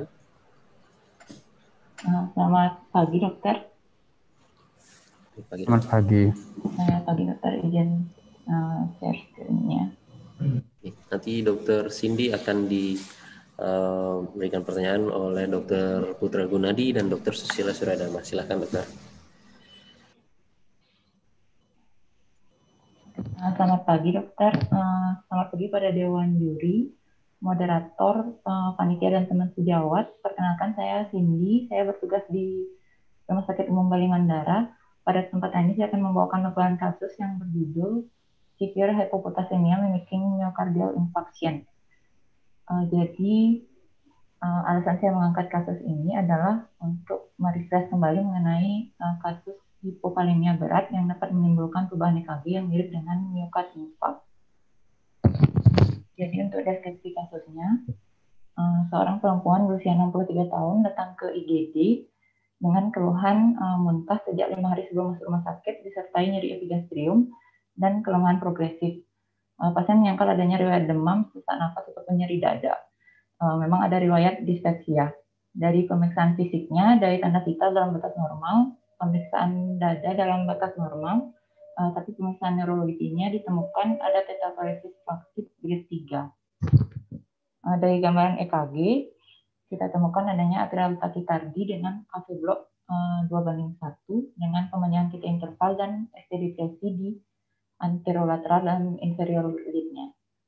J: Selamat pagi, Dokter.
A: Pagi.
C: Selamat pagi.
J: Selamat pagi, Dokter. Izin uh, share screen-nya.
A: Nanti Dokter Cindy akan diberikan uh, pertanyaan oleh Dokter Putra Gunadi dan Dokter Susila Suradama. Silakan, Dokter.
J: Selamat pagi, Dokter. Selamat pagi pada Dewan Juri, moderator, panitia, dan teman sejawat. Perkenalkan, saya Cindy. Saya bertugas di Rumah Sakit Umum Bali Mandara. Pada kesempatan ini saya akan membawakan laporan kasus yang berjudul Severe Hypophosphatemia Mimicking Myocardial Infarction. Uh, jadi, uh, alasan saya mengangkat kasus ini adalah untuk merefresh kembali mengenai uh, kasus hipokalemia berat yang dapat menimbulkan perubahan E K G yang mirip dengan myocard infarct. Jadi untuk deskripsi kasusnya, uh, seorang perempuan berusia enam puluh tiga tahun datang ke I G D dengan keluhan uh, muntah sejak lima hari sebelum masuk rumah sakit disertai nyeri epigastrium dan kelemahan progresif. Uh, pasien menyangkal adanya riwayat demam, sesak napas, ataupun nyeri dada. Uh, memang ada riwayat dispepsia. Dari pemeriksaan fisiknya, dari tanda vital dalam batas normal, pemeriksaan dada dalam batas normal, uh, tapi pemeriksaan neurologinya ditemukan ada tetraparesis fraktif grade tiga. Uh, dari gambaran E K G, kita temukan adanya atrial tachycardia dengan K V block uh, dua banding satu dengan pemanjangan kita interval dan S T depresi di anterolateral dan inferior lead-nya.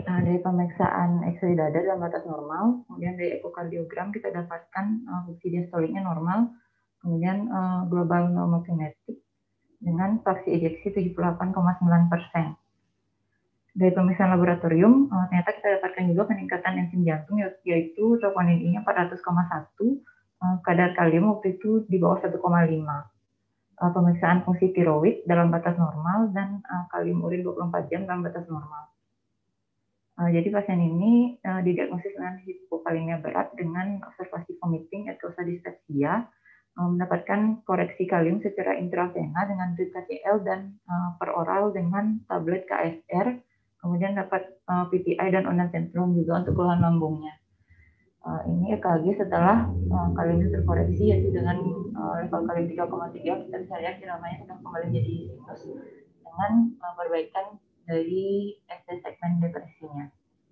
J: Nah, dari pemeriksaan X-ray dada dalam batas normal, kemudian dari ekokardiogram kita dapatkan uh, fungsi diastoliknya normal, kemudian uh, global normokinetik dengan fraksi ejeksi tujuh puluh delapan koma sembilan persen. Dari pemeriksaan laboratorium, uh, ternyata kita dapatkan juga peningkatan enzim jantung, yaitu troponin I-nya empat ratus koma satu, uh, kadar kalium waktu itu di bawah satu koma lima. Uh, pemeriksaan fungsi tiroid dalam batas normal, dan uh, kalium urin dua puluh empat jam dalam batas normal. Uh, jadi pasien ini uh, didiagnosis dengan hipokalemia berat dengan observasi vomiting atau dispepsia, uh, mendapatkan koreksi kalium secara intravena dengan drip K C L dan uh, per oral dengan tablet K S R, kemudian dapat uh, P P I dan onan sentrum juga untuk keluhan lambungnya. Uh, ini E K G setelah uh, kaliumnya terkoreksi, yaitu dengan uh, level kalium tiga koma tiga, kita bisa lihat iramanya sudah kembali menjadi sinus dengan uh, perbaikan dari S D segmen depresinya.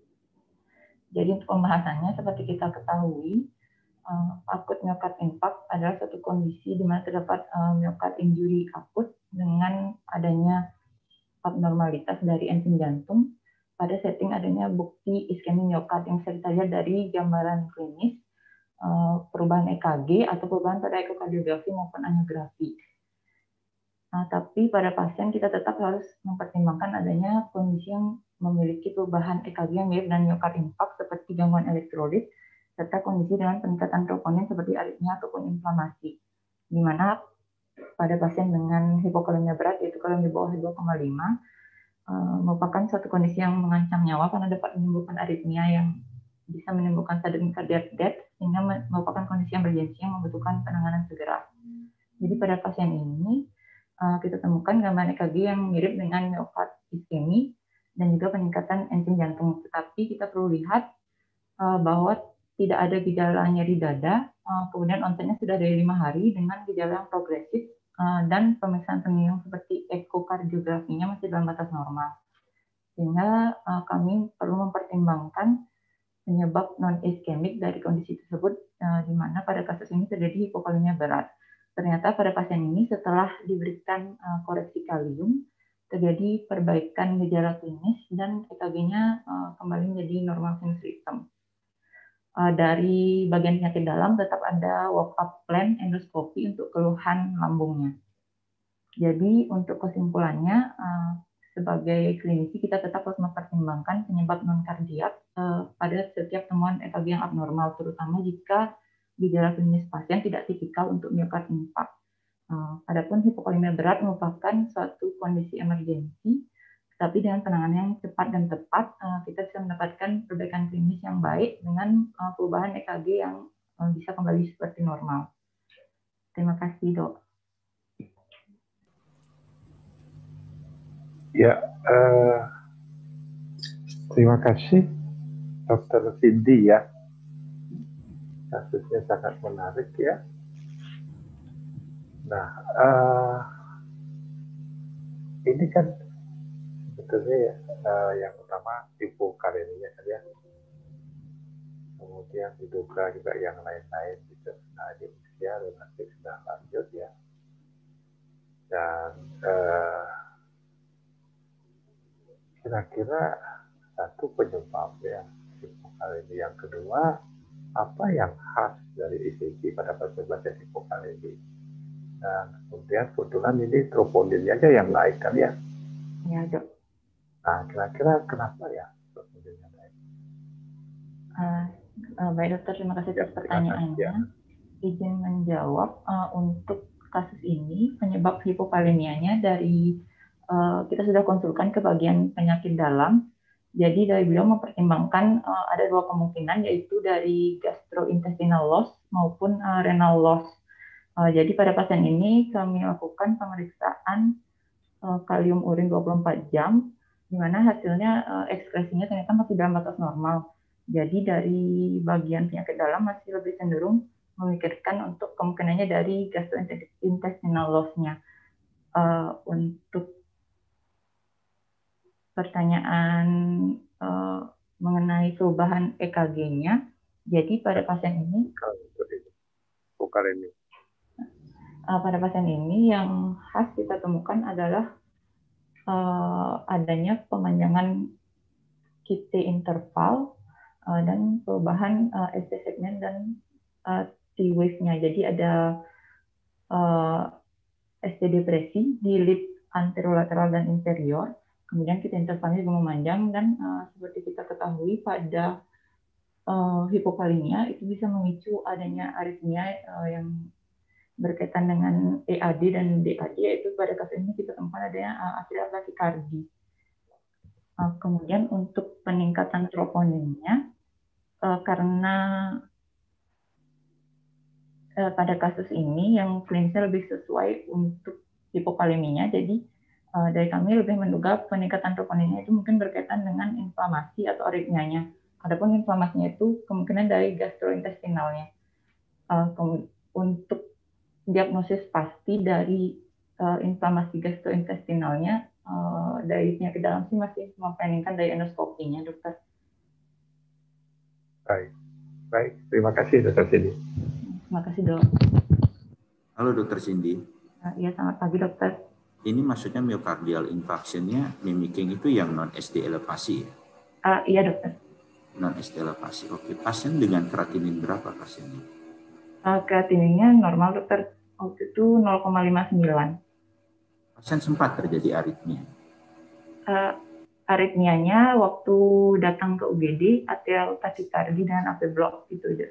J: Jadi untuk pembahasannya, seperti kita ketahui, uh, akut myocard infarct adalah suatu kondisi di mana terdapat uh, myocard injury akut dengan adanya abnormalitas dari enzim jantung pada setting adanya bukti iskemi myocard yang bisa kita lihat dari gambaran klinis, uh, perubahan E K G atau perubahan pada ekokardiografi maupun angiografi. Nah, tapi pada pasien kita tetap harus mempertimbangkan adanya kondisi yang memiliki perubahan E K G yang mirip dengan myocard infarct seperti gangguan elektrolit serta kondisi dengan peningkatan troponin seperti aritmia ataupun inflamasi. Di mana pada pasien dengan hipokalemia berat, yaitu kalium di bawah dua koma lima, uh, merupakan suatu kondisi yang mengancam nyawa karena dapat menimbulkan aritmia yang bisa menimbulkan sudden cardiac death, sehingga merupakan kondisi yang bergensi yang membutuhkan penanganan segera. Jadi pada pasien ini Uh, kita temukan gambaran E K G yang mirip dengan myocard iskemi dan juga peningkatan enzim jantung. Tetapi kita perlu lihat uh, bahwa tidak ada gejala nyeri dada, uh, kemudian onsetnya sudah dari lima hari dengan gejala yang progresif, uh, dan pemeriksaan penunjang seperti ekokardiografinya masih dalam batas normal. Sehingga uh, kami perlu mempertimbangkan penyebab non-iskemik dari kondisi tersebut, uh, di mana pada kasus ini terjadi hipokalemia berat. Ternyata pada pasien ini setelah diberikan uh, koreksi kalium, terjadi perbaikan gejala klinis dan E K G-nya uh, kembali menjadi normal sinus rhythm. Uh, dari bagian penyakit dalam tetap ada walk-up plan endoskopi untuk keluhan lambungnya. Jadi untuk kesimpulannya, uh, sebagai klinisi kita tetap harus mempertimbangkan penyebab non-kardiak uh, pada setiap temuan E K G yang abnormal, terutama jika gejala klinis pasien tidak tipikal untuk myocard infarct. Uh, adapun hipokalemia berat merupakan suatu kondisi emergensi, tapi dengan penanganan yang cepat dan tepat, uh, kita bisa mendapatkan perbaikan klinis yang baik dengan uh, perubahan E K G yang uh, bisa kembali seperti normal. Terima kasih, Dok.
G: Ya, uh, terima kasih, Dokter Cindy ya. Kasusnya sangat menarik ya. Nah, uh, ini kan sebetulnya ya, uh, yang utama hipokaleminya kan ya. Kemudian diduga juga yang lain-lain gitu. Nah, di usia relatif sudah lanjut ya. Dan uh, kira-kira satu penyebab ya hipokalemia. Yang kedua, apa yang khas dari E C G pada pasien-pasien hipokalemi. Dan kemudian kebetulan ini troponinnya aja yang naik kan ya.
J: Ya, Dok.
G: Nah, kira-kira kenapa ya troponinnya naik?
J: Uh, uh, baik, Dokter. Terima kasih atas pertanyaannya. Ya. Izin menjawab, uh, untuk kasus ini penyebab hipokalemianya dari uh, kita sudah konsulkan ke bagian penyakit dalam. Jadi dari beliau mempertimbangkan uh, ada dua kemungkinan, yaitu dari gastrointestinal loss maupun uh, renal loss. Uh, jadi pada pasien ini kami lakukan pemeriksaan uh, kalium urin dua puluh empat jam, di mana hasilnya uh, ekskresinya ternyata masih dalam batas normal. Jadi dari bagian penyakit dalam masih lebih cenderung memikirkan untuk kemungkinannya dari gastrointestinal loss-nya. Uh, untuk pertanyaan uh, mengenai perubahan E K G-nya, jadi pada pasien ini, uh, pada pasien ini yang khas kita temukan adalah uh, adanya pemanjangan Q K T interval, uh, dan perubahan uh, S T segmen dan uh, T wave-nya. Jadi ada uh, S T depresi di lid anterolateral dan inferior, kemudian kita intervalnya juga memanjang, dan uh, seperti kita ketahui pada uh, hipokalemia itu bisa memicu adanya aritmia uh, yang berkaitan dengan E A D dan D A D, yaitu pada kasus ini kita temukan adanya uh, atrial tachycardia. Uh, kemudian untuk peningkatan troponinnya, uh, karena uh, pada kasus ini yang klinisnya lebih sesuai untuk hipokaleminya, jadi uh, dari kami lebih menduga peningkatan troponinnya itu mungkin berkaitan dengan inflamasi atau aritmianya. Adapun inflamasinya itu kemungkinan dari gastrointestinalnya. Uh, untuk diagnosis pasti dari uh, inflamasi gastrointestinalnya uh, dari penyakit dalam sih masih memplanningkan dari endoskopinya, dokter.
G: Baik, baik. Terima kasih, dokter Cindy.
J: Terima kasih, dok.
B: Halo, dokter Cindy.
J: Uh, iya, selamat pagi, dokter.
B: Ini maksudnya myocardial infarction-nya mimicking itu yang non S D elevasi ya?
J: Uh, iya, dokter.
B: Non S D elevasi. Oke, pasien dengan kreatinin berapa pasiennya?
J: Uh, kreatininnya normal, dokter. Waktu itu nol koma lima sembilan.
B: Pasien sempat terjadi aritmia?
J: Uh, aritmianya waktu datang ke U G D, atrial tachycardia dan A P block itu aja.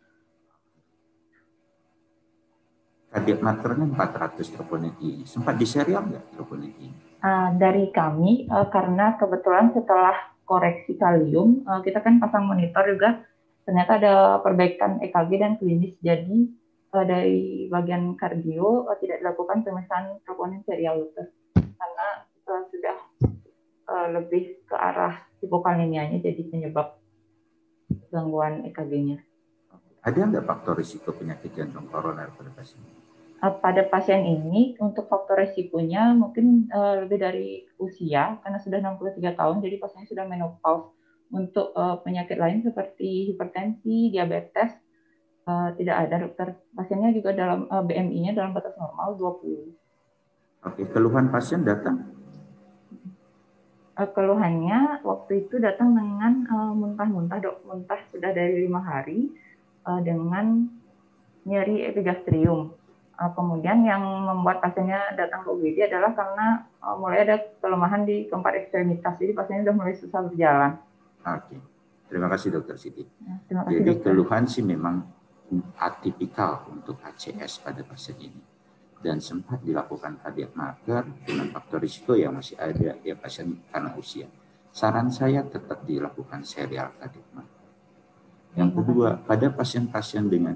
B: Cardiac markernya empat ratus troponin I. Sempat diserial nggak troponin I?
J: Uh, dari kami, uh, karena kebetulan setelah koreksi kalium, uh, kita kan pasang monitor juga, ternyata ada perbaikan E K G dan klinis, jadi uh, dari bagian kardio uh, tidak dilakukan pemeriksaan troponin serial, dokter, karena uh, sudah uh, lebih ke arah hipokalemianya, jadi penyebab gangguan E K G-nya.
B: Ada nggak faktor risiko penyakit jantung koroner pada pasien?
J: Uh, pada pasien ini, untuk faktor risikonya mungkin uh, lebih dari usia, karena sudah enam puluh tiga tahun, jadi pasiennya sudah menopause. Untuk uh, penyakit lain seperti hipertensi, diabetes, uh, tidak ada, dokter. Pasiennya juga dalam uh, B M I-nya dalam batas normal dua puluh.
B: Oke, keluhan pasien datang?
J: Uh, keluhannya waktu itu datang dengan uh, muntah-muntah, dok. Muntah sudah dari lima hari uh, dengan nyeri epigastrium. Uh, kemudian yang membuat pasiennya datang ke U G D adalah karena uh, mulai ada kelemahan di keempat ekstremitas, jadi pasiennya sudah mulai susah berjalan.
B: Oke, terima kasih dokter Siti.
J: Terima kasih,
B: Jadi
J: dokter.
B: keluhan sih memang atipikal untuk A C S pada pasien ini. Dan sempat dilakukan cardiac marker dengan faktor risiko yang masih ada ya pasien karena usia. Saran saya tetap dilakukan serial cardiac marker. Yang kedua, pada pasien-pasien dengan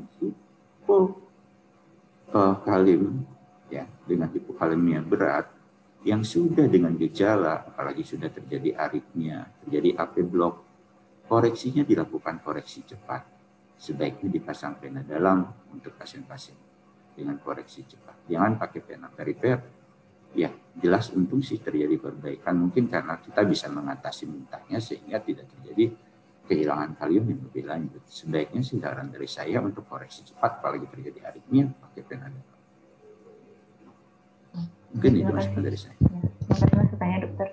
B: hipokalemia, ya, dengan hipokalemia berat, yang sudah dengan gejala, apalagi sudah terjadi aritmia, terjadi A P block, koreksinya dilakukan koreksi cepat. Sebaiknya dipasang pena dalam untuk pasien-pasien dengan koreksi cepat. Jangan pakai pena perifer. Ya, jelas untung sih terjadi perbaikan. Mungkin karena kita bisa mengatasi muntahnya sehingga tidak terjadi kehilangan kalium yang lebih lanjut. Sebaiknya sih saran dari saya untuk koreksi cepat, apalagi terjadi aritmia, pakai pena dalam. Mungkin itu masukan dari saya.
J: Ya, terima kasih masukannya, dokter.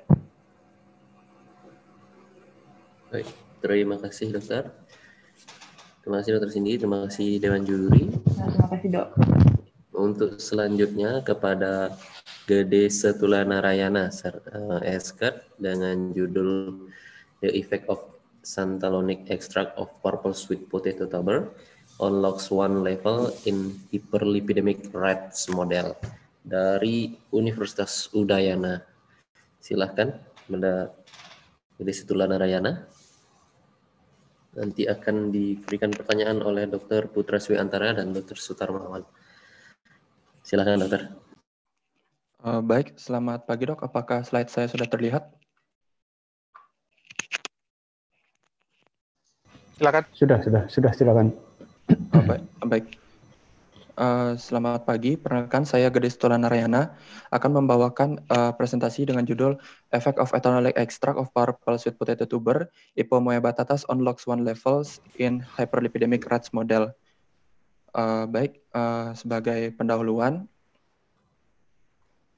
A: Baik, terima kasih dokter. Terima kasih dokter Cindy, terima kasih Dewan Juri.
J: Nah, terima kasih, dok.
A: Untuk selanjutnya kepada Gede Setulana Rayana uh, Eskat dengan judul The Effect of Xanthalonic Extract of Purple Sweet Potato Tuber on LOX one Level in Hyperlipidemic Rats Model dari Universitas Udayana. Silahkan, Benda Gede Setulana Rayana. Nanti akan diberikan pertanyaan oleh dokter Putra Swi Antara dan dokter Sutarmawan. Silahkan, dokter.
M: Uh, baik, selamat pagi, dok. Apakah slide saya sudah terlihat?
D: Silakan.
C: Sudah, sudah, sudah, silakan.
M: Oh, baik, baik. Uh, selamat pagi, perkenalkan saya Gede Setulana Rayana akan membawakan uh, presentasi dengan judul Effect of Ethanolic Extract of Purple Sweet Potato Tuber Hypomoebatatas on LOX one Levels in Hyperlipidemic Rats Model. Uh, baik, uh, sebagai pendahuluan,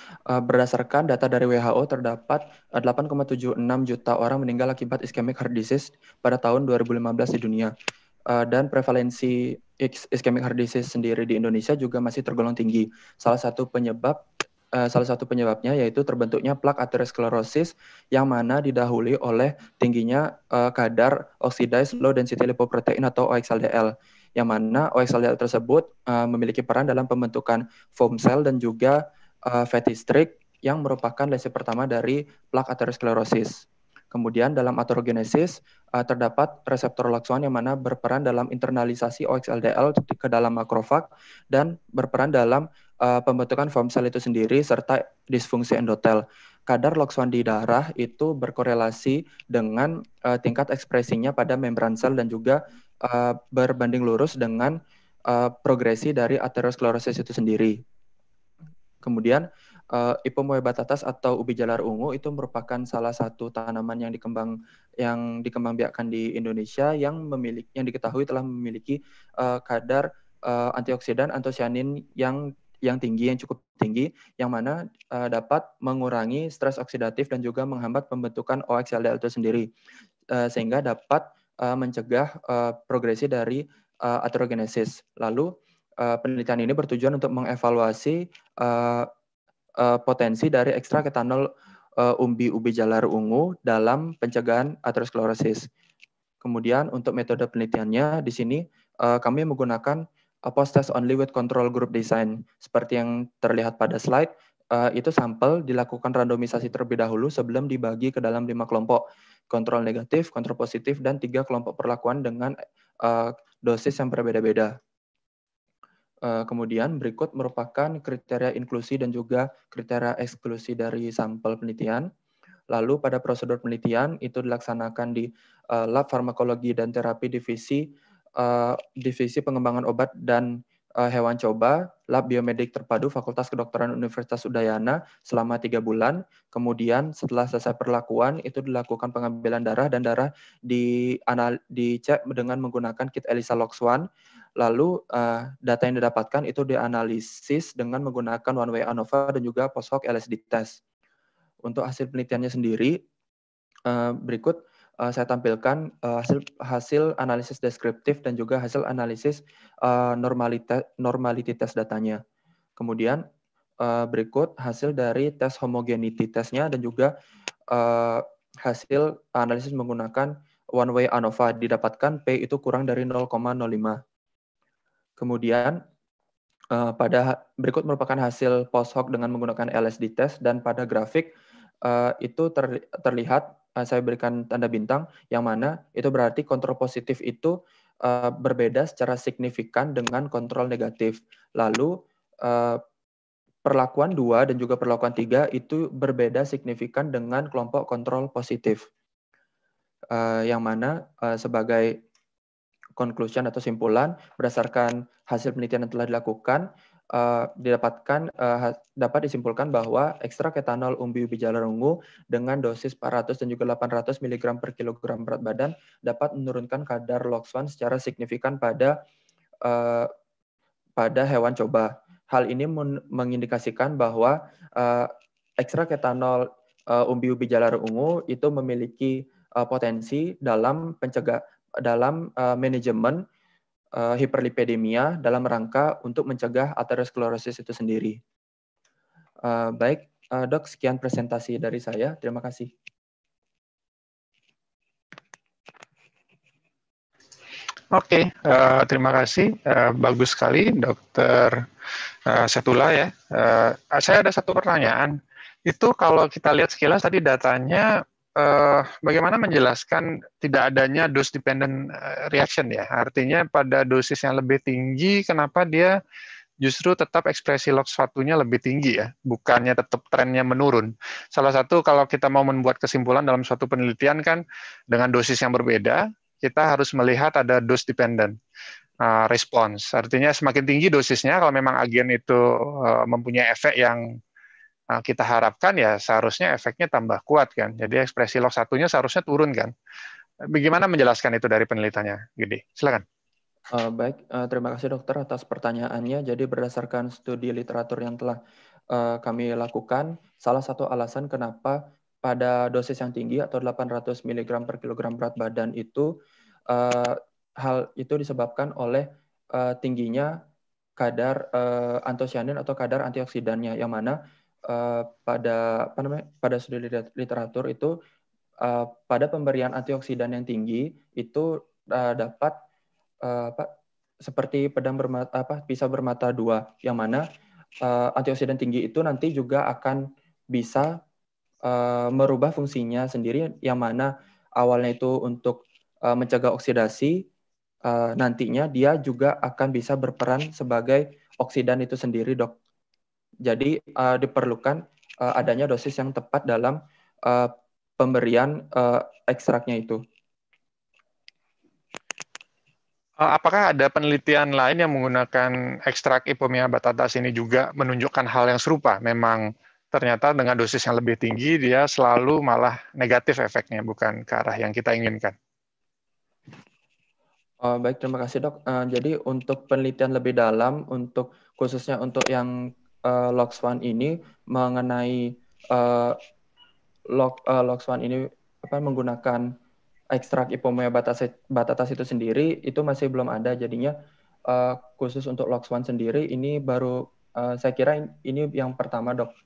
M: Uh, berdasarkan data dari W H O terdapat uh, delapan koma tujuh enam juta orang meninggal akibat ischemic heart disease pada tahun dua ribu lima belas di dunia. Uh, dan prevalensi ischemic heart disease sendiri di Indonesia juga masih tergolong tinggi. Salah satu penyebab uh, salah satu penyebabnya yaitu terbentuknya plak aterosklerosis yang mana didahului oleh tingginya uh, kadar oxidized low density lipoprotein atau O X L D L, yang mana O X L D L tersebut uh, memiliki peran dalam pembentukan foam cell dan juga uh, fatty streak yang merupakan lesi pertama dari plak aterosklerosis. Kemudian dalam atherogenesis uh, terdapat reseptor LOX one yang mana berperan dalam internalisasi O X L D L ke dalam makrofag dan berperan dalam uh, pembentukan foam cell itu sendiri serta disfungsi endotel. Kadar LOX one di darah itu berkorelasi dengan uh, tingkat ekspresinya pada membran sel dan juga uh, berbanding lurus dengan uh, progresi dari aterosklerosis itu sendiri. Kemudian Uh, Ipomoea batatas atau ubi jalar ungu itu merupakan salah satu tanaman yang dikembang yang dikembangbiakkan di Indonesia yang memiliki yang diketahui telah memiliki uh, kadar uh, antioksidan antosianin yang yang tinggi yang cukup tinggi yang mana uh, dapat mengurangi stres oksidatif dan juga menghambat pembentukan O X L D L itu sendiri uh, sehingga dapat uh, mencegah uh, progresi dari uh, atherogenesis. Lalu uh, penelitian ini bertujuan untuk mengevaluasi uh, Uh, potensi dari ekstrak etanol uh, umbi ubi jalar ungu dalam pencegahan aterosklerosis. Kemudian untuk metode penelitiannya di sini uh, kami menggunakan uh, post test only with control group design. Seperti yang terlihat pada slide, uh, itu sampel dilakukan randomisasi terlebih dahulu sebelum dibagi ke dalam lima kelompok, kontrol negatif, kontrol positif, dan tiga kelompok perlakuan dengan uh, dosis yang berbeda-beda. Uh, kemudian berikut merupakan kriteria inklusi dan juga kriteria eksklusi dari sampel penelitian. Lalu pada prosedur penelitian itu dilaksanakan di uh, lab farmakologi dan terapi divisi uh, divisi pengembangan obat dan uh, hewan coba, lab biomedik terpadu Fakultas Kedokteran Universitas Udayana selama tiga bulan. Kemudian setelah selesai perlakuan itu dilakukan pengambilan darah dan darah di anal dicek dengan menggunakan kit ELISA LOX one. Lalu uh, data yang didapatkan itu dianalisis dengan menggunakan one way ANOVA dan juga post hoc L S D test. Untuk hasil penelitiannya sendiri, uh, berikut uh, saya tampilkan uh, hasil hasil analisis deskriptif dan juga hasil analisis uh, normality, normality test datanya. Kemudian uh, berikut hasil dari tes homogeneity testnya dan juga uh, hasil analisis menggunakan one way ANOVA didapatkan P itu kurang dari nol koma nol lima. Kemudian uh, pada berikut merupakan hasil post hoc dengan menggunakan L S D test dan pada grafik uh, itu ter, terlihat uh, saya berikan tanda bintang yang mana itu berarti kontrol positif itu uh, berbeda secara signifikan dengan kontrol negatif. Lalu uh, perlakuan dua dan juga perlakuan tiga itu berbeda signifikan dengan kelompok kontrol positif. Uh, yang mana uh, sebagai conclusion atau simpulan berdasarkan hasil penelitian yang telah dilakukan uh, didapatkan uh, dapat disimpulkan bahwa ekstrak etanol umbi ubi jalar ungu dengan dosis empat ratus dan juga delapan ratus miligram per kilogram berat badan dapat menurunkan kadar LOX one secara signifikan pada uh, pada hewan coba. Hal ini mengindikasikan bahwa uh, ekstrak etanol uh, umbi ubi jalar ungu itu memiliki uh, potensi dalam pencegah dalam uh, manajemen uh, hiperlipidemia dalam rangka untuk mencegah aterosklerosis itu sendiri. Uh, baik, uh, Dok, sekian presentasi dari saya. Terima kasih.
D: Oke, okay, uh, terima kasih. Uh, bagus sekali, Dokter uh, Setula ya. Uh, saya ada satu pertanyaan. Itu kalau kita lihat sekilas tadi datanya, Uh, bagaimana menjelaskan tidak adanya dose dependent reaction ya? Artinya pada dosis yang lebih tinggi, kenapa dia justru tetap ekspresi LOX one-nya lebih tinggi ya? Bukannya tetap trennya menurun. Salah satu kalau kita mau membuat kesimpulan dalam suatu penelitian kan, dengan dosis yang berbeda, kita harus melihat ada dose dependent uh, response. Artinya semakin tinggi dosisnya, kalau memang agen itu uh, mempunyai efek yang Nah, kita harapkan ya seharusnya efeknya tambah kuat kan. Jadi ekspresi LOX one-nya seharusnya turun kan. Bagaimana menjelaskan itu dari penelitiannya, Gede? Silakan.
M: Uh, baik, uh, terima kasih dokter atas pertanyaannya. Jadi berdasarkan studi literatur yang telah uh, kami lakukan, salah satu alasan kenapa pada dosis yang tinggi atau delapan ratus miligram per kilogram berat badan itu, uh, hal itu disebabkan oleh uh, tingginya kadar uh, antosianin atau kadar antioksidannya, yang mana uh, pada apa namanya pada studi literatur itu uh, pada pemberian antioksidan yang tinggi itu uh, dapat uh, apa seperti pedang bermata apa pisau bermata dua, yang mana uh, antioksidan tinggi itu nanti juga akan bisa uh, merubah fungsinya sendiri, yang mana awalnya itu untuk uh, mencegah oksidasi. Uh, nantinya dia juga akan bisa berperan sebagai oksidan itu sendiri, dok. Jadi uh, diperlukan uh, adanya dosis yang tepat dalam uh, pemberian uh, ekstraknya itu.
D: Apakah ada penelitian lain yang menggunakan ekstrak Ipomea batatas ini juga menunjukkan hal yang serupa? Memang ternyata dengan dosis yang lebih tinggi dia selalu malah negatif efeknya, bukan ke arah yang kita inginkan.
M: Oh, baik, terima kasih dok. Uh, jadi untuk penelitian lebih dalam, untuk khususnya untuk yang uh, L O X one ini mengenai uh, uh, L O X one ini apa menggunakan ekstrak Ipomea batatas itu sendiri itu masih belum ada. Jadinya uh, khusus untuk L O X one sendiri ini baru uh, saya kira ini yang pertama, dok.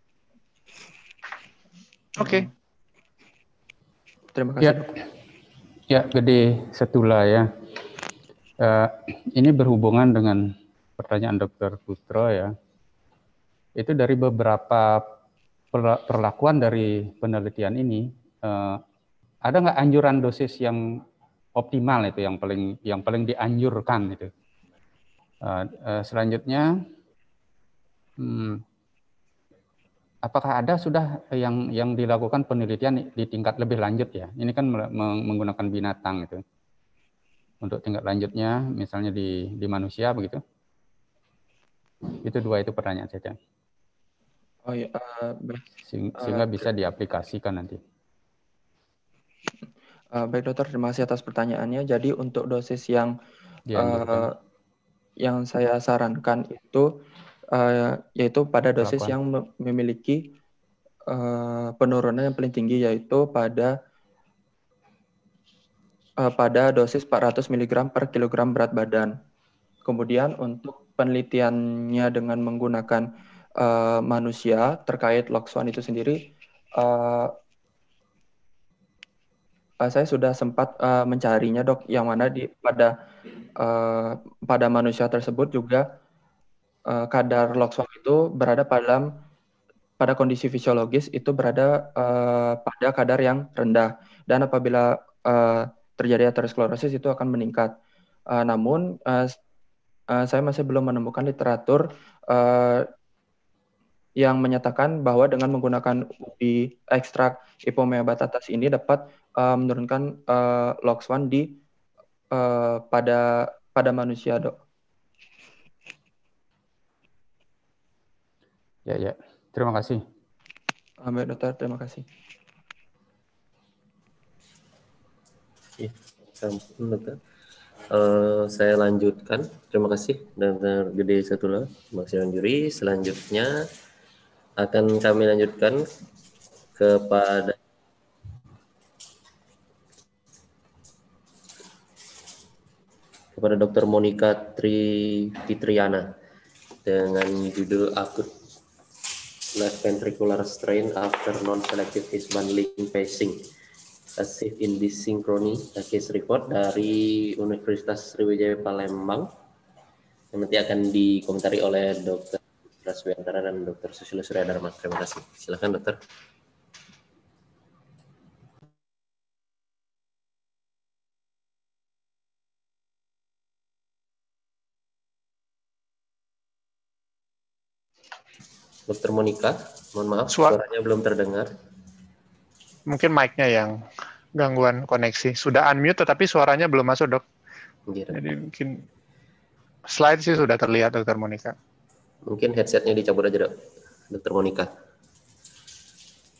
D: Oke. Okay.
M: Terima kasih,
C: ya.
M: dok.
C: Ya, Gede Setula ya. Uh, ini berhubungan dengan pertanyaan Dokter Putro ya. Itu dari beberapa perlakuan dari penelitian ini, uh, ada nggak anjuran dosis yang optimal itu, yang paling yang paling dianjurkan itu. Uh, uh, selanjutnya, hmm, apakah ada sudah yang yang dilakukan penelitian di tingkat lebih lanjut ya? Ini kan menggunakan binatang itu. Untuk tingkat lanjutnya, misalnya di, di manusia begitu. Itu dua itu pertanyaan saja.
M: Oh ya, uh,
C: sehingga uh, bisa diaplikasikan nanti.
M: Uh, baik dokter, terima kasih atas pertanyaannya. Jadi untuk dosis yang uh, yang saya sarankan itu uh, yaitu pada dosis Lakuan. yang memiliki uh, penurunan yang paling tinggi, yaitu pada pada dosis empat ratus miligram per kilogram berat badan. Kemudian untuk penelitiannya dengan menggunakan uh, manusia terkait L O X one itu sendiri, uh, uh, saya sudah sempat uh, mencarinya, dok, yang mana di pada uh, pada manusia tersebut juga uh, kadar L O X one itu berada pada pada kondisi fisiologis itu berada uh, pada kadar yang rendah, dan apabila uh, terjadi aterosklerosis itu akan meningkat. Uh, namun uh, uh, saya masih belum menemukan literatur uh, yang menyatakan bahwa dengan menggunakan ubi ekstrak Ipomea batatas ini dapat uh, menurunkan uh, L O X one di uh, pada pada manusia, dok.
C: Ya ya, terima kasih.
M: Uh, baik dokter, terima kasih.
A: Ya, dokter. Uh, saya lanjutkan. Terima kasih Dokter Gede Setula, Maksimal Juri. Selanjutnya akan kami lanjutkan kepada kepada Dokter Monica Tri Fitriana dengan judul Acute Left Ventricular Strain After Non-Selective Case Bundling Pacing. Safe in Synchrony, case report dari Universitas Sriwijaya Palembang yang nanti akan dikomentari oleh Dokter Raswiantara dan Dokter Susilo Surya Dharma. Terima kasih. Silakan, dokter. Dokter Monica, mohon maaf, Suara. suaranya belum terdengar.
D: Mungkin mic-nya yang gangguan koneksi. Sudah unmute tetapi suaranya belum masuk, dok.
A: Gila.
D: Jadi mungkin slide sih sudah terlihat, Dokter Monica.
A: Mungkin headsetnya dicabut aja, dok. Dokter Monica.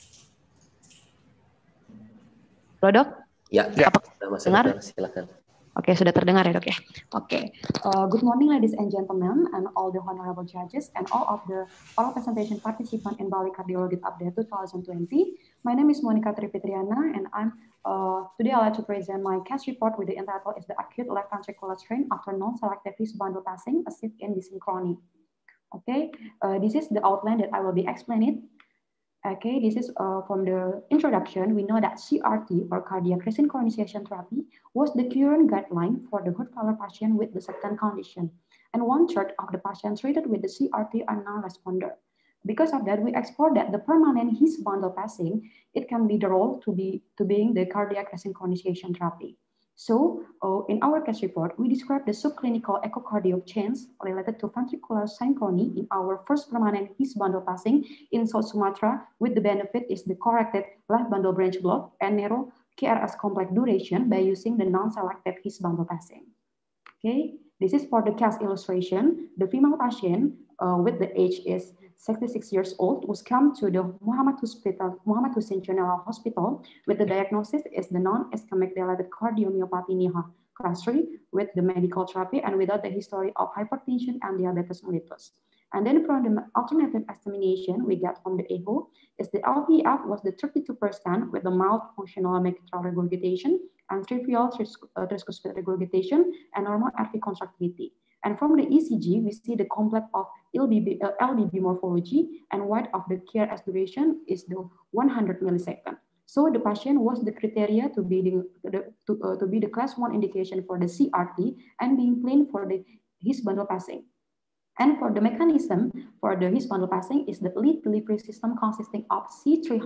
N: Halo, dok?
A: Ya,
N: ya.
A: sudah masuk, dokter. Silakan.
N: Oke, okay, sudah terdengar ya dok ya. Oke, okay. uh, good morning ladies and gentlemen and all the honorable judges and all of the oral presentation participant in Bali Cardiology Update twenty twenty. My name is Monica Tripitriana and I'm uh, today I'd like to present my case report with the entitled is the acute left ventricular strain after non-selective wrist bundle passing, assist in desynchrony. Okay, uh, this is the outline that I will be explaining. Okay, this is uh, from the introduction. We know that C R T or cardiac resynchronization therapy was the current guideline for the heart failure patient with the certain condition. And one third of the patients treated with the C R T are non-responder. Because of that, we explore that the permanent His bundle passing, it can be the role to be to being the cardiac resynchronization therapy. So, uh, in our case report, we describe the subclinical echocardiograph change related to ventricular synchrony in our first permanent His bundle passing in South Sumatra, with the benefit is the corrected left bundle branch block and narrow K R S complex duration by using the non-selective His bundle passing. Okay, this is for the case illustration. The female patient uh, with the age is sixty-six years old was come to the Muhammad Hospital, Muhammad Hussein General Hospital with the diagnosis is the non-ischemic dilated cardiomyopathy N I H A class three with the medical therapy and without the history of hypertension and diabetes mellitus. And then from the alternative examination we got from the echo is the L V F was the thirty-two percent with the mild functional mitral regurgitation and trivial tricuspid regurgitation and normal R V contractility. And from the E C G, we see the complex of L B B, uh, L B B morphology and width of the K R S duration is the one hundred milliseconds. So the patient was the criteria to be the, the to, uh, to be the class one indication for the C R T and being plain for the His bundle passing. And for the mechanism for the His bundle passing is the lead delivery system consisting of C three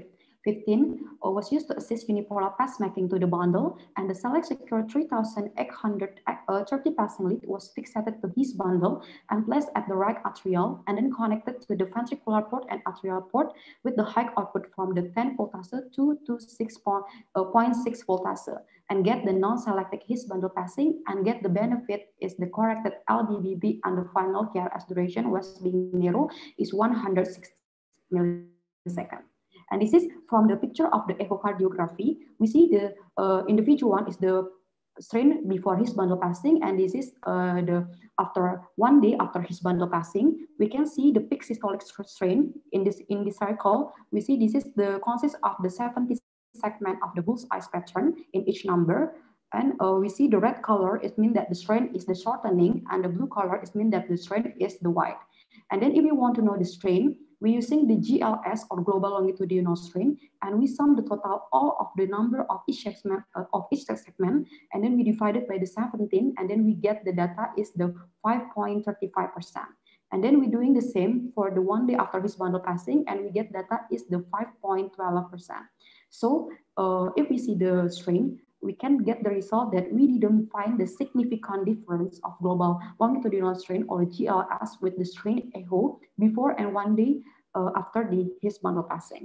N: fifteen was used to assist unipolar pacemaking to the bundle, and the select secure three thousand eight hundred thirty passing lead was fixed to His bundle and placed at the right atrial and then connected to the ventricular port and atrial port with the high output from the ten voltase to, to six point six voltase and get the non-selective His bundle passing and get the benefit is the corrected L B B B and the final K R S duration was being narrow is one hundred sixty milliseconds. And this is from the picture of the echocardiography. We see the uh, individual one is the strain before His bundle passing, and this is uh, the after one day after His bundle passing. We can see the peak systolic strain in this in this circle. We see this is the consists of the seventy segment of the bullseye pattern in each number. And uh, we see the red color, it means that the strain is the shortening, and the blue color, it means that the strain is the wide. And then if we want to know the strain, we're using the G L S or global longitudinal strain, and we sum the total all of the number of each segment, uh, of each segment, and then we divide it by the seventeen, and then we get the data is the five point three five percent. And then we're doing the same for the one day after His bundle passing, and we get data is the five point one two percent. So uh, if we see the strain, we can get the result that we didn't find the significant difference of global longitudinal strain or G L S with the strain echo before and one day uh, after the His bundle passing.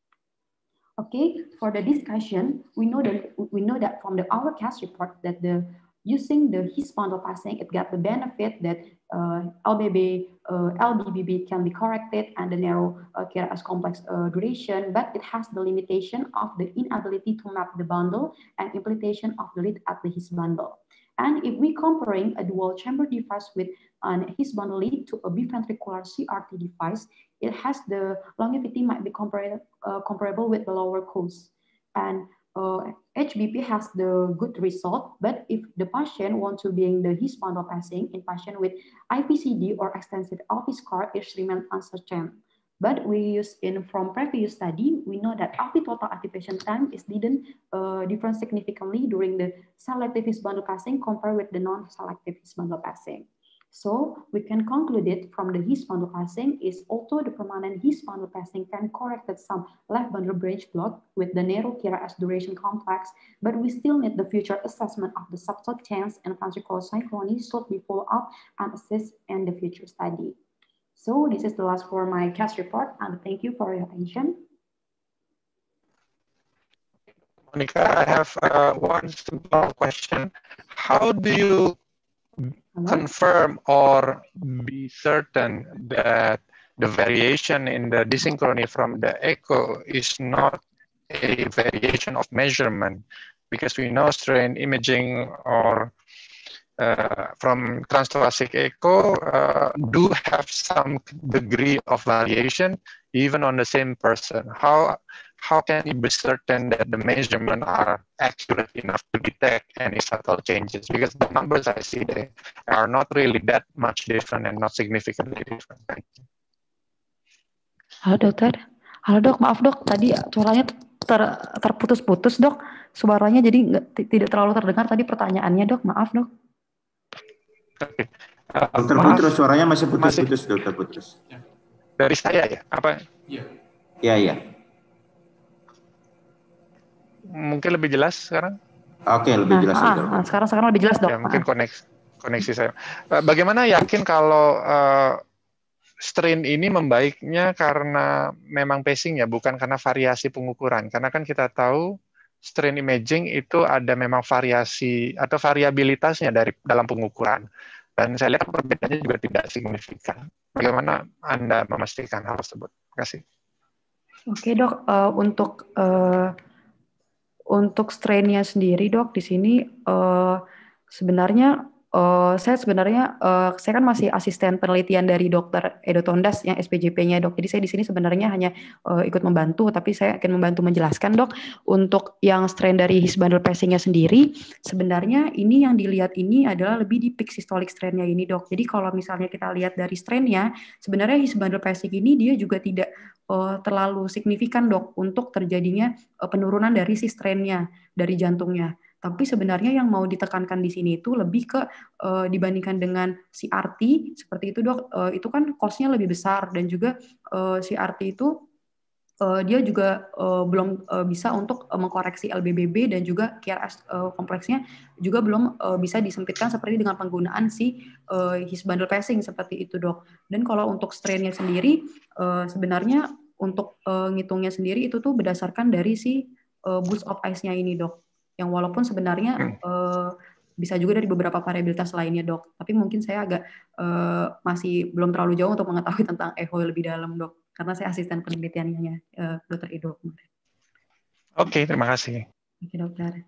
N: Okay, for the discussion, we know that we know that from the our case report that the using the His bundle passing, it got the benefit that uh, L B B, uh, L B B B can be corrected and the narrow uh, K R S complex uh, duration, but it has the limitation of the inability to map the bundle and implementation of the lead at the His bundle. And if we comparing a dual chamber device with an His bundle lead to a biventricular C R T device, it has the longevity might be comparable, uh, comparable with the lower cost. And Uh, H B P has the good result, but if the patient wants to be in the His bundle passing in patient with I P C D or extensive L V score, it remains uncertain. But we use in from previous study, we know that L V total activation time is didn't uh, differ significantly during the selective His bundle passing compared with the non-selective His bundle passing. So we can conclude it from the His bundle passing is although the permanent His bundle passing can correct some left bundle branch block with the narrow K R S duration complex, but we still need the future assessment of the subtotal and ventricular synchrony should be followed up and assessed in the future study. So this is the last for my case report, and thank you for your attention.
D: Monica, I have uh, one simple question. How do you confirm or be certain that the variation in the desynchrony from the echo is not a variation of measurement, because we know strain imaging or uh, from transthoracic echo uh, do have some degree of variation even on the same person. How how can you be certain that the measurements are accurate enough to detect any subtle changes? Because the numbers I see, they are not really that much different and not significantly different. Thank you.
O: Halo dokter, halo dok, maaf dok, tadi suaranya ter, terputus-putus dok, suaranya jadi nggak, tidak terlalu terdengar tadi pertanyaannya dok, maaf dok.
D: Oke. Uh,
B: Dokter
D: maaf,
B: Putrus, suaranya masih putus-putus, Dokter Putrus.
D: dari saya ya, apa?
F: Iya.
B: Iya, iya.
D: Mungkin lebih jelas sekarang?
B: Oke, lebih
O: Nah,
B: jelas.
O: ah, ah, sekarang sekarang lebih jelas dok.
D: Ya, mungkin koneksi koneksi saya. Uh, Bagaimana yakin kalau uh, strain ini membaiknya karena memang pacing ya, bukan karena variasi pengukuran? Karena kan kita tahu strain imaging itu ada memang variasi atau variabilitasnya dari dalam pengukuran. Dan saya lihat perbedaannya juga tidak signifikan. Bagaimana Anda memastikan hal tersebut? Terima kasih.
O: Oke dok, uh, untuk uh, untuk strainnya sendiri dok di sini uh, sebenarnya uh, saya sebenarnya uh, saya kan masih asisten penelitian dari dokter Edo Tondas yang S P J P-nya dok. Jadi saya di sini sebenarnya hanya uh, ikut membantu, tapi saya akan membantu menjelaskan dok. Untuk yang strain dari His bundle pacing-nya sendiri, sebenarnya ini yang dilihat ini adalah lebih di peak systolic strain-nya ini dok. Jadi kalau misalnya kita lihat dari strain-nya, sebenarnya His bundle pacing ini dia juga tidak uh, terlalu signifikan dok untuk terjadinya uh, penurunan dari si strain-nya dari jantungnya. Tapi sebenarnya yang mau ditekankan di sini itu lebih ke uh, dibandingkan dengan C R T seperti itu dok, uh, itu kan cost-nya lebih besar dan juga uh, C R T itu uh, dia juga uh, belum uh, bisa untuk uh, mengkoreksi L B B B dan juga K R S uh, kompleksnya juga belum uh, bisa disempitkan seperti dengan penggunaan si uh, His bundle pacing seperti itu dok. Dan kalau untuk strain-nya sendiri uh, sebenarnya untuk uh, ngitungnya sendiri itu tuh berdasarkan dari si uh, boost of ice-nya ini dok. Yang walaupun sebenarnya uh, bisa juga dari beberapa variabilitas lainnya dok, tapi mungkin saya agak uh, masih belum terlalu jauh untuk mengetahui tentang echo lebih dalam dok, karena saya asisten penelitiannya uh, dokter Edo.
D: Oke, terima kasih.
O: Oke dokter.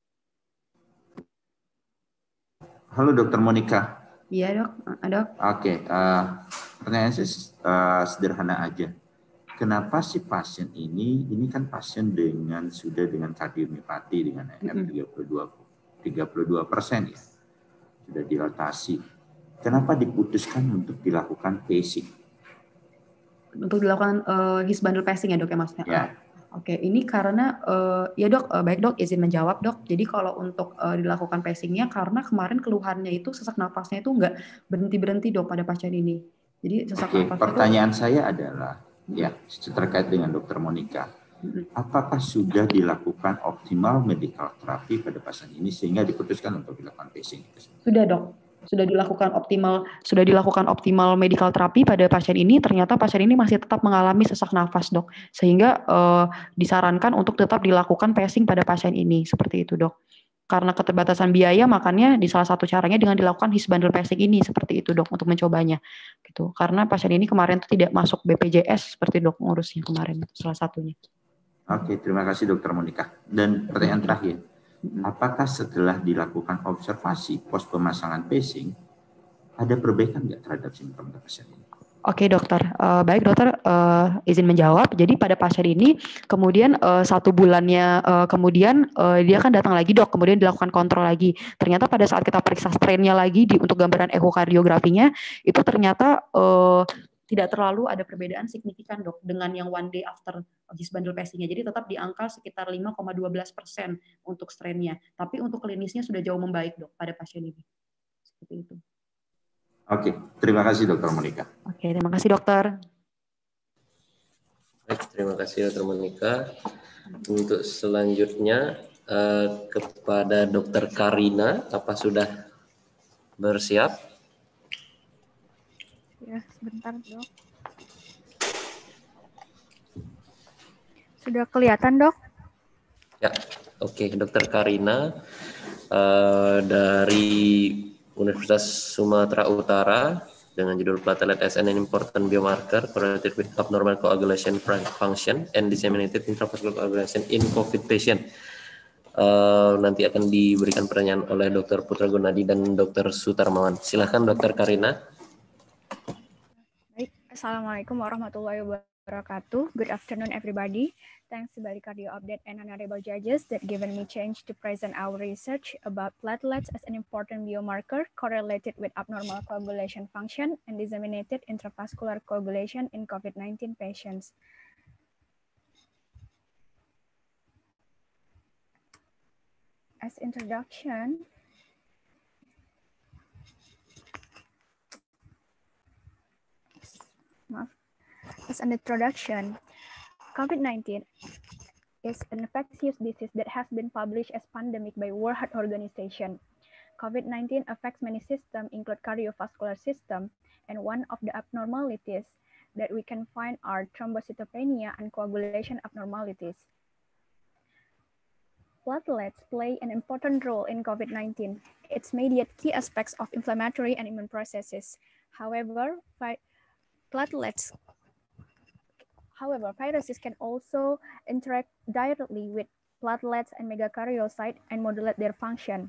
B: Halo dokter Monica.
O: Iya dok, dok.
B: Oke, uh, pertanyaan saya uh, sederhana aja. Kenapa si pasien ini, ini kan pasien dengan sudah dengan kardiomiopati dengan M tiga puluh dua persen ya, sudah dilatasi. Kenapa diputuskan untuk dilakukan pacing?
O: Untuk dilakukan uh, His bundle pacing ya dok ya maksudnya?
B: Ya.
O: Oke, ini karena uh, ya dok, uh, baik dok, izin menjawab dok. Jadi kalau untuk uh, dilakukan pacingnya karena kemarin keluhannya itu sesak nafasnya itu nggak berhenti berhenti dok pada pasien ini. Jadi sesak
B: Oke,
O: nafasnya
B: pertanyaan
O: itu,
B: saya adalah ya terkait dengan dokter Monica, apakah sudah dilakukan optimal medical therapy pada pasien ini sehingga diputuskan untuk dilakukan pacing?
O: Sudah dok, sudah dilakukan optimal, sudah dilakukan optimal medical therapy pada pasien ini. Ternyata pasien ini masih tetap mengalami sesak nafas dok, sehingga uh, disarankan untuk tetap dilakukan pacing pada pasien ini seperti itu dok. Karena keterbatasan biaya, makanya di salah satu caranya dengan dilakukan His bundle pacing ini seperti itu dok untuk mencobanya, gitu. Karena pasien ini kemarin itu tidak masuk B P J S seperti dok ngurusnya kemarin itu salah satunya.
B: Oke, terima kasih dokter Monica. Dan pertanyaan terakhir, apakah setelah dilakukan observasi pos pemasangan pacing ada perbaikan nggak terhadap simptom pasien ini?
O: Oke dokter, uh, baik dokter uh, izin menjawab. Jadi pada pasien ini kemudian uh, satu bulannya uh, kemudian uh, dia kan datang lagi dok, kemudian dilakukan kontrol lagi. Ternyata pada saat kita periksa strainnya lagi di untuk gambaran ekokardiografinya itu ternyata uh, tidak terlalu ada perbedaan signifikan dok dengan yang one day after His bundle pacing-nya. Jadi tetap di angka sekitar lima koma satu dua persen untuk strainnya. Tapi untuk klinisnya sudah jauh membaik dok pada pasien ini. Seperti itu.
B: Oke, terima kasih dokter Monica.
O: Oke, terima kasih dokter.
A: Baik, terima kasih dokter Monica. Untuk selanjutnya uh, kepada dokter Karina, apa sudah bersiap?
I: Ya, sebentar dok. Sudah kelihatan dok?
A: Ya, oke, dokter Karina uh, dari Universitas Sumatera Utara dengan judul Platelet as an Important Biomarker Correlated with Abnormal Coagulation Function and Disseminated Intravascular Coagulation in COVID Patient. uh, nanti akan diberikan pertanyaan oleh Dokter Putra Gunadi dan Dokter Sutarmawan. Silahkan Dokter Karina.
I: Baik, Assalamualaikum warahmatullahi wabarakatuh. Good afternoon, everybody. Thanks to Bali Cardio Update and honorable judges that given me chance to present our research about platelets as an important biomarker correlated with abnormal coagulation function and disseminated intravascular coagulation in COVID nineteen patients. As introduction, As an introduction, COVID nineteen is an infectious disease that has been published as pandemic by World Health Organization. COVID nineteen affects many systems, include cardiovascular system, and one of the abnormalities that we can find are thrombocytopenia and coagulation abnormalities. Platelets play an important role in COVID nineteen. It's mediate key aspects of inflammatory and immune processes. However, platelets However, viruses can also interact directly with platelets and megakaryocytes and modulate their function.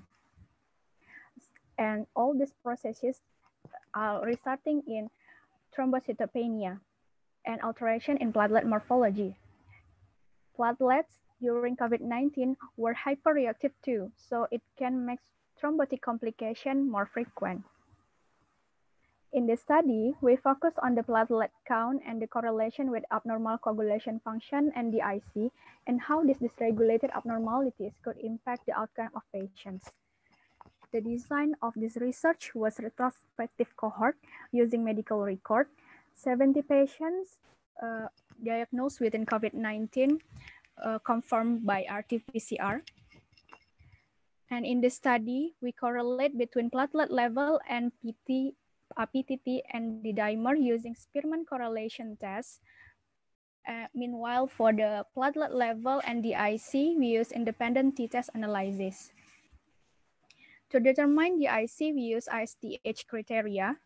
I: And all these processes are resulting in thrombocytopenia and alteration in platelet morphology. Platelets during COVID nineteen were hyperreactive too, so it can make thrombotic complication more frequent. In this study, we focus on the platelet count and the correlation with abnormal coagulation function and D I C, and how these dysregulated abnormalities could impact the outcome of patients. The design of this research was retrospective cohort using medical record. seventy patients uh, diagnosed within COVID nineteen uh, confirmed by R T P C R. And in this study, we correlate between platelet level and P T P T T and the dimer using Spearman correlation test. Uh, meanwhile, for the platelet level and D I C, we use independent t-test analysis. To determine D I C, we use I S T H criteria.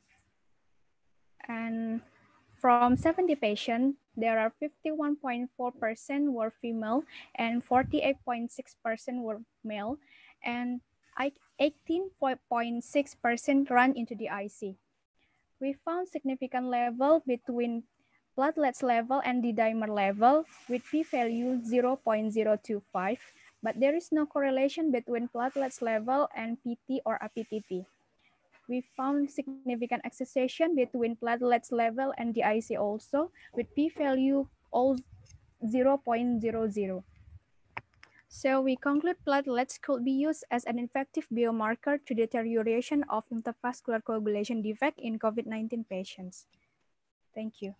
I: And from seventy patients, there are fifty-one point four percent were female and forty-eight point six percent were male, and eighteen point six percent run into the I C. We found significant level between platelets level and the dimer level with p-value zero point zero two five, but there is no correlation between platelets level and P T or A P T T. We found significant association between platelets level and the I C also with p-value zero point zero zero. So we conclude platelets could be used as an effective biomarker to deterioration of intravascular coagulation defect in COVID nineteen patients. Thank you.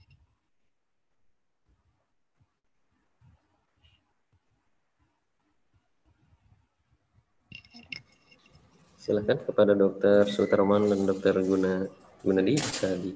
A: Silakan kepada Dokter Sutarman dan Dokter Guna Gunadi bisa di.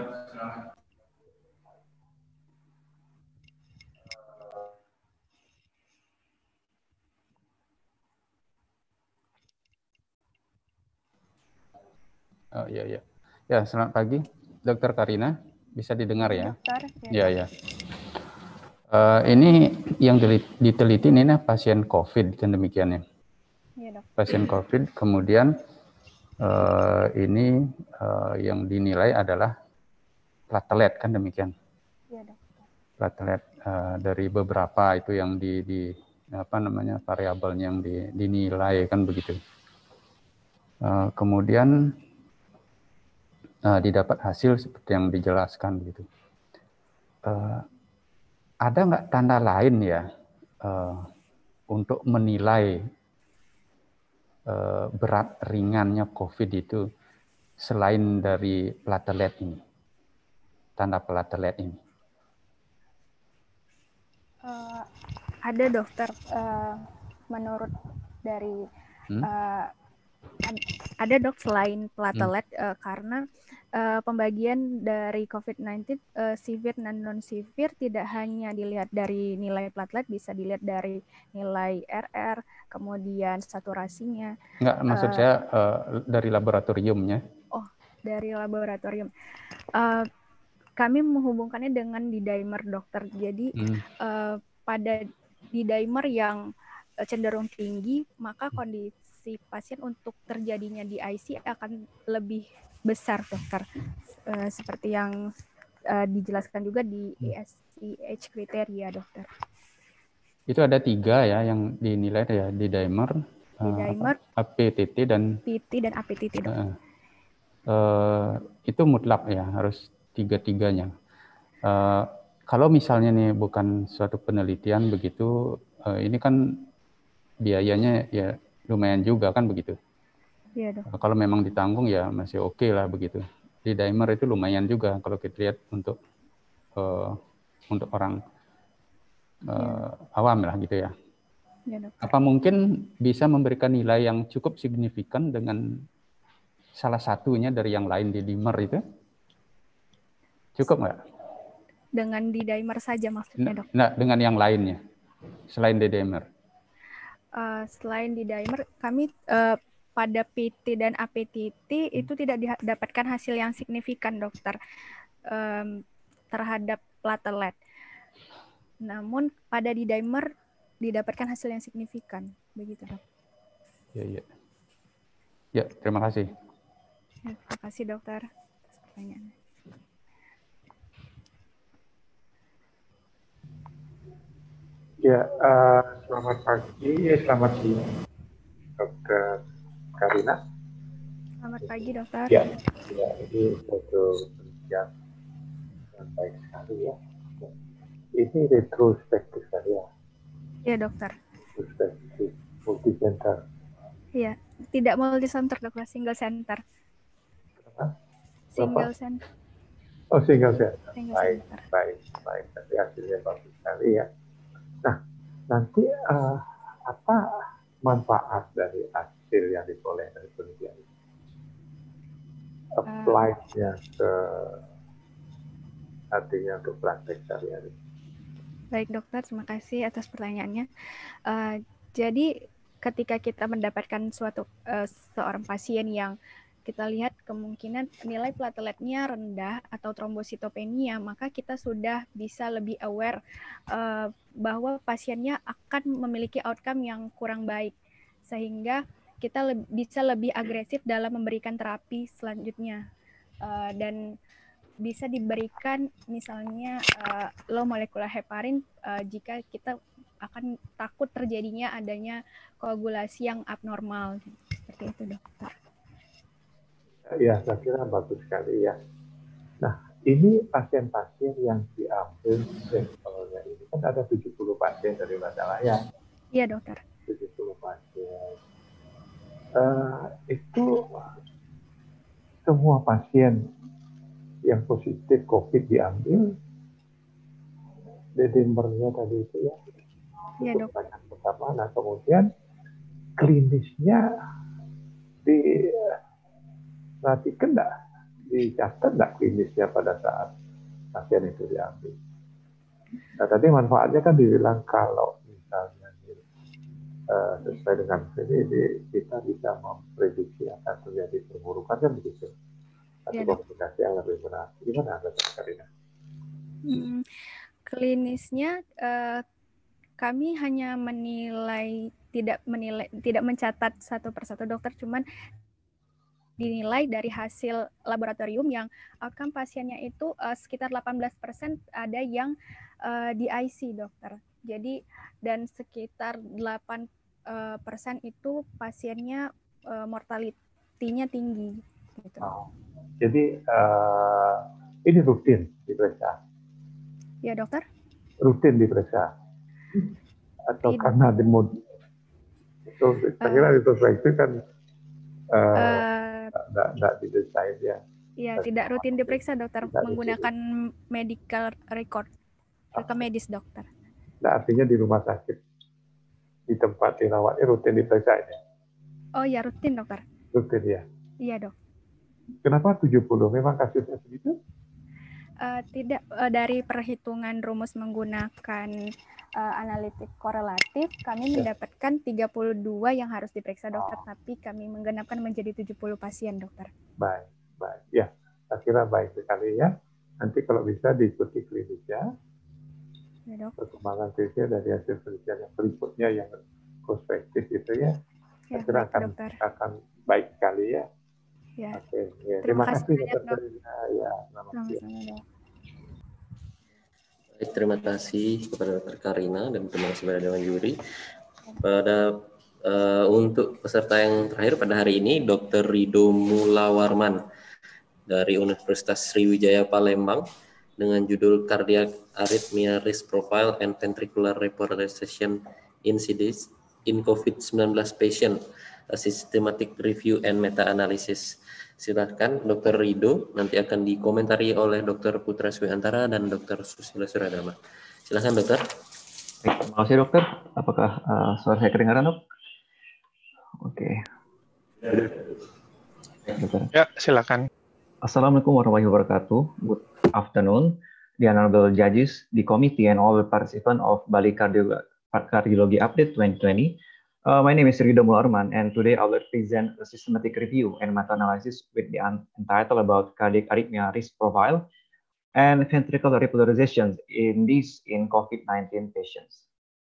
C: Oh iya iya. Ya, selamat pagi, Dokter Karina. Bisa didengar ya?
I: Dokter,
C: ya. Ya, ya. Uh, ini yang diteliti ini nah, pasien COVID kan demikian ya.
I: Ya, dok.
C: Pasien COVID, kemudian uh, ini uh, yang dinilai adalah platelet kan demikian.
I: Ya, dok.
C: Platelet uh, dari beberapa itu yang di, di apa namanya variabelnya yang di, dinilai kan begitu. Uh, kemudian Uh, didapat hasil seperti yang dijelaskan gitu. Uh, ada nggak tanda lain ya uh, untuk menilai uh, berat ringannya COVID itu selain dari platelet ini, tanda platelet ini?
I: Uh, ada dokter, uh, menurut dari hmm? uh, ada dok selain platelet hmm. uh, karena uh, pembagian dari COVID sembilan belas uh, severe dan non severe tidak hanya dilihat dari nilai platelet, bisa dilihat dari nilai R R, kemudian saturasinya.
C: Enggak, maksud uh, saya uh, dari laboratoriumnya.
I: Oh, dari laboratorium. Uh, kami menghubungkannya dengan D-dimer dokter. Jadi hmm. uh, pada D-dimer yang cenderung tinggi, maka kondisi pasien untuk terjadinya di I C akan lebih besar, dokter. Uh, seperti yang uh, dijelaskan juga di E S C H kriteria, dokter.
C: Itu ada tiga ya yang dinilai ya, D-dimer,
I: D-dimer,
C: uh, A P T T dan
I: P T dan A P T T, dokter.
C: Uh, uh, itu mutlak ya, harus tiga-tiganya. Uh, kalau misalnya nih bukan suatu penelitian begitu, uh, ini kan biayanya ya lumayan juga kan begitu.
I: Iya, dok.
C: Uh, kalau memang ditanggung ya masih oke okay lah begitu. D-dimer itu lumayan juga kalau kita lihat untuk uh, untuk orang uh, ya. awam lah gitu ya. Ya, dokter. Apa mungkin bisa memberikan nilai yang cukup signifikan dengan salah satunya dari yang lain D-dimer itu? Cukup nggak?
I: Dengan D-dimer saja maksudnya, dok?
C: Nah, dengan yang lainnya, selain D-dimer.
I: Uh, selain D-dimer, kami uh, pada P T dan A P T T itu tidak didapatkan hasil yang signifikan, dokter, um, terhadap platelet. Namun pada D-dimer didapatkan hasil yang signifikan, begitu, dok.
C: Ya, ya. Ya, terima kasih.
I: Ya, terima kasih, dokter, atas pertanyaannya.
G: Ya, uh, selamat pagi, selamat siang, Dokter Karina.
I: Selamat pagi, dokter.
G: Ya, ya ini suatu penelitian yang baik sekali ya. Ini retrospektif sekali ya.
I: Iya, dokter.
G: Retrospektif, multi center.
I: Iya, tidak multi center, dokter, single center.
G: Kenapa?
I: Single center.
G: Oh, single center.
I: Single
G: baik,
I: center.
G: baik, baik. Tapi hasilnya bagus sekali ya. Nah, nanti uh, apa manfaat dari hasil yang diperoleh dari penelitian ini? Apply-nya ke artinya untuk praktek sehari-hari.
I: Baik, dokter, terima kasih atas pertanyaannya. Uh, jadi ketika kita mendapatkan suatu uh, seorang pasien yang kita lihat kemungkinan nilai plateletnya rendah atau trombositopenia, maka kita sudah bisa lebih aware uh, bahwa pasiennya akan memiliki outcome yang kurang baik, sehingga kita le- bisa lebih agresif dalam memberikan terapi selanjutnya, uh, dan bisa diberikan misalnya uh, low molecular heparin uh, jika kita akan takut terjadinya adanya koagulasi yang abnormal, seperti itu, dokter.
G: Ya, saya kira bagus sekali ya. Nah, ini pasien-pasien yang diambil sampelnya ini kan ada tujuh puluh pasien dari Majalaya.
I: Iya, dokter.
G: tujuh puluh pasien. Uh, itu semua pasien yang positif COVID diambil, D-dimernya tadi itu ya.
I: Iya, dok.
G: Pertama, nah kemudian klinisnya di perhatikan enggak, dicatat enggak klinisnya pada saat pasien itu diambil. Nah tadi manfaatnya kan dibilang kalau misalnya uh, sesuai dengan ini kita bisa memprediksi akan terjadi perburukan kan begitu. Atau ya, komunikasi yang lebih benar. Gimana Dokter Karina?
I: Hmm, klinisnya uh, kami hanya menilai, tidak menilai, tidak mencatat satu persatu, dokter, cuman dinilai dari hasil laboratorium yang outcome pasiennya itu uh, sekitar delapan belas persen ada yang uh, di I C, dokter. Jadi dan sekitar delapan persen itu pasiennya uh, mortality-nya tinggi. Gitu.
G: Oh, jadi uh, ini rutin diperiksa?
I: Ya, dokter.
G: Rutin diperiksa? Atau Tid- karena di mod itu saya kira uh, itu kan uh, uh, tidak didesain ya.
I: Iya, tidak rutin diperiksa, dokter, tidak menggunakan rutin. Medical record, rekam medis, dokter.
G: Nah, artinya di rumah sakit, di tempat dirawatnya rutin diperiksa ini?
I: Oh ya, rutin, dokter.
G: Rutin ya?
I: Iya, dok.
G: Kenapa tujuh puluh? Memang kasusnya segitu?
I: Uh, tidak, uh, dari perhitungan rumus menggunakan uh, analitik korelatif, kami ya. mendapatkan tiga puluh dua yang harus diperiksa, dokter, oh. tapi kami menggenapkan menjadi tujuh puluh pasien, dokter.
G: Baik, baik. Ya, saya kira baik sekali ya. Nanti kalau bisa diikuti klinisnya, ya, dok. Perkembangan klinisnya dari hasil penelitian yang berikutnya yang perspektif itu ya,
I: Ya,
G: saya kira
I: baik,
G: akan
I: dokter.
G: akan baik sekali ya.
I: Ya.
G: Oke, ya.
I: Terima
G: Terima
I: kasih
G: kasih
I: banyak,
G: dokter
I: Dok.
G: Teresa. Ya, selamat siang.
I: Sama-sama, Dok.
A: Baik, terima kasih kepada dokter Karina dan terima kasih kepada Dewan Juri. Pada uh, untuk peserta yang terakhir pada hari ini, dokter Rido Mulawarman dari Universitas Sriwijaya Palembang dengan judul Cardiac Arrhythmia Risk Profile and Ventricular Repolarization Incidence in COVID nineteen Patient, a Systematic Review and Meta-Analysis. Silakan dokter Rido, nanti akan dikomentari oleh dokter Putra Swiantara dan dokter Susilo Suradama. Silakan dokter.
P: Baik, terima kasih dokter. Apakah uh, suara saya kedengaran dok? Oke. Okay.
D: Ya, silakan.
P: Assalamualaikum warahmatullahi wabarakatuh. Good afternoon, the honorable judges, the committee, and all the participants of Bali Cardio Cardiology Update twenty twenty. Uh, my name is Rido Mulawarman, and today I will present a systematic review and meta-analysis with the entitled about cardiac arrhythmia risk profile and ventricular repolarizations in these in COVID nineteen patients.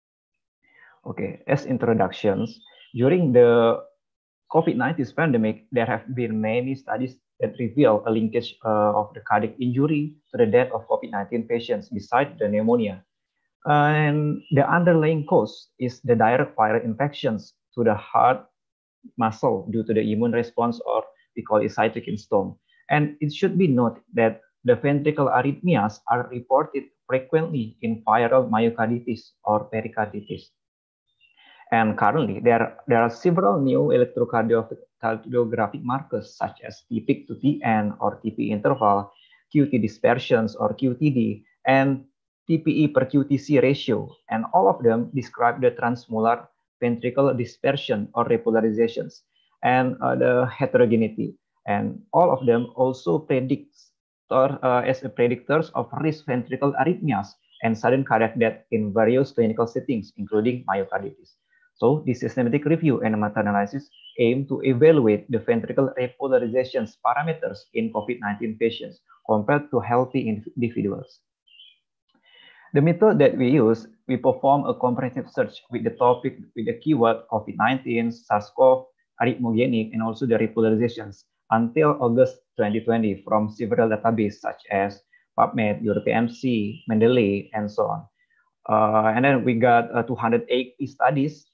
P: Okay, as introductions, during the COVID nineteen pandemic, there have been many studies that reveal a linkage uh, of the cardiac injury to the death of COVID nineteen patients besides the pneumonia. Uh, and the underlying cause is the direct viral infections to the heart muscle due to the immune response, or we call it cytokine storm. And it should be noted that the ventricular arrhythmias are reported frequently in viral myocarditis or pericarditis. And currently, there, there are several new electrocardiographic markers such as T peak to T N or T P interval, Q T dispersions or Q T D, and T P E per Q T C ratio, and all of them describe the transmolar ventricular dispersion or repolarizations and uh, the heterogeneity. And all of them also predicts or uh, as a predictors of risk ventricular arrhythmias and sudden cardiac death in various clinical settings, including myocarditis. So this systematic review and meta-analysis aim to evaluate the ventricular repolarizations parameters in COVID nineteen patients compared to healthy individuals. The method that we use, we perform a comprehensive search with the topic, with the keyword COVID nineteen, SARS-CoV, arrhythmogenic, and also the repolarizations until August twenty twenty from several databases such as PubMed, European M C, Mendeley, and so on. Uh, and then we got uh, two hundred eighty studies.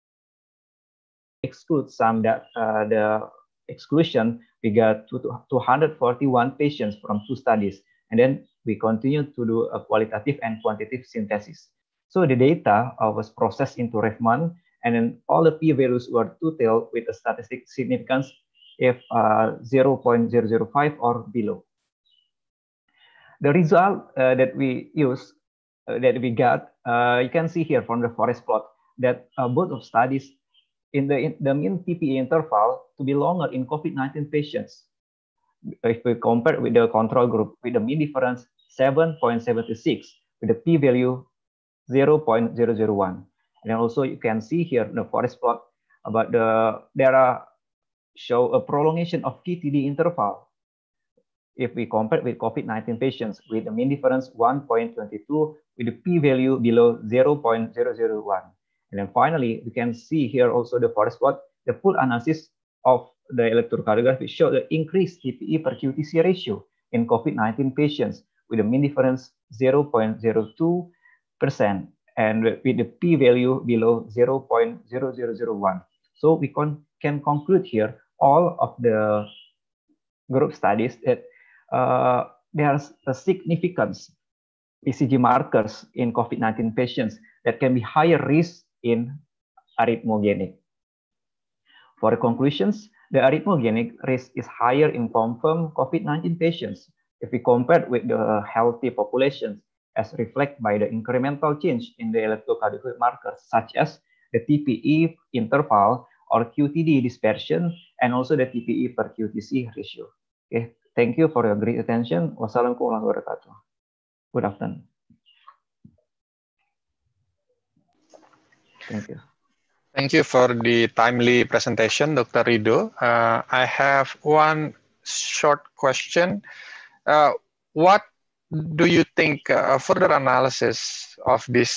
P: Exclude some that uh, the exclusion, we got two hundred forty-one patients from two studies. And then we continue to do a qualitative and quantitative synthesis. So the data uh, was processed into Refman, and then all the p-values were two-tailed with a statistic significance if uh, zero point zero zero five or below. The result uh, that we use, uh, that we got, uh, you can see here from the forest plot that uh, both of studies in the, in the mean T P E interval to be longer in COVID nineteen patients. If we compare with the control group with the mean difference seven point seven six with the p-value zero point zero zero one. And then also you can see here the forest plot about the, there are show a prolongation of T T D interval. If we compare with COVID nineteen patients with the mean difference one point two two with the p-value below zero point zero zero one. And then finally, we can see here also the forest plot, the full analysis of the electrocardiography show the increased T P E per Q T C ratio in COVID nineteen patients with a mean difference zero point zero two percent and with the p-value below zero point zero zero zero one. So we con can conclude here all of the group studies that uh, there's a significance E C G markers in COVID nineteen patients that can be higher risk in arrhythmogenic. For the conclusions, the arrhythmogenic risk is higher in confirmed COVID nineteen patients if we compare with the healthy population, as reflected by the incremental change in the electrocardiogram markers, such as the T P E interval or Q T D dispersion, and also the T P E per Q T C ratio. Okay, thank you for your great attention. Wassalamualaikum warahmatullahi wabarakatuh. Good afternoon. Thank you.
D: Thank you for the timely presentation, Doctor Rido. Uh, I have one short question. Uh, what do you think uh, further analysis of this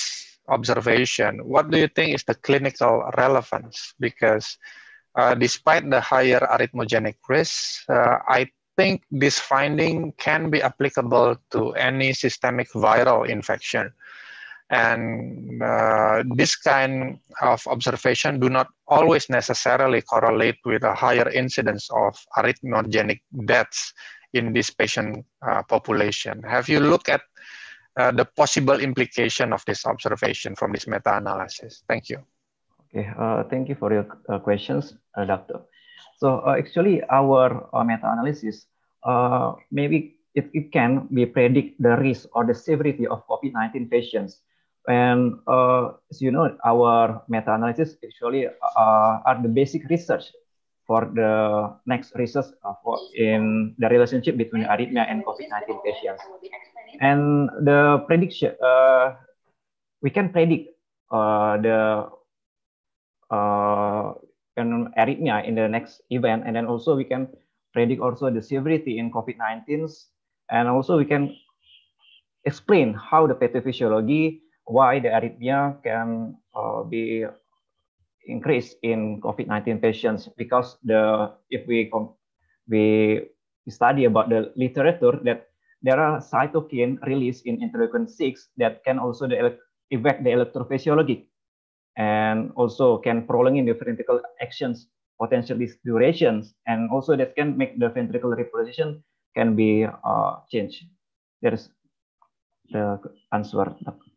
D: observation, what do you think is the clinical relevance? Because uh, despite the higher arrhythmogenic risk, uh, I think this finding can be applicable to any systemic viral infection. And uh, this kind of observation do not always necessarily correlate with a higher incidence of arrhythmogenic deaths in this patient uh, population. Have you looked at uh, the possible implication of this observation from this meta-analysis? Thank you.
P: Okay, uh, thank you for your uh, questions, uh, Doctor. So uh, actually, our uh, meta-analysis uh, maybe it, it can be predict the risk or the severity of COVID nineteen patients. And uh, as you know, our meta-analysis actually uh, are the basic research for the next research uh, for in the relationship between arrhythmia and COVID nineteen patients. And the prediction, uh, we can predict uh, the uh, arrhythmia in the next event, and then also we can predict also the severity in COVID nineteen, and also we can explain how the pathophysiology, why the arrhythmia can uh, be increase in COVID nineteen patients, because the if we we study about the literature that there are cytokine release in interleukin six that can also the, affect the electrophysiology and also can prolonging the ventricle actions, potential durations, and also that can make the ventricle reposition can be uh, changed. There's the answer.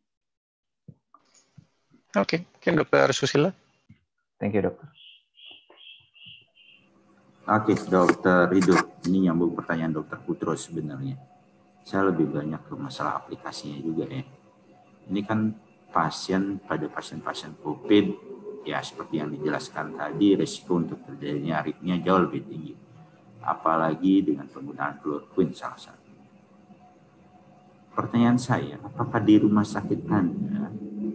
D: Oke, okay. Mungkin Dokter Susila.
P: Thank you, Dokter.
B: Oke, okay, Dokter Ridho. Ini nyambung pertanyaan Dokter Putro sebenarnya. Saya lebih banyak ke masalah aplikasinya juga ya. Ini kan pasien pada pasien-pasien COVID, ya seperti yang dijelaskan tadi, risiko untuk terjadinya arrhythmia jauh lebih tinggi. Apalagi dengan penggunaan chloroquine salah satu. Pertanyaan saya, apakah di rumah sakit Anda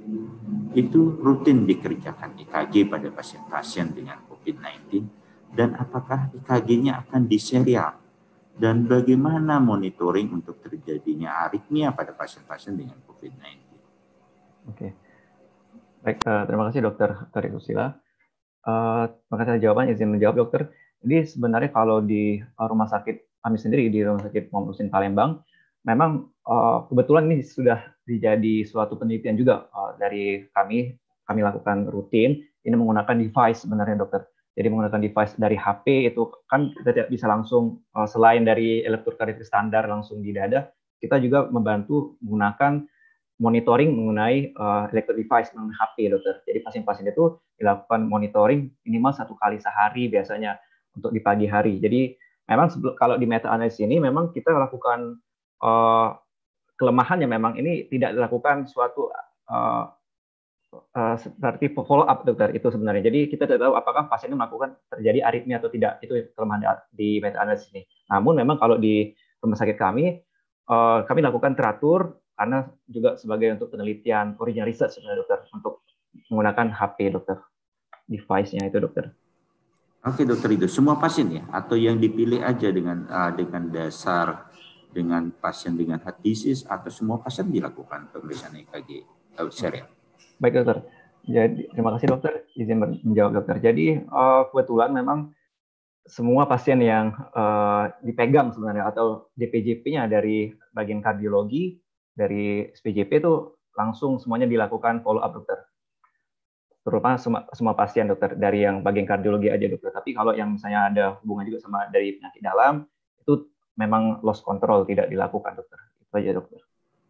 B: itu rutin dikerjakan E K G pada pasien-pasien dengan COVID sembilan belas, dan apakah E K G-nya akan diserial, dan bagaimana monitoring untuk terjadinya aritmia pada pasien-pasien dengan COVID sembilan belas?
P: Oke, baik, uh, terima kasih Dokter Tari Susila. Uh, terima kasih jawaban, izin menjawab Dokter. Jadi sebenarnya kalau di uh, rumah sakit kami sendiri di Rumah Sakit Muhammad Husin Palembang, memang uh, kebetulan ini sudah dijadi suatu penelitian juga uh, dari kami, kami lakukan rutin, ini menggunakan device sebenarnya Dokter. Jadi menggunakan device dari H P itu kan kita tidak bisa langsung, uh, selain dari elektrokardiografi standar langsung di dada, kita juga membantu menggunakan monitoring mengenai uh, electro device dengan H P Dokter. Jadi pasien-pasien itu dilakukan monitoring minimal satu kali sehari biasanya untuk di pagi hari. Jadi memang kalau di meta-analisis ini memang kita lakukan uh, kelemahannya memang ini tidak dilakukan suatu uh, uh, seperti follow up Dokter itu sebenarnya. Jadi kita tidak tahu apakah pasien ini melakukan terjadi aritmia atau tidak. Itu kelemahan di meta-analisis ini. Namun memang kalau di rumah sakit kami, uh, kami lakukan teratur karena juga sebagai untuk penelitian original research sebenarnya Dokter, untuk menggunakan H P Dokter, device-nya itu Dokter.
B: Oke Dokter, itu semua pasien ya, atau yang dipilih aja dengan uh, dengan dasar dengan pasien dengan heart disease, atau semua pasien dilakukan pemeriksaan E K G uh, serial?
P: Baik Dokter, jadi terima kasih Dokter, izin menjawab Dokter. Jadi uh, kebetulan memang semua pasien yang uh, dipegang sebenarnya atau D P J P-nya dari bagian kardiologi, dari S P J P itu langsung semuanya dilakukan follow up Dokter. Terutama semua, semua pasien Dokter, dari yang bagian kardiologi aja Dokter. Tapi kalau yang misalnya ada hubungan juga sama dari penyakit dalam, itu memang loss control, tidak dilakukan Dokter. Itu aja Dokter.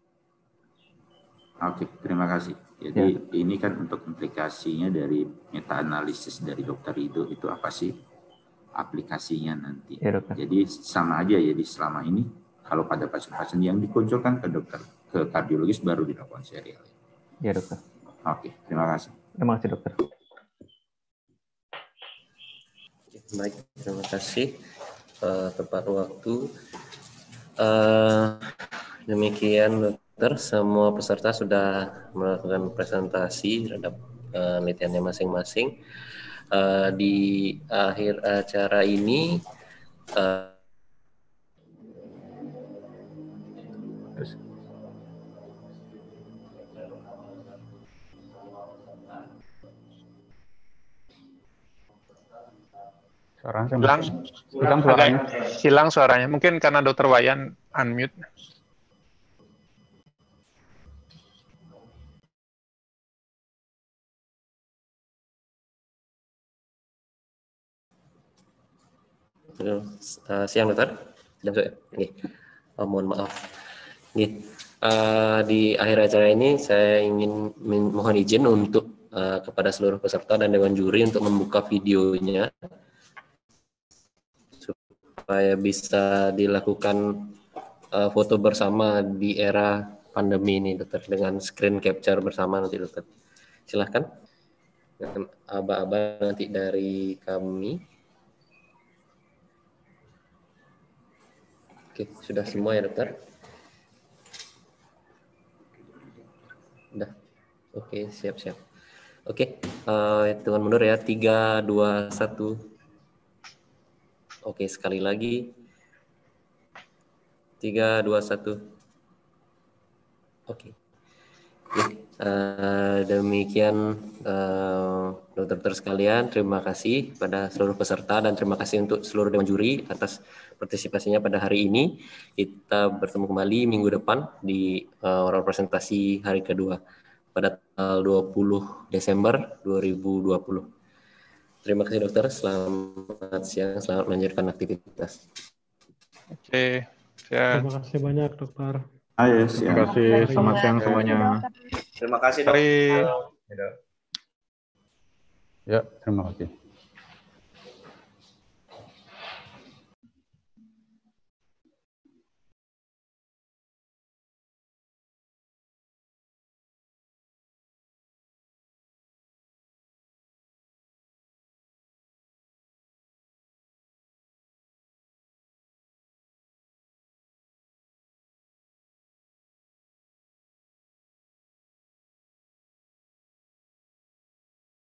B: Oke, terima kasih. Jadi ya, ini kan untuk implikasinya dari meta-analisis dari Dokter Ridho itu apa sih aplikasinya nanti. Ya, jadi sama aja ya, di selama ini kalau pada pasien-pasien yang dikunjungkan ke dokter, ke kardiologis baru dilakukan serial.
P: Ya Dokter.
B: Oke, terima kasih.
P: Terima kasih Dokter.
A: Baik, terima kasih. Uh, tepat waktu. Uh, demikian Dokter, semua peserta sudah melakukan presentasi terhadap uh, penelitiannya masing-masing. Uh, di akhir acara ini, uh,
C: Suaranya
D: hilang,
C: hilang suaranya.
D: Hilang suaranya. Mungkin karena Dokter Wayan unmute.
A: Uh, siang dokter, sudah sore. Okay. Oh, mohon maaf. Okay. Uh, di akhir acara ini saya ingin mohon izin untuk uh, kepada seluruh peserta dan dewan juri untuk membuka videonya supaya bisa dilakukan uh, foto bersama di era pandemi ini dokter, dengan screen capture bersama nanti dokter. Silahkan dengan aba-aba nanti dari kami. Oke, sudah semua ya dokter? Sudah. Oke, siap-siap. Oke, uh, hitungan mundur ya. tiga, dua, satu. Oke, sekali lagi. tiga, dua, satu. Oke. Oke, uh, demikian uh, dokter-dokter sekalian. Terima kasih pada seluruh peserta dan terima kasih untuk seluruh dewan juri atas partisipasinya pada hari ini. Kita bertemu kembali minggu depan di uh, oral presentasi hari kedua pada tanggal dua puluh Desember dua ribu dua puluh. Terima kasih dokter, selamat siang, selamat melanjutkan aktivitas.
D: Oke, ya.
E: Terima kasih banyak dokter.
B: Ayo,
C: terima kasih, selamat siang semuanya.
L: Terima kasih dok.
D: Mari.
C: Ya, terima kasih.